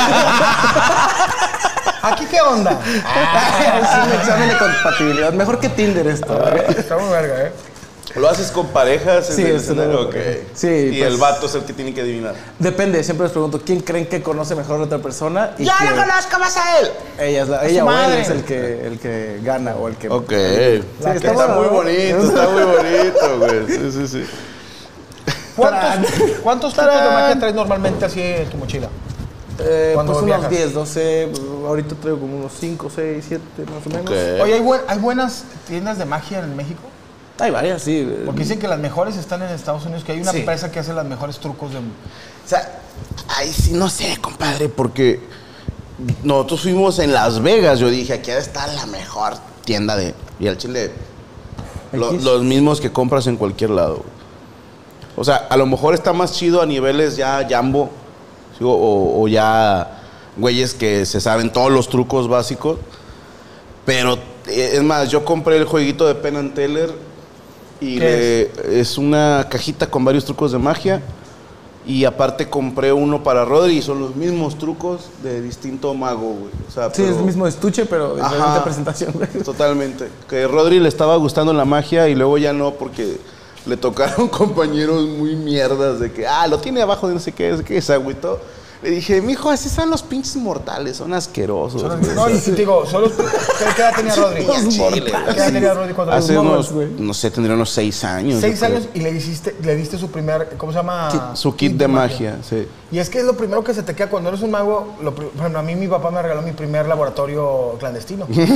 ¿Aquí qué onda? Es un examen de compatibilidad. Mejor que Tinder esto. Está muy verga, ¿Lo haces con parejas? Sí, en el es escenario? una- Ok. sí, Y pues- el vato es el que tiene que adivinar. Depende, siempre les pregunto, ¿quién creen que conoce mejor a la otra persona? Y ¡Ya que lo conozco más a él! ella o él madre. es el que gana o el que... Ok. Sí, está bueno, muy ¿no? bonito, está muy bonito, güey. Sí. ¿Cuántos tipos de magia traes normalmente así en tu mochila? Cuando Pues unos viajas. 10, 12, ahorita traigo como unos 5, 6, 7 más o menos. Ok. Oye, ¿hay buenas tiendas de magia en México? Hay varias, sí. Porque dicen que las mejores están en Estados Unidos, que hay una Sí. empresa que hace los mejores trucos de... O sea, ahí sí no sé, compadre, porque nosotros fuimos en Las Vegas. Yo dije, aquí está la mejor tienda de... Y al chile, los mismos que compras en cualquier lado. O sea, a lo mejor está más chido a niveles ya jumbo, ¿sí? o ya güeyes que se saben todos los trucos básicos. Pero, es más, yo compré el jueguito de Penn and Teller y es una cajita con varios trucos de magia. Y aparte compré uno para Rodri y son los mismos trucos de distinto mago, güey. O sea, Sí, es el mismo estuche, pero Ajá. diferente presentación. güey. Totalmente. Que a Rodri le estaba gustando la magia y luego ya no porque le tocaron compañeros muy mierdas de que, lo tiene abajo de no sé qué, se agüitó. Le dije, mijo, así son los pinches mortales, son asquerosos. No, y te digo, solo. ¿Qué edad tenía Rodri? Chile, ¿Qué edad tenía Rodri cuando hace lo unos, no sé, tendría unos 6 años. 6 yo creo. años y le diste su primer, ¿cómo se llama? Su kit de magia, sí. Y es que es lo primero que se te queda cuando eres un mago. Bueno, a mí mi papá me regaló mi primer laboratorio clandestino. Mi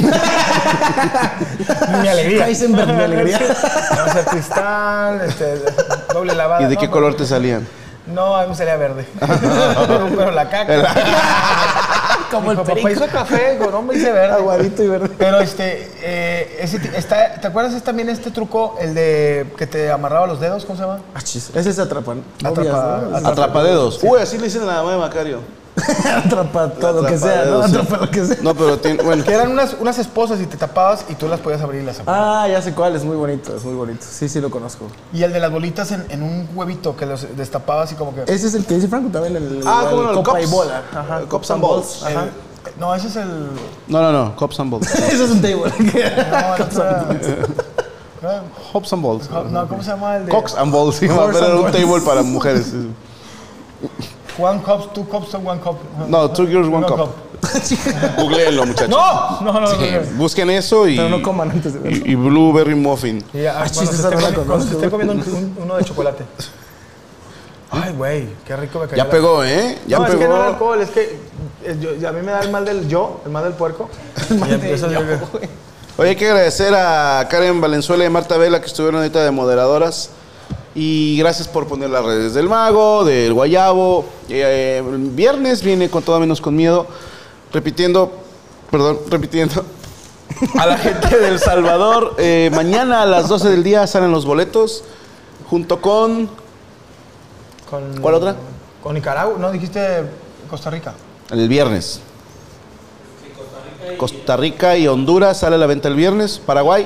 alegría. Heisenberg, mi alegría. Vamos a hacer cristal, doble lavada. ¿Y de qué color te salían? No, a mí me salía verde. Pero la caca. Como el Papá perico. hizo café, digo, no me hice verde. Aguadito y verde. Pero ¿te acuerdas también este truco, el de que te amarraba los dedos? ¿Cómo se llama? Ah, chis. Ese es atrapan. Atrapadedos. Uy, así le dicen a la mamá de Macario. Atrapa todo lo que sea, ¿no? Atrapadedos, sí. Atrapa lo que sea. No, pero tiene, bueno. Que eran unas esposas y te tapabas y tú las podías abrir y las abrías. Ah, ya sé cuál, es muy bonito, es muy bonito. Sí, sí lo conozco. Y el de las bolitas en un huevito que los destapabas y como que... Ese es el que dice Franco también, el como no, el copa Cops. y bola. Ajá, Cops and balls. Ajá. No, ese es el... No, Cops and Balls. Ese es un table. No, el otro... Hops and Balls. No, ¿cómo se llama el de...? Cox and Balls, sí, pero era un table para mujeres. One cup, two cups, one cup. No, two girls, one cup. Googleenlo, muchachos. No. Sí, busquen eso y, Pero no coman antes de verlo. y Blueberry Muffin. Y ya, chis, cuando, se esa esté no la comi- cuando se conozco, esté comiendo uno de chocolate. Ay, güey, qué rico me cayó. Ya pegó, ¿eh? Ya no, pegó. es que no es alcohol, es que a mí me da el mal del el mal del puerco. Y empiezo a decir, Oye, hay que agradecer a Karen Valenzuela y Marta Vela que estuvieron ahorita de moderadoras. Y gracias por poner las redes del Mago, del Guayabo. El viernes viene con todo menos con miedo. Repitiendo. A la gente del Salvador. Mañana a las 12 del día salen los boletos. Junto con. ¿Cuál otra? Con Nicaragua, no, dijiste Costa Rica. El viernes. Costa Rica y Honduras sale a la venta el viernes. Paraguay.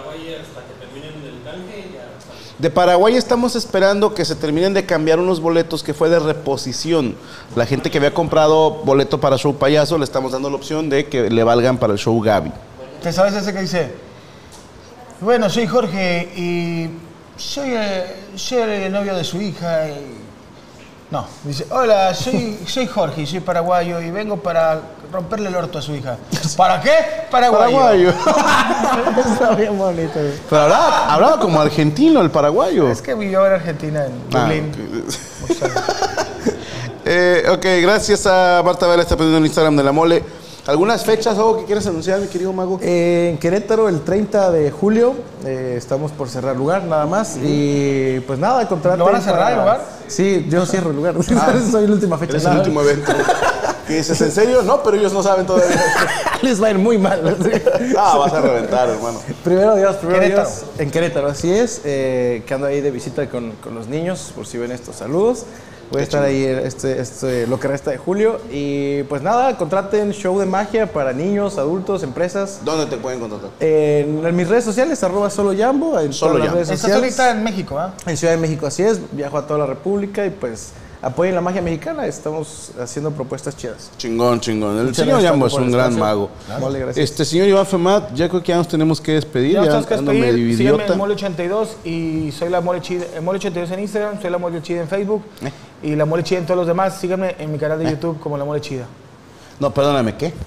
De Paraguay estamos esperando que se terminen de cambiar unos boletos que fue de reposición. La gente que había comprado boleto para show payaso le estamos dando la opción de que le valgan para el show Gaby. ¿Te sabes ese que dice? Bueno, soy Jorge y soy el novio de su hija. No, dice, hola, soy Jorge y soy paraguayo y vengo para romperle el orto a su hija. ¿Para qué? Paraguayo. Está bien bonito. Pero hablaba como argentino el paraguayo. Es que vivió en Argentina, en Dublín. Ok, gracias a Marta Vela, está poniendo en Instagram de La Mole. ¿Algunas fechas o algo que quieras anunciar, mi querido Mago? En Querétaro, el 30 de julio, estamos por cerrar lugar nada más. Y pues nada, contraten. ¿Lo van a cerrar el lugar? Sí, yo cierro el lugar. Soy la última fecha. Es el último evento. ¿Qué dices? ¿En serio? No, pero ellos no saben todavía. Les va a ir muy mal. Vas a reventar, hermano. Primero Dios. Querétaro. En Querétaro, así es. Que ando ahí de visita con los niños, por si ven estos saludos. Voy a estar ahí lo que resta de julio. Y pues nada, contraten show de magia para niños, adultos, empresas. ¿Dónde te pueden contratar? En mis redes sociales, @SoloJambo. En Solo todas las Jambo. redes Estás sociales. ahorita en México, ¿ah? En Ciudad de México, así es. Viajo a toda la República y pues apoyen la magia mexicana. Estamos haciendo propuestas chidas. Chingón. El Muchas señor gracias, Jambo es por el un gran espacio. mago. Mole, gracias. Señor Iván Femat, ya creo que ya nos tenemos que despedir. Ya Ya nos tenemos que ando despedir. medio Síganme idiota. en Mole82 y soy la Mole Chida. Mole 82 en Instagram, soy la Mole Chida en Facebook y la Mole Chida en todos los demás. Síganme en mi canal de YouTube como la Mole Chida. No, perdóname, ¿qué?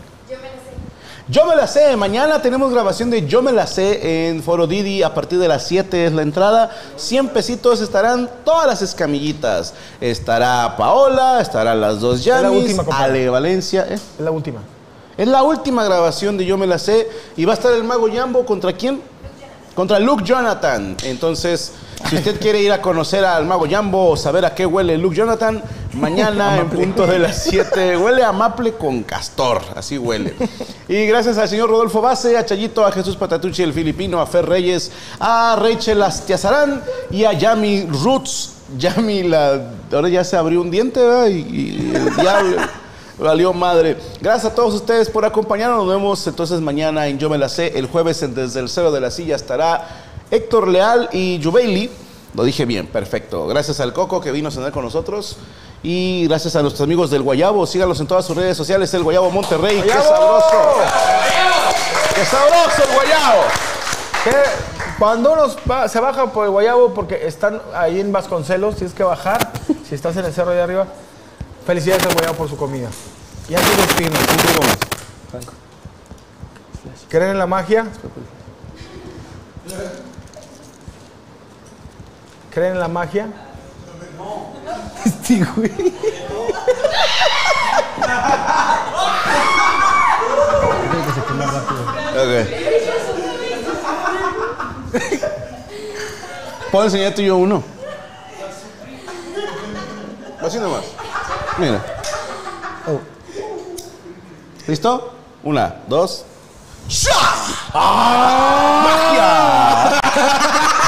Yo me la sé. Mañana tenemos grabación de Yo me la sé en Foro Didi. A partir de las 7 es la entrada. 100 pesitos estarán todas las escamillitas. Estará Paola, estarán las dos la Yamis, última, compadre. Ale Valencia. Es la última. Es la última grabación de Yo me la sé. Y va a estar el Mago Jambo. ¿Contra quién? Contra Luke Jonathan. Entonces, si usted quiere ir a conocer al Mago Jambo o saber a qué huele Luke Jonathan, mañana en punto de las 7 huele a maple con castor. Así huele. Y gracias al señor Rodolfo Base, a Chayito, a Jesús Patatucci, el filipino, a Fer Reyes, a Rachel Astiazarán y a Yami Roots. Yami, ahora ya se abrió un diente, ¿verdad? Y el diablo. Valió madre. Gracias a todos ustedes por acompañarnos. Nos vemos entonces mañana en Yo Me La Sé. El jueves Desde el Cero de la Silla estará Héctor Leal y Yubeili. Lo dije bien, perfecto. Gracias al Coco que vino a cenar con nosotros. Y gracias a nuestros amigos del Guayabo. Síganlos en todas sus redes sociales. El Guayabo Monterrey. ¡Qué sabroso! ¡Qué sabroso el Guayabo! Cuando uno se baja por el Guayabo, porque están ahí en Vasconcelos, tienes que bajar, si estás en el cerro de arriba, Felicidades al Guayabo por su comida. Y antes de despedirnos, Un poco más. Franco. ¿creen en la magia? ¿Creen en la magia? No. Sí, güey. Ok. ¿Puedo enseñarte yo uno? Así nomás. Mira. ¿Listo? 1, 2. ¡Magia!